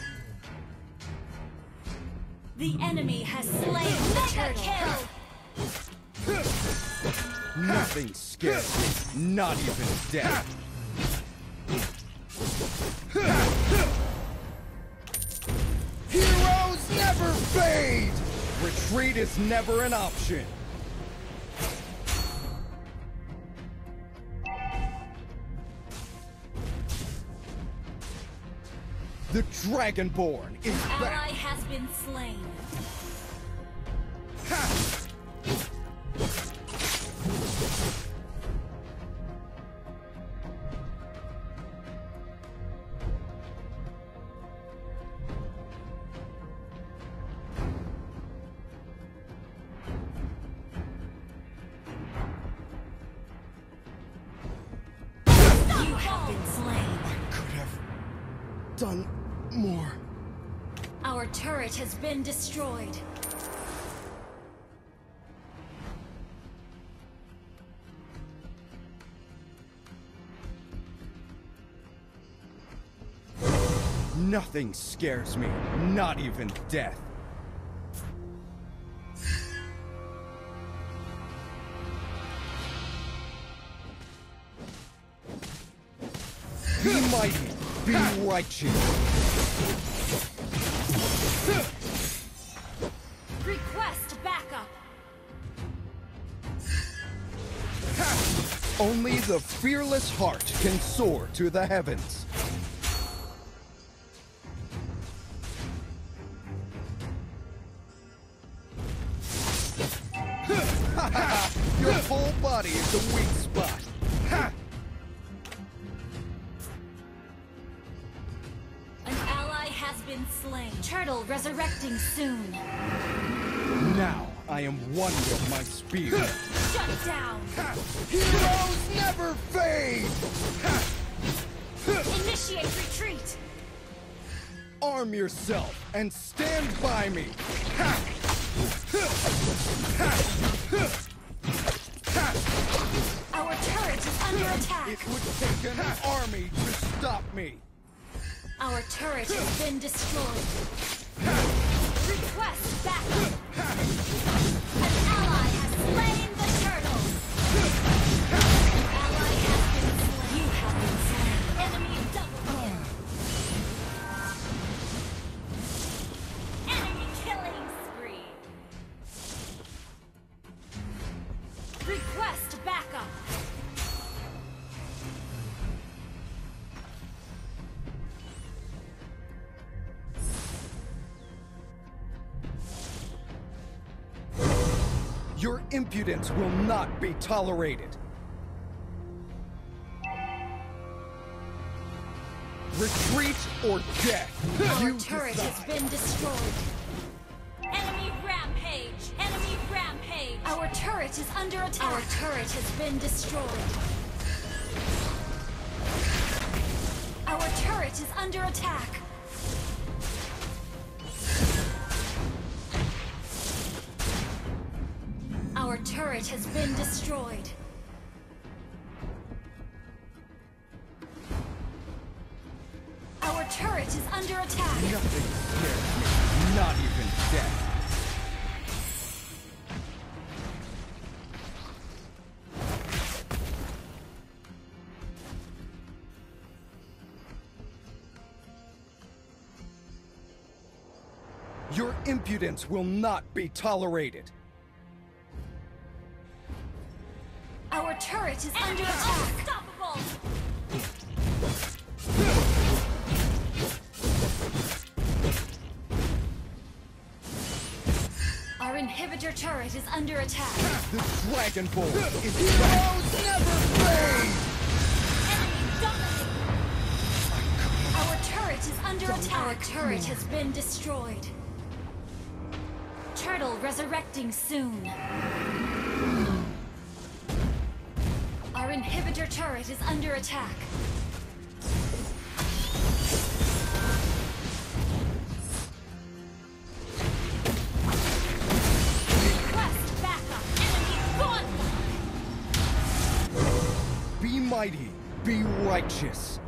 S2: The enemy has slain the turtle. Kill!
S6: Nothing scares me, not even death. Heroes never fade! Retreat is never an option. The Dragonborn is
S2: Ally
S6: back.
S2: has been slain. You have been slain.
S6: Could have done more.
S2: Our turret has been destroyed.
S6: Nothing scares me, not even death. Be mighty, be righteous.
S2: Request backup.
S6: Only the fearless heart can soar to the heavens. Your whole body is a weak spot. Ha!
S2: An ally has been slain. Turtle resurrecting soon.
S6: Now I am one with my spear.
S2: Shut down.
S6: Heroes never fade!
S2: Initiate retreat.
S6: Arm yourself and stand by me. Ha!
S2: under attack.
S6: It would take an army to stop me.
S2: Our turret has been destroyed. Request backup. An ally has slain the turtle. An ally has been slain. You have been slain. Enemy double kill. Enemy killing spree. Request backup.
S6: Your impudence will not be tolerated. Retreat or death.
S2: Our
S6: You
S2: turret
S6: decide.
S2: has been destroyed. Enemy rampage! Enemy rampage! Our turret is under attack. Our turret has been destroyed. Our turret is under attack. Our turret has been destroyed. Our turret is under attack.
S6: Nothing scares me. Not even death. Your impudence will not be tolerated.
S2: Our turret is under attack. Unstoppable! Our inhibitor turret is under attack.
S6: The Dragon Bolt is heroes never fade!
S2: Enemy dominated! Our turret is under attack. Our turret has been destroyed. Turtle resurrecting soon. Our inhibitor turret is under attack. Request backup. Enemy gone.
S6: Be mighty, be righteous.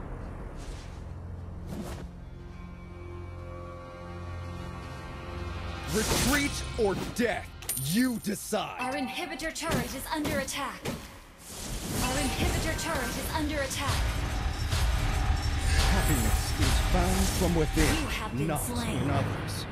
S6: Retreat or death, you decide.
S2: Our inhibitor turret is under attack. Our inhibitor turret is under attack.
S6: Happiness is found from within,
S2: You have been
S6: not
S2: slain.
S6: in others.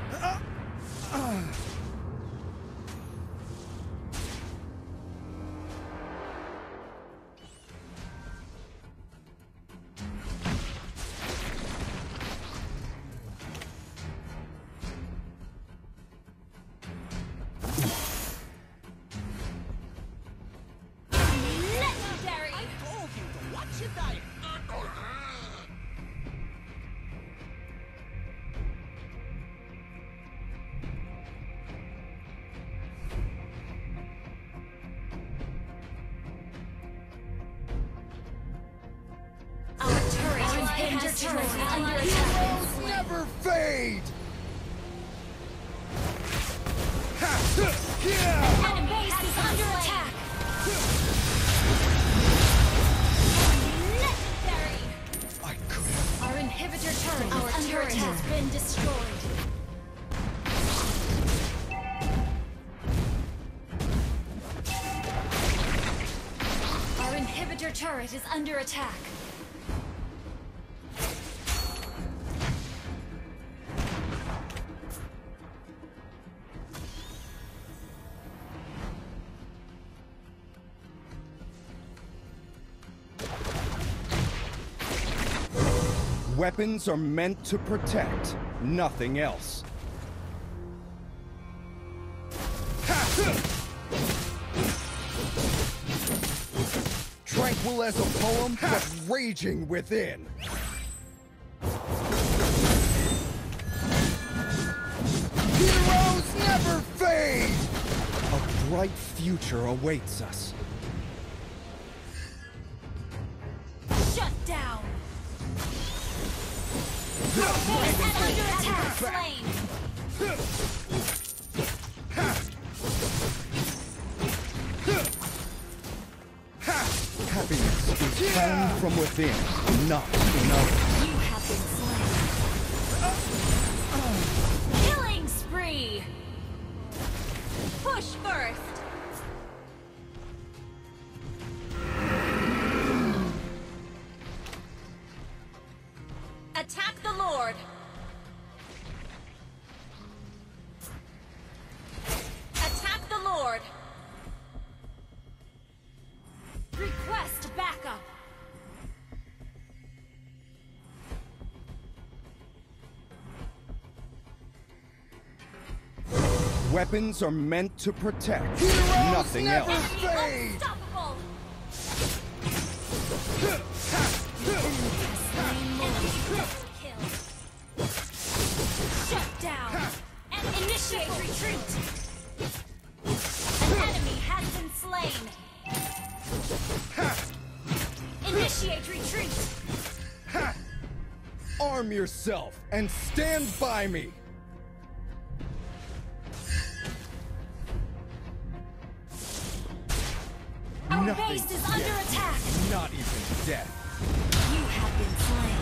S2: Legendary! Our turret has been destroyed. Under attack.
S6: Heroes never fade! Ha! Yeah!
S2: Our base is under attack. Legendary!
S6: I could have.
S2: Our inhibitor turret Our is under turret attack. Has been destroyed. Our inhibitor turret is under attack.
S6: Weapons are meant to protect, nothing else. Tranquil as a poem, but raging within. Heroes never fade! A bright future awaits us.
S2: Shut down! Our base is under attack! Slain!
S6: Happiness is found from within, not in others.
S2: You have been slain. Killing spree! Push first! Attack the Lord! Attack the Lord! Request backup!
S6: Weapons are meant to protect, nothing else.
S2: Enemy unstoppable! Enemy kill. Shut down! And initiate retreat! An enemy has been slain! Initiate retreat!
S6: Arm yourself and stand by me!
S2: Our
S6: Nothing
S2: base is under
S6: yet.
S2: attack!
S6: Not even death.
S2: You have been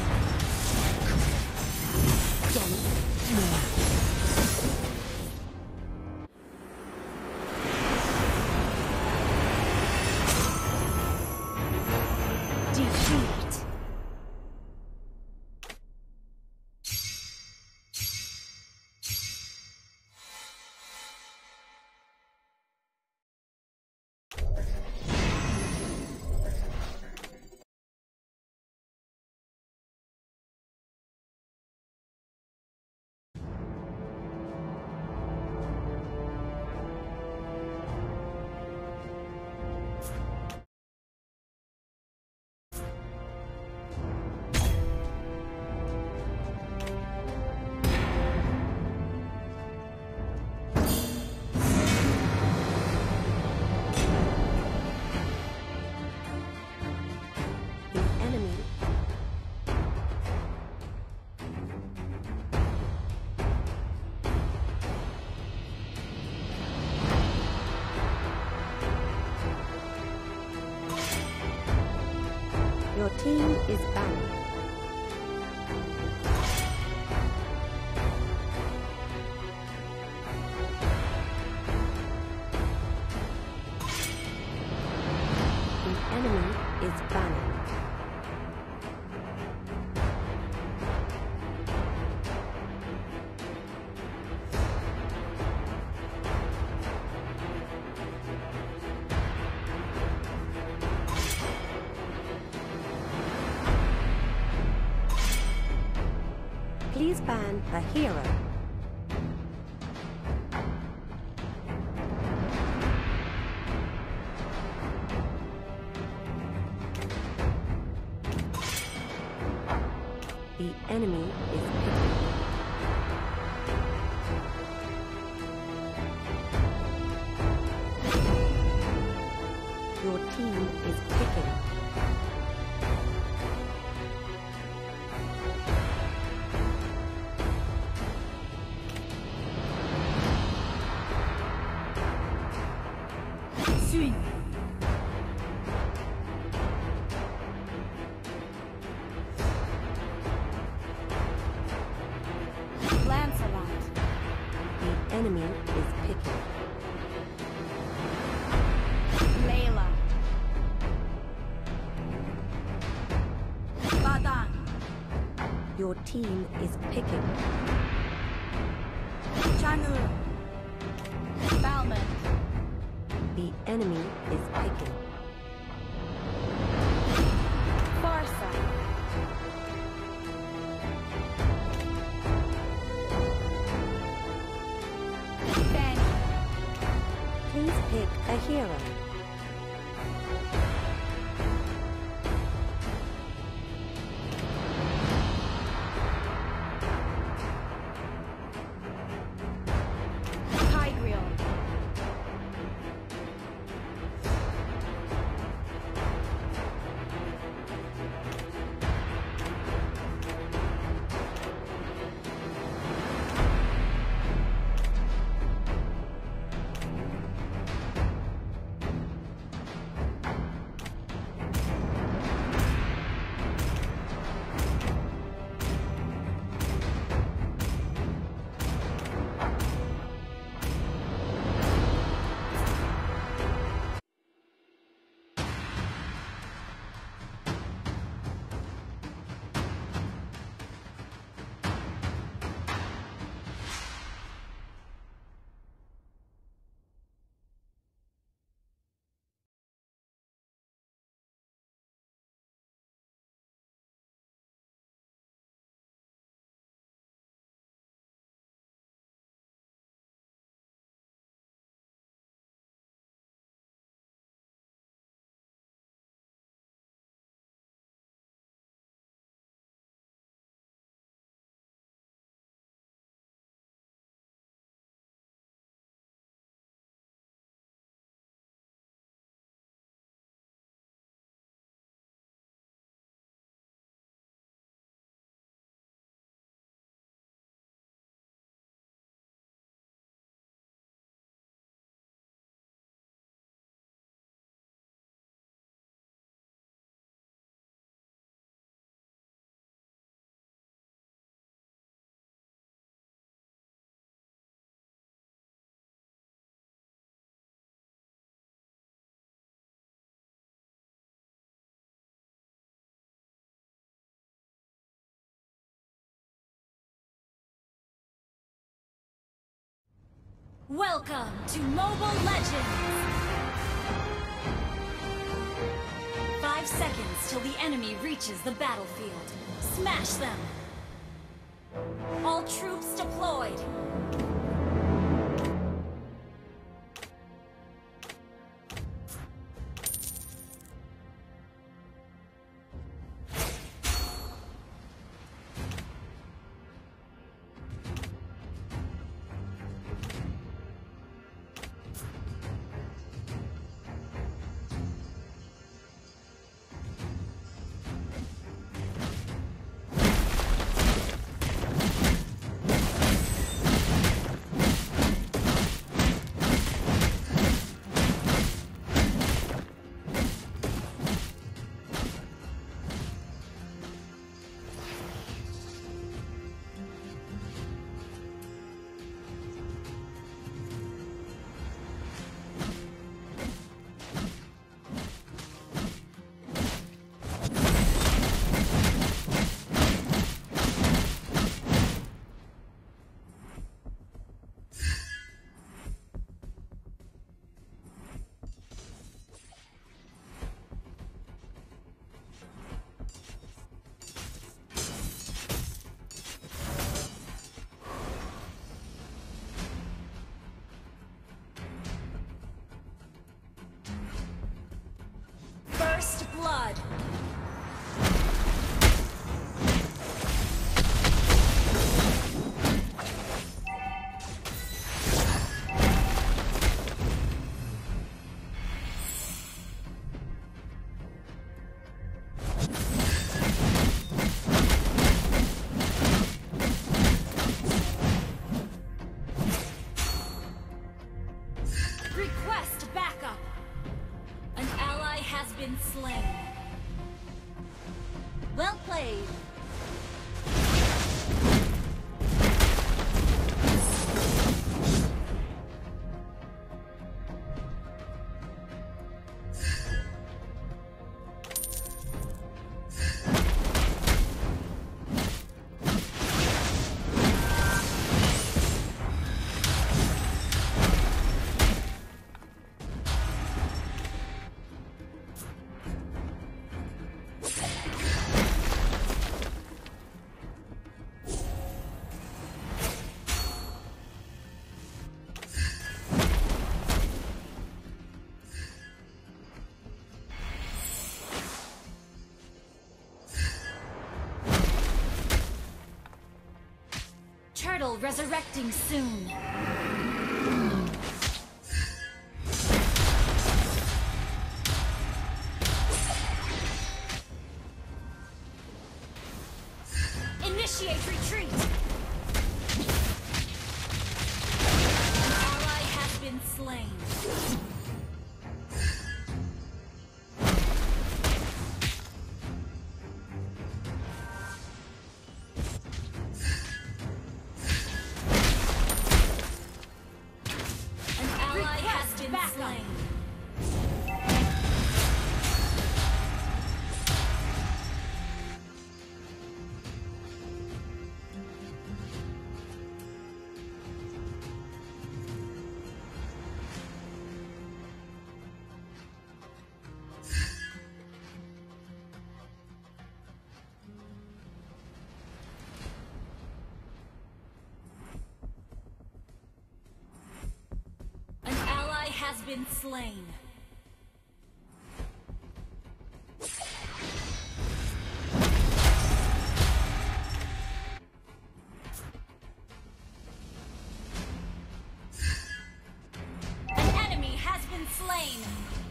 S2: slain. Defeat.
S1: Your team is banned. The enemy is banned. Please ban a hero. The enemy is picking. Your team is picking.
S3: Swing. Lancelot.
S1: The enemy is picking.
S3: Layla. Badan.
S1: Your team is picking.
S3: Chanur. Balman.
S1: The enemy is picking.
S3: Barca. Fanny.
S1: Please pick a hero.
S3: Tigreal.
S2: Welcome to Mobile Legends! Five seconds till the enemy reaches the battlefield. Smash them! All troops deployed! First blood. Request backup. An ally has been slain. Well played. Turtle resurrecting soon. Initiate retreat. An ally has been slain. Has been slain. An enemy has been slain.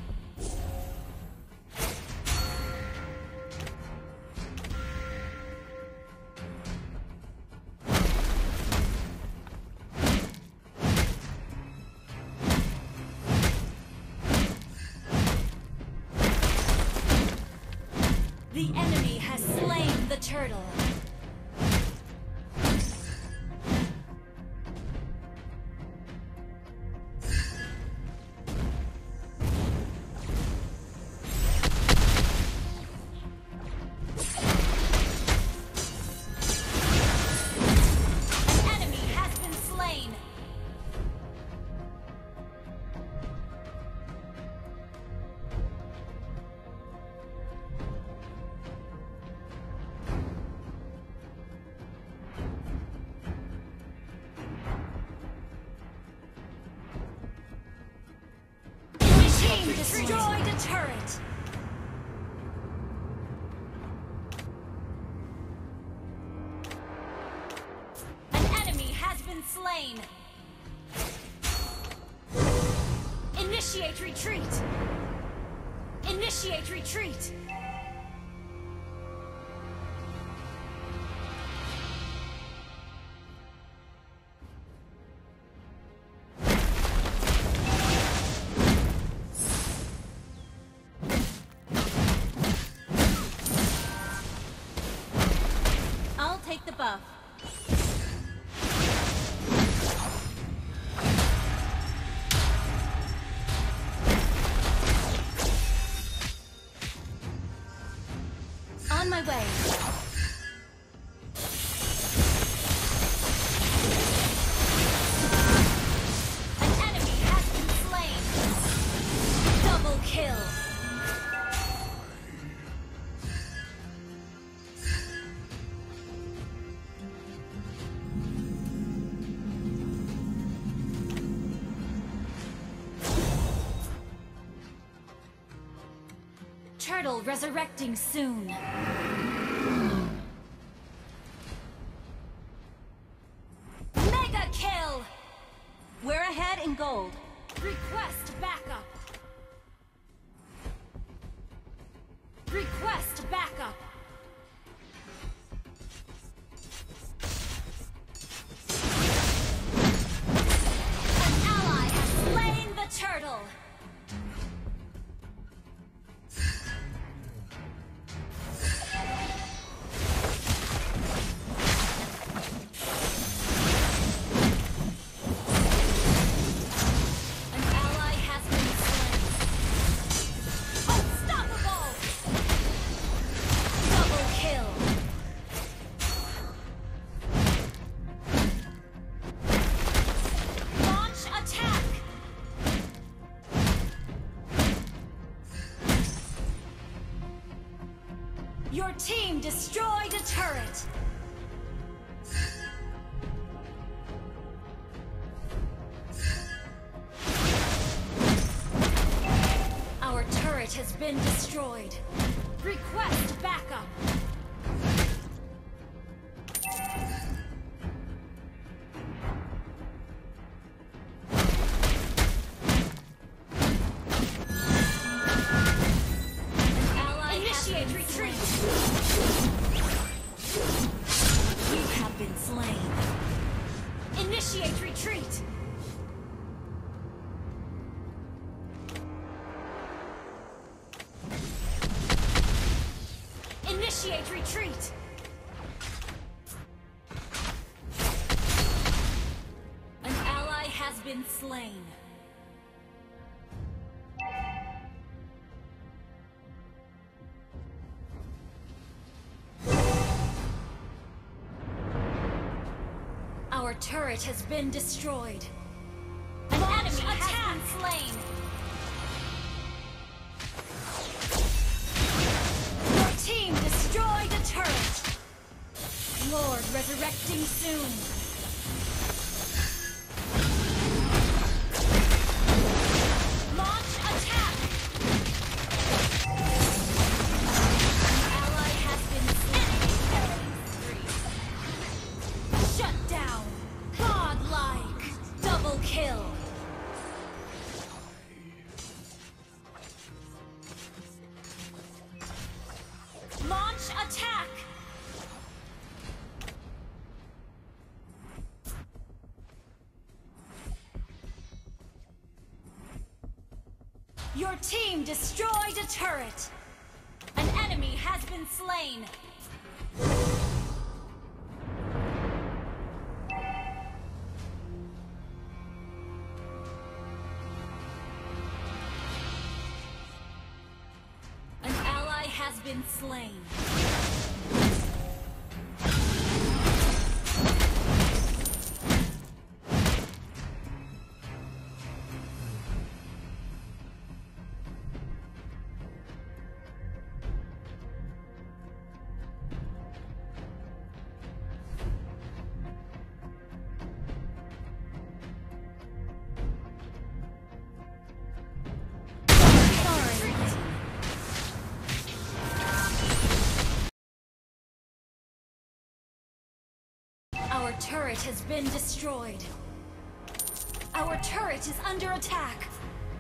S2: The enemy has slain the turtle. An enemy has been slain. destroyed a turret. An enemy has been slain. Initiate retreat. Initiate retreat.
S3: I'll take the buff.
S2: On my way. An enemy has been slain. Double kill. Turtle resurrecting soon. Mega kill!
S3: We're ahead in gold.
S2: Request backup. Request backup. An ally has slain the turtle. An ally has been slain. Unstoppable! Double kill. Launch attack. Your team destroyed a turret. Our turret has been destroyed. Request backup. Ally Initiate retreat. You have been slain. Initiate retreat. Initiate retreat. An ally has been slain. Our turret has been destroyed. An enemy has been slain. Your team destroyed a turret. Lord resurrecting soon. Launch attack. An ally has been slain. Shut down. Godlike. Double kill. Launch attack. Your team destroyed a turret. An enemy has been slain. An ally has been slain. Our turret has been destroyed. Our turret is under attack.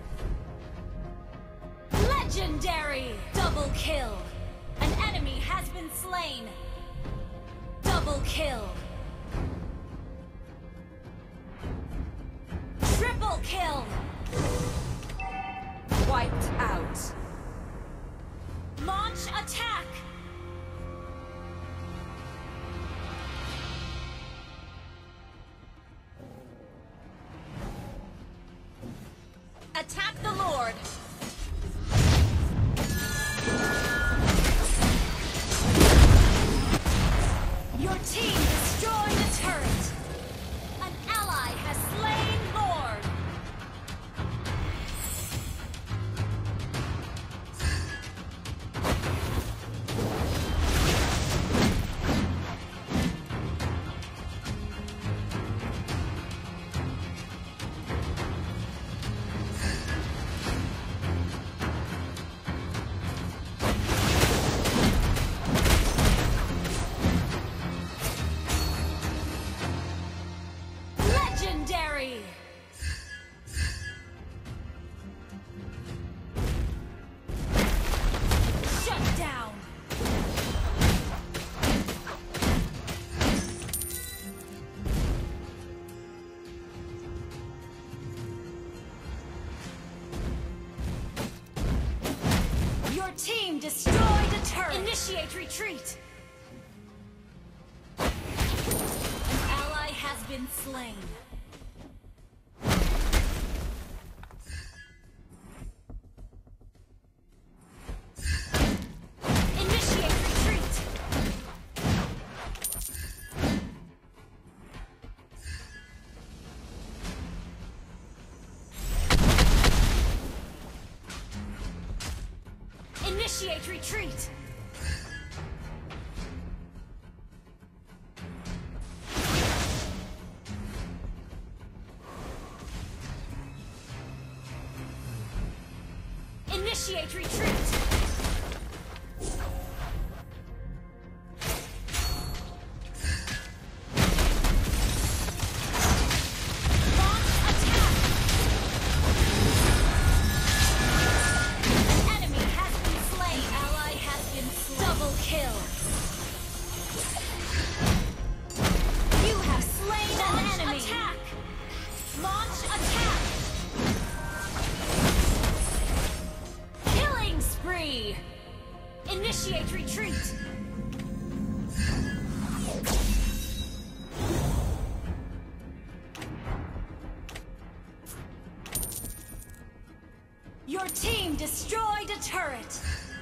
S2: Legendary! Double kill. An enemy has been slain. Double kill. Triple kill.
S4: Wiped out.
S2: Launch attack.
S3: Attack the Lord!
S2: Your team destroyed a turret. An ally has slain Lord. Legendary! Shut down! Your team destroyed a turret! Initiate retreat! An ally has been slain. Initiate retreat! Initiate retreat! Initiate retreat! Launch attack! An enemy has been slain. Ally has been slain. Double kill. You have slain an enemy. Attack! Launch attack! Killing spree! Initiate retreat! Your team destroyed a turret!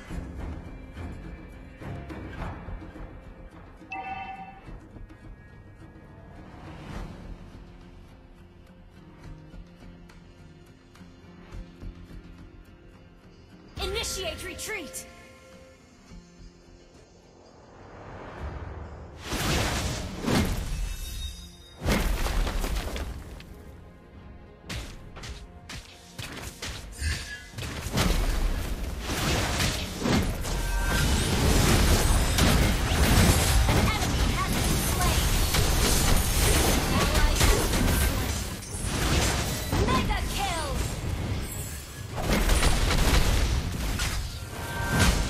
S2: Initiate retreat! An enemy has been slain. Ally has been slain. Mega kill!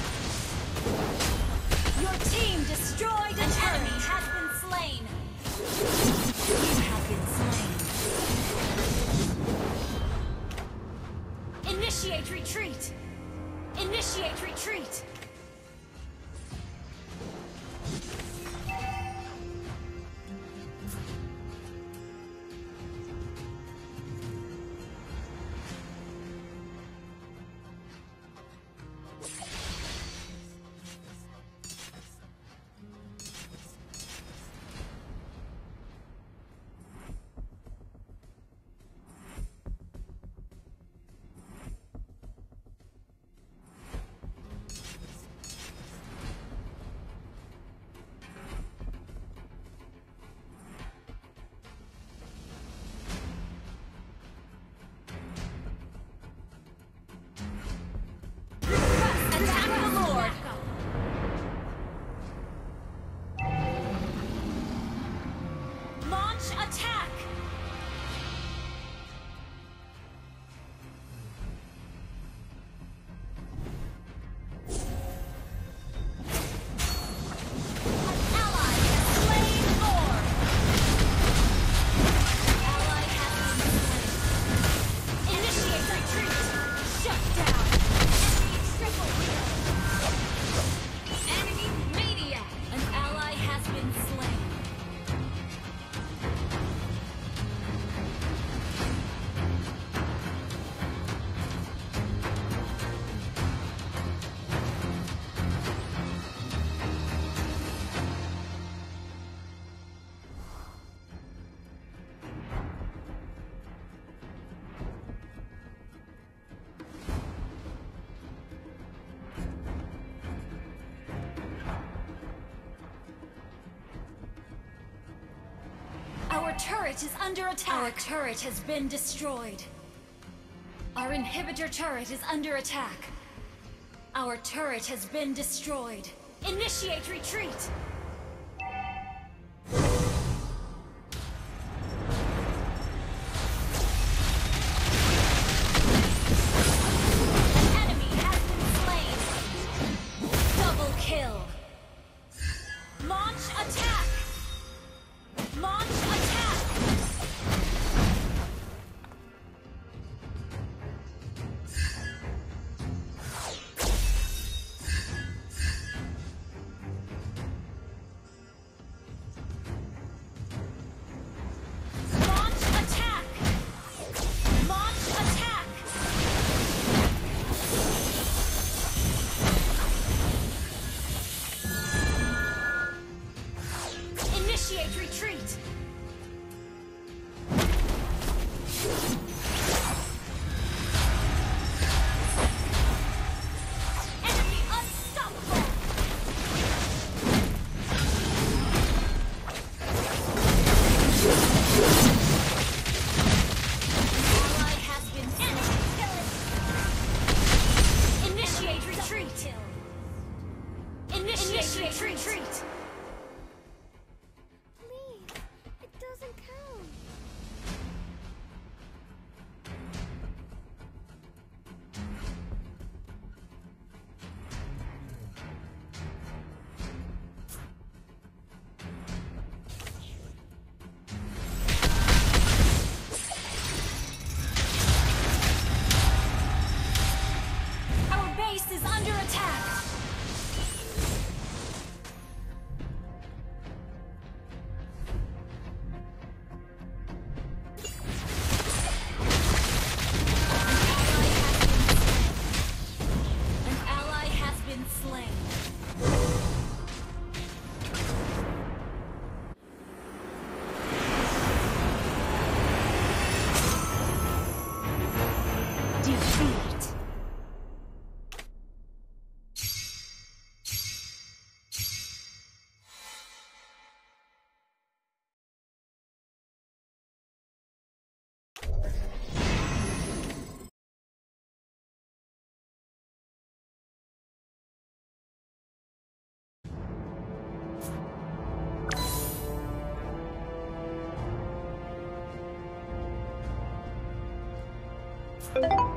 S2: turret is under attack. Our turret has been destroyed. Our inhibitor turret is under attack. Our turret has been destroyed. Initiate retreat! An enemy has been slain. Double kill. Launch attack! Launch attack! Launch attack! Launch attack! Initiate retreat! Enemy unstoppable! Ally has been enemy killing. Initiate retreat! Initiate retreat!
S1: Please, it doesn't count.
S2: Our base is under attack! An ally has been slain.
S1: Defeat.
S2: Our